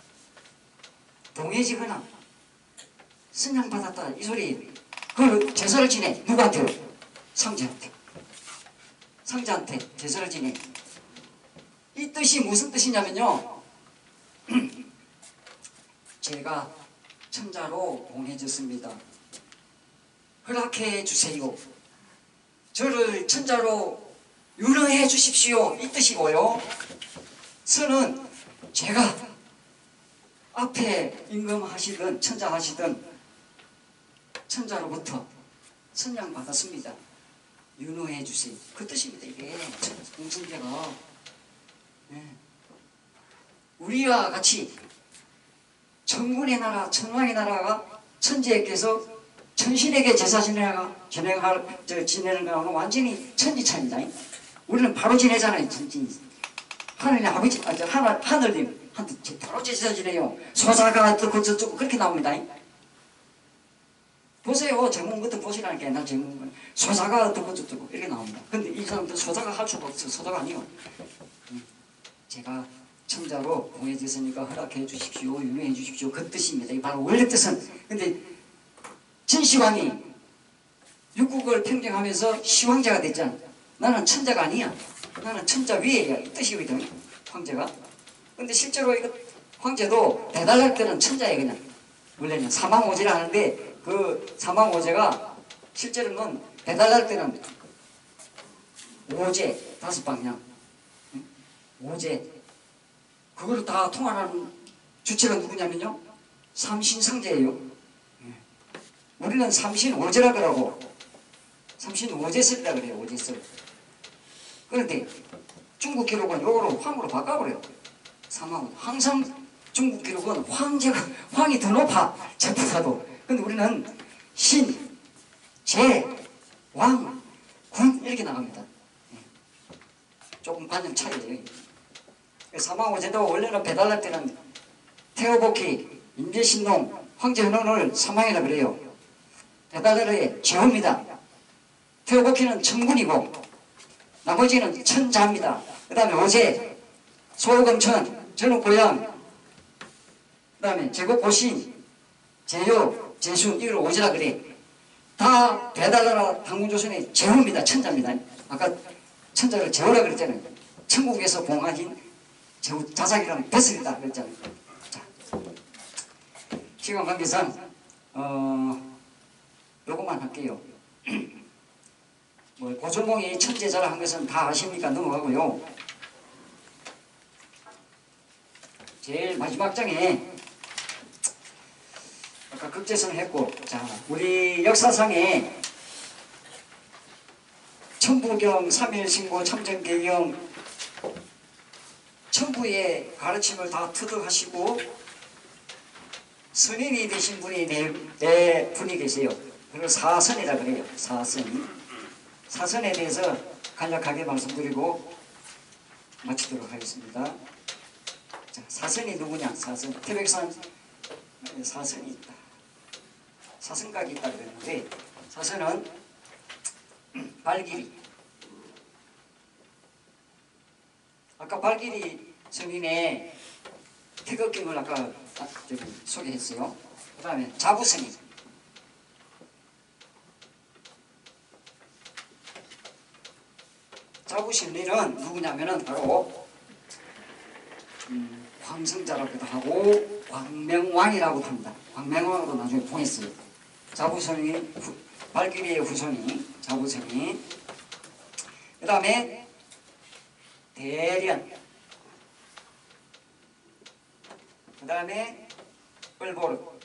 봉해지거나 선량받았다 이 소리. 그 제사를 지내. 누구한테요? 상제한테. 상제한테 제사를 지내. 이 뜻이 무슨 뜻이냐면요. 제가 천자로 봉해졌습니다. 허락해 주세요. 저를 천자로 유능해 주십시오. 이 뜻이고요. 선은 제가 앞에 임금하시던 천자하시던 천자로부터 선양 받았습니다. 유능해 주세요. 그 뜻입니다. 이게 공선제가 네. 우리와 같이 천군의 나라, 천왕의 나라가 천지에게서 천신에게 제사 지내가 진행할 저 지내는 거는 완전히 천지차입니다. 우리는 바로 지내잖아요. 천지. 하늘의 아버지, 아, 저 하늘 하늘님 한테 바로 제사 지내요. 소사가 어떻고 저쩌고 그렇게 나옵니다. 보세요. 제목부터 보시라니까 옛날 제목은 소사가 어떻고 저쩌고 이렇게 나옵니다. 근데 이 사람들 소사가 할 수가 없어요. 소사가 아니요. 제가 천자로 봉해졌으니까 허락해 주십시오. 유명해 주십시오. 그 뜻입니다. 이 바로 원래 뜻은. 근데 진시황이 육국을 평정하면서 시황제가 됐잖아. 나는 천자가 아니야. 나는 천자 위에야. 이 뜻이거든. 황제가. 근데 실제로 이거 황제도 배달할 때는 천자예요. 그냥. 원래는 사망오제라 하는데 그 사망오제가 실제로는 배달할 때는 오제 다섯 방 그냥 오제 그거를 다 통할하는 주체가 누구냐면요 삼신상제예요. 우리는 삼신오제라 그러고 삼신오제설이라 그래요. 오제설. 그런데 중국 기록은 요거로 황으로 바꿔버려요. 사망. 항상 중국 기록은 황제가 황이 더 높아 제보다도. 근데 우리는 신, 제, 왕, 군 이렇게 나갑니다. 조금 관념 차이예요. 사망오제도 원래는 배달할 때는 태호복희, 임재신농, 황제현원을 사망이라 그래요. 배달날의 제후입니다. 태오곡희는 천군이고 나머지는 천자입니다. 그 다음에 오제, 소금천, 저는 고향, 그 다음에 제국 고신, 제요, 제순 이걸 오제라 그래. 다 배달나라 당군조선의 제후입니다. 천자입니다. 아까 천자를 제후라 그랬잖아요. 천국에서 봉하신 제후 자작이라는 뱃을이다 그랬잖아요. 자, 시간 관계상 어, 요것만 할게요. 뭐 고조몽이 천재자라 한 것은 다 아십니까? 넘어가고요. 제일 마지막 장에 아까 극제선을 했고, 자 우리 역사상에 천부경, 삼일신고, 참전개경 천부의 가르침을 다 터득하시고 선인이 되신 분이 네, 네 분이 계세요. 그걸 사선이라 그래요. 사선. 사선에 대해서 간략하게 말씀드리고 마치도록 하겠습니다. 자, 사선이 누구냐? 사선. 태백산 사선이 있다. 사선각이 있다 그랬는데 사선은 발길이. 아까 발길이 성인의 태극경을 아까 저기 소개했어요. 그 다음에 자부성이. 자부심리는 누구냐면은 바로 음, 광성자라고도 하고 광명왕이라고도 합니다. 광명왕으로 나중에 봉했어요. 자부성이 발길이의 후손이 자부성이. 그 다음에 대련. 그 다음에 을보륵.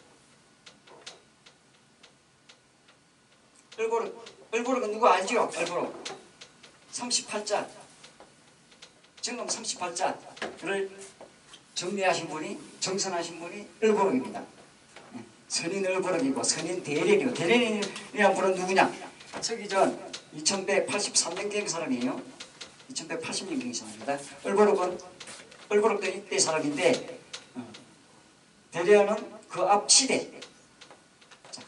을보륵. 을보륵은 누구 알죠? 을보륵. 삼십팔 자. 정금 삼십팔 자를 정리하신 분이, 정선하신 분이 을보륵입니다. 선인 을보륵이고 선인 대련이고, 대련이라는 분은 누구냐? 서기전 이천백팔십삼 년경 사람이에요. 이천백팔십 년경 사람입니다. 을보륵은 을보륵도 이때 사람인데 어, 대련은 그 앞 시대. 자,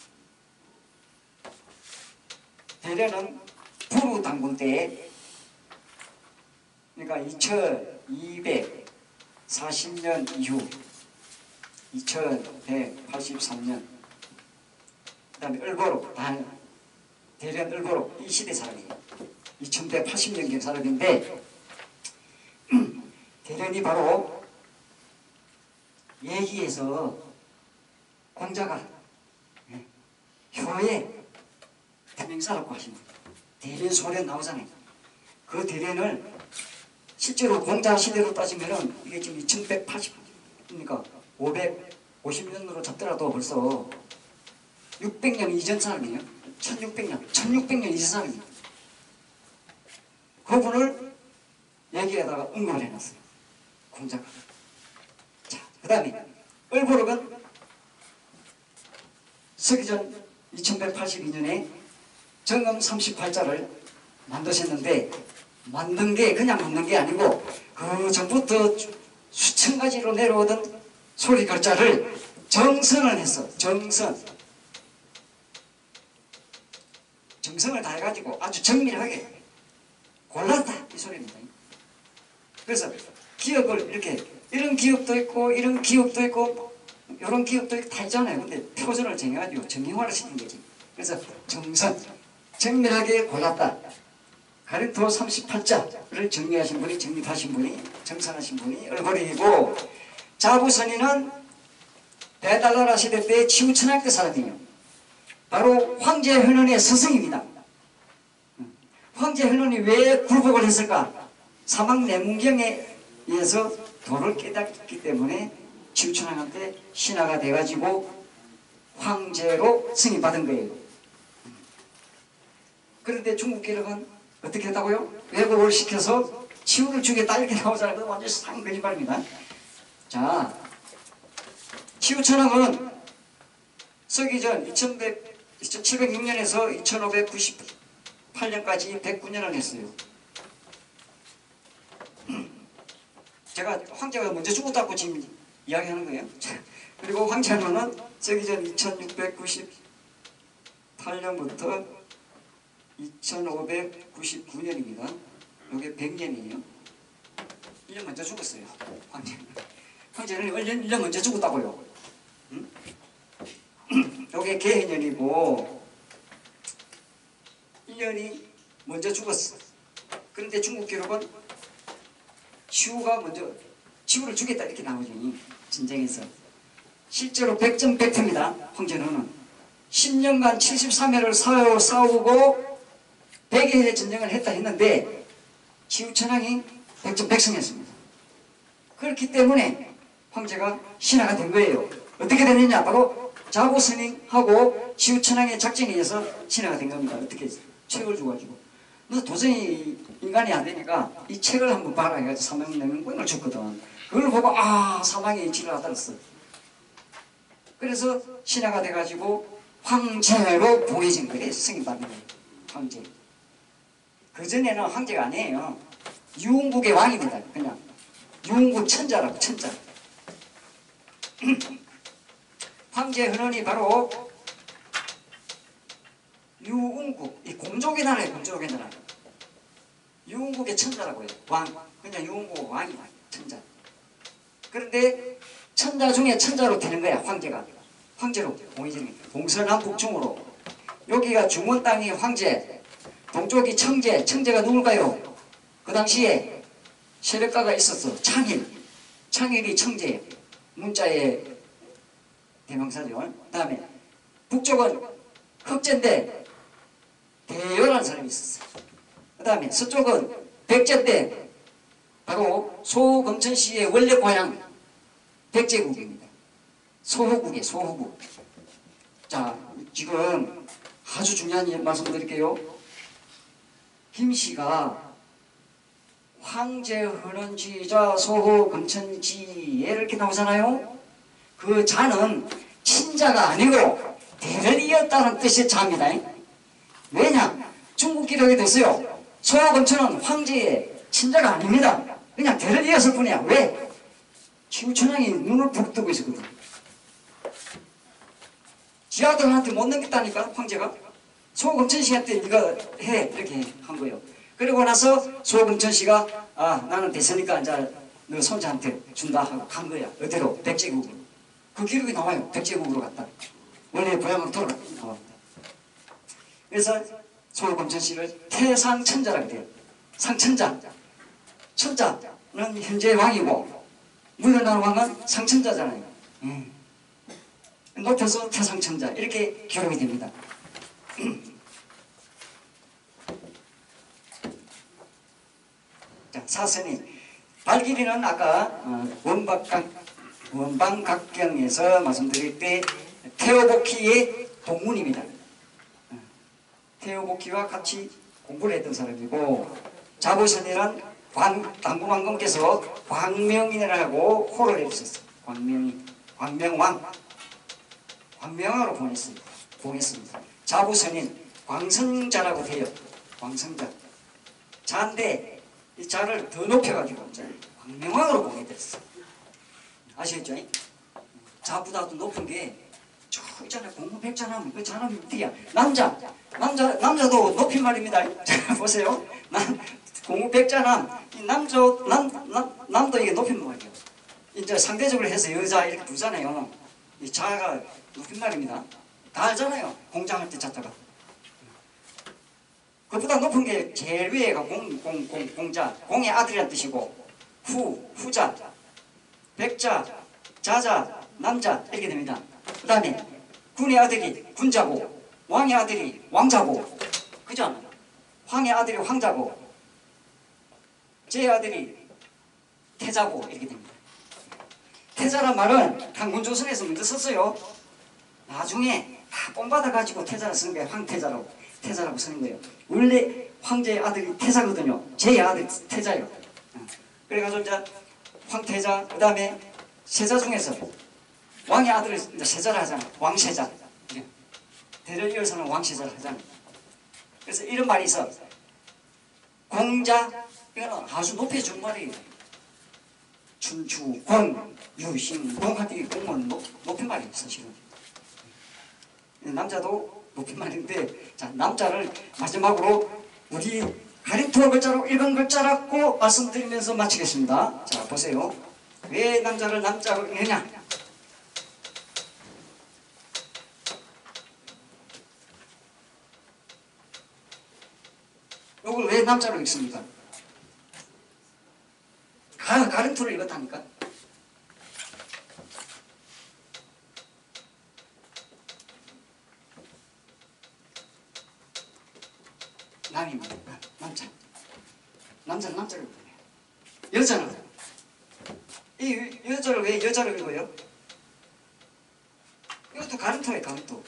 대련은 부루 당군 때에, 그러니까 이천이백사십 년 이후 이천백팔십삼 년, 그 다음에 을보륵, 대련 을보륵 이 시대 사람이에요. 이천백팔십 년경 사람인데 대련이 바로 얘기에서 공자가 효의 대명사라고 하신 분. 대련 소련 나오잖아요. 그 대련을 실제로 공자 시대로 따지면은 이게 지금 이천백팔십, 그러니까 오백오십 년으로 잡더라도 벌써 육백 년 이전 사람이에요. 천육백 년, 천육백 년 이전 사람이에요. 그분을 얘기에다가 언급을 해놨어요. 공자가. 자, 그 다음에 을보륵은 서기전 이천백팔십이 년에 정금 삼십팔 자를 만드셨는데, 만든 게 그냥 만든 게 아니고 그 전부터 수천 가지로 내려오던 소리 글자를 정선을 했어. 정선. 정성을 다해가지고 아주 정밀하게 골랐다 이 소리입니다. 그래서 기억을 이렇게, 이런 기억도 있고 이런 기억도 있고 이런 기억도 있고 다 있잖아요. 근데 표준을 정해가지고 정형화를 시킨 거지. 그래서 정선. 정밀하게 골랐다. 가림토 삼십팔 자를 정리하신 분이, 정립하신 분이, 정선하신 분이 을보륵이고, 자부선인은 배달나라 시대 때 치우천학대 사람이에요. 바로 황제현원의 스승입니다. 황제현원이 왜 굴복을 했을까? 사막내문경에 의해서 도를 깨닫기 때문에 치우천학한테 신하가 돼가지고 황제로 승인받은 거예요. 그런데 중국 기력은 어떻게 했다고요? 왜곡을 시켜서 치우를 주겠다 이렇게 나오잖아요. 그건 완전 상 거짓말입니다. 자, 치우천왕은 서기전 이천칠백육 년에서 이천오백구십팔 년까지 백구 년을 했어요. 제가 황제가 먼저 죽었다고 지금 이야기하는 거예요. 그리고 황제는 서기전 이천육백구십팔 년부터 이천오백구십구 년입니다. 이게 백 년이에요. 일 년 먼저 죽었어요. 황제는. 황제는 일 년, 일 년 먼저 죽었다고요. 응? 이게 개해년이고 일 년이 먼저 죽었어. 그런데 중국 기록은 시우가 먼저 시우를 죽였다 이렇게 나오죠. 전쟁에서. 실제로 백전백패입니다. 황제는 십 년간 칠십삼 회를 싸우, 싸우고 백 회의 전쟁을 했다 했는데 시우천왕이 백전백승했습니다. 그렇기 때문에 황제가 신하가 된 거예요. 어떻게 됐느냐? 바로 자고스님하고 시우천왕의 작전에 의해서 신하가 된 겁니다. 어떻게 책을 줘가지고. 그래서 도저히 인간이 안 되니까 이 책을 한번 봐라 해가지고 사명명령권을 줬거든. 그걸 보고 아 사망의 이치를 알았어. 그래서 신하가 돼가지고 황제로 봉해진 거예요. 승인받는 거예요. 황제. 그전에는 황제가 아니에요. 유흥국의 왕입니다. 그냥 유흥국 천자라고 천자. 황제 헌원이 바로 유흥국, 이 공족의 나라예요. 공족의 나라. 유흥국의 천자라고 해요. 왕. 그냥 유흥국 왕이야. 천자. 그런데 천자 중에 천자로 되는 거야. 황제가. 황제로 봉해지는 거야. 동서남북중으로. 여기가 중원 땅이 황제, 동쪽이 청제. 청제가 누굴까요? 그 당시에 세력가가 있었어. 창일. 창일이 청제예요. 문자의 대명사죠. 그 다음에 북쪽은 흑제인데 대열한 사람이 있었어요. 그 다음에 서쪽은 백제인데 바로 소금천씨의 원래 고향 백제국입니다. 소호국이에요. 소호국. 자, 지금 아주 중요한 말씀 드릴게요. 김씨가 황제 헌원지자 소호금천지에 이렇게 나오잖아요. 그 자는 친자가 아니고 대를 이었다는 뜻의 자입니다. 왜냐? 중국 기록에 됐어요. 소호금천은 황제의 친자가 아닙니다. 그냥 대를 이었을 뿐이야. 왜? 시우천왕이 눈을 푹 뜨고 있었거든. 지 아들한테 못 넘겼다니까 황제가. 소호금천씨한테 네가 해 이렇게 한 거예요. 그리고 나서 소호금천씨가 아 나는 됐으니까 이제 너 손자한테 준다 하고 간 거야. 어디로? 백제국으로. 그 기록이 나와요. 백제국으로 갔다. 원래 고향으로 돌아갔다. 그래서 소호금천씨를 태상천자라고 돼요. 상천자. 천자는 현재 왕이고 물러난 왕은 상천자잖아요. 음. 높여서 태상천자 이렇게 기록이 됩니다. 자, 사선이 발길이는 아까 어, 원박각, 원방각경에서 말씀드릴 때 테오보키의 동문입니다. 어, 테오보키와 같이 공부를 했던 사람이고 자보선이란 당구왕검께서 광명이라고 호를 해주셨어요. 광명이 광명왕 광명왕으로 보냈습니다. 보냈습니다. 자부선인 광성자라고 돼요. 광성자. 자인데 이 자를 더 높여가지고 광명왕으로 보내드렸어요. 아시겠죠? 자보다도 높은 게 저 있잖아요. 공무백자남 그 자남이 어디야? 남자. 남자 남자도 높인 말입니다. 자 보세요. 남 공무백자남 이 남자 남, 남 남도 이게 높인 말이에요. 이제 상대적으로 해서 여자 이렇게 부르잖아요. 이 자가 높인 말입니다. 다 알잖아요. 공장할 때 자자가. 그보다 높은 게 제일 위에가 공, 공, 공, 공자. 공의 아들이란 뜻이고 후, 후자, 백자, 자자, 남자 이렇게 됩니다. 그 다음에 군의 아들이 군자고 왕의 아들이 왕자고 그죠? 황의 아들이 황자고 제 아들이 태자고 이렇게 됩니다. 태자란 말은 강군조선에서 먼저 썼어요. 나중에 다 뽐받아가지고 태자를 쓰는 게 황태자라고 태자라고 쓰는 거예요. 원래 황제의 아들이 태자거든요. 제 아들이 태자예요. 그래가지고 이제 황태자 그 다음에 세자 중에서 왕의 아들을 이제 세자를 하잖아. 왕세자. 대를 이어서는 왕세자를 하잖아. 그래서 이런 말이 있어. 공자 이거는 아주 높여준 말이에요. 춘추, 공, 유신, 공한테 공은 높인 말이에요. 사실은. 남자도 높임말인데 자 남자를 마지막으로 우리 가림투어 글자로 읽은 글자라고 말씀드리면서 마치겠습니다. 자 보세요. 왜 남자를 남자로 읽느냐? 이걸 왜 남자로 읽습니까? 가, 가림투를 읽었다니까. 남입니다. 남자. 남자는 남자를 읽어요. 여자는 이 여자를 왜 여자를 읽어요? 이것도 가림투예요. 가림투.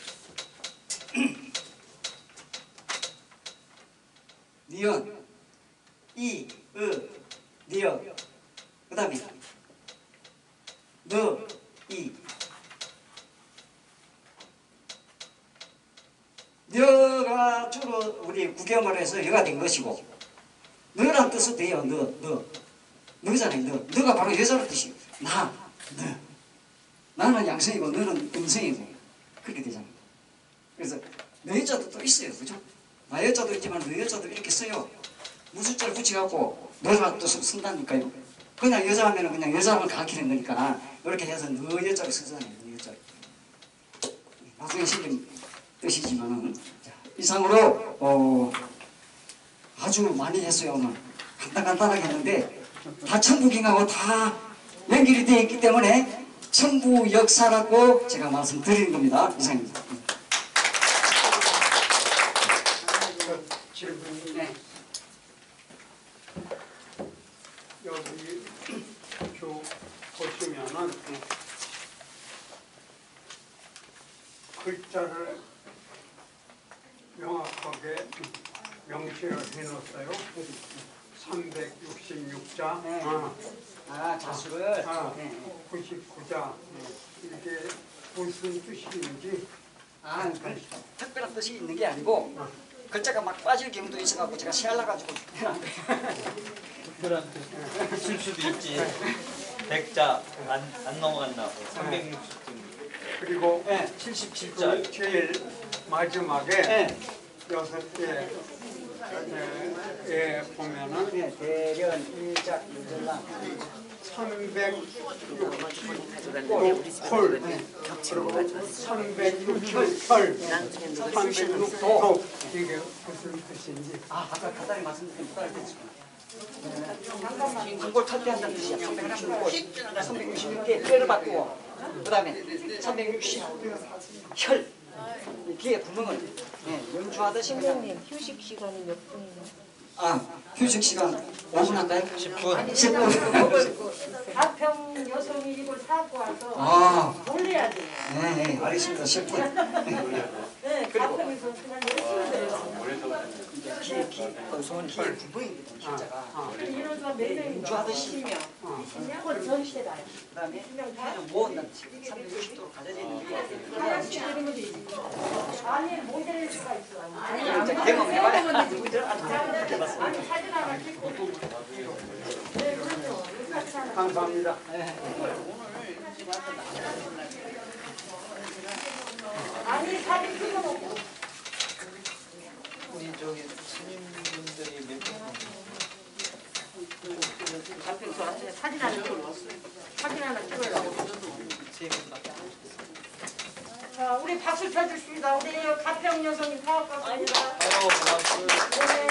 니은, 이, 으, 니은. 그 다음에 너, 이. 너가 주로 우리 구경을 해서 여가 된 것이고 너란 뜻은 돼요. 너, 너. 너잖아요. 너. 너가 바로 여자란 뜻이에요. 나, 너. 나는 양성이고 너는 음성이고 그렇게 되잖아요. 그래서 너 여자도 또 있어요. 그죠? 나 여자도 있지만 너 여자도 이렇게 써요. 무술자를 붙여갖고 너란 뜻을 쓴다니까요. 그냥 여자 하면은 그냥 여자를 가리키는 거니까 이렇게 해서 너 여자를 쓰잖아요. 너 여자를. 나중에 생긴 뜻이지만은 자, 이상으로 어, 아주 많이 했어요. 오늘 간단간단하게 했는데 다 천부경하고 다 연결이 되어 있기 때문에 천부 역사라고 제가 말씀드리는 겁니다. 이상입니다. 질문이 네. 여기 쭉 보시면은 글자를 명확하게 명시를 해놓았어요. 삼백육십육 자, 네. 아, 아 자수를 아, 네. 구십구 자. 이게 무슨 뜻인지 아 그, 특별한 뜻이 있는 게 아니고 글자가 막 빠질 경우도 있어갖고 제가 시알라가지고 특별한 뜻 있을 수도 있지. 백자 안, 안 넘어간다고. 삼백육십 등. 그리고 네. 칠십칠 자. 그 제일 마지막에 네. 여섯 개 에 보면은 네. 대련, 일작, 유전랑 삼백육십구 콜 그리고 삼백육십팔 삼백육 도 이게 무슨 뜻인지 아 아까 간단히 말씀드린 부탁을 드렸구나. 한골 탈 때 한다는 뜻이야. 삼백육십육 골. 삼백육십육 개 뼈를 바꾸고 그 다음에 삼백육십 혈 귀에 구멍을 네, 연주하듯이 그냥 선생님 휴식 시간이 몇 분이요? 아 휴식 시간 오 분 할까요? 십 분. 십 분. 가평 여성이 이걸 사고 와서 아 돌려야 돼. 네, 네 알겠습니다. 십 분. 네, 가평에서 그냥 열심히 돼요. 귀에 귀 어, 손 귀에 구멍이거든 진짜가. 이런 사람 몇 명인가? 연주하듯이 그건 전시대다. 그다음에 그냥 모은다는 식으로 삼백육십 도로 가져져 있는 게 하나씩 이런 거 되지. 아니, 모델일 수가 있어. 아니, 이제 경험해봐야 아니, 사진 하나 찍고. 네, 그렇죠. 사진 하나. 감사합니다. 아니, 사진 찍어놓고. 우리 저기 스님분들이 몇 분? 사진 하나 찍어. 사진 하나 찍으려고. 세 분밖에 안 자, 우리 박수 쳐주십니다. 우리 가평 여성이 사업가입니다. 아유, 고맙습 네.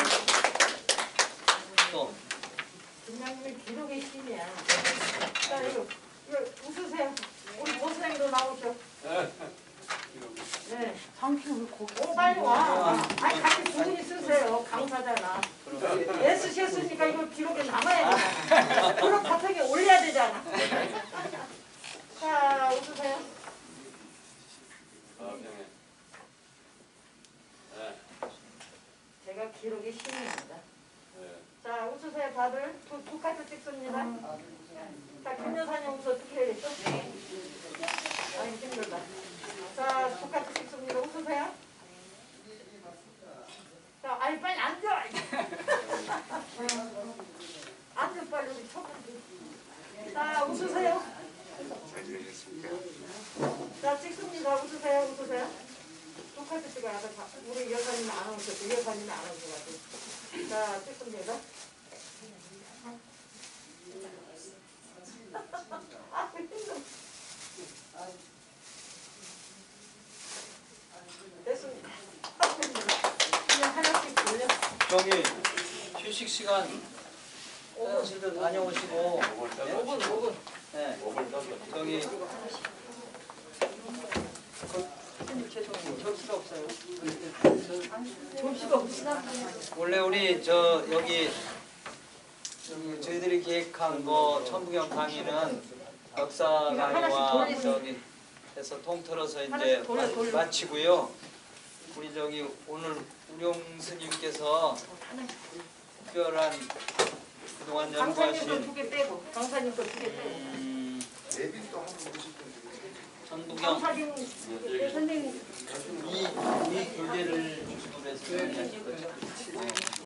또. 김양님이 기록의 신이야. 자, 이거, 이거 웃으세요. 우리 보수생도 나오죠. 네. 오, 빨리 와. 아니, 같이 두 분이 쓰세요. 강사잖아. 애쓰셨으니까 이거 기록에 남아야 되잖아. 그럼 바닥에 올려야 되잖아. 자, 웃으세요. 제가 기록의 신입니다. 자, 웃으세요, 다들. 두, 두 카드 찍습니다. 자, 김 여사님 웃어 어떻게 해야겠죠? 아니, 힘들다. 자, 두 카드 찍습니다. 웃으세요. 자, 아니, 빨리 앉아. 앉아, 빨리 우리 첫 번째. 자, 웃으세요. 자, 찍습니다. 웃으세요, 웃으세요. 두 카드 찍어야 돼. 여사님 아나운서, 그 여사님 아나운서 같아. 자, 찍습니다. 아, 힘들어. 됐습니다. 그냥 하나씩 돌려. 저기 휴식 시간 화장실도 다녀오시고 오 분, 오 분. 네. 저기 죄송해요. 접시가 없어요. 접시가 없으나? 원래 우리 저 여기 음, 저희들이 계획한 거 천부경 강의는 역사 강의와 저기 해서 통틀어서 이제 하나씩 돌려, 돌려. 마치고요. 우리 저기 오늘 우령 스님께서 특별한 그동안 강사님 거 연구하신 두 개 빼고, 강사님 거 두 개 빼고. 음, 천부경 강사님, 네, 선생님. 이, 이 교재를 중심으로 해서 강의하실 거죠? 네.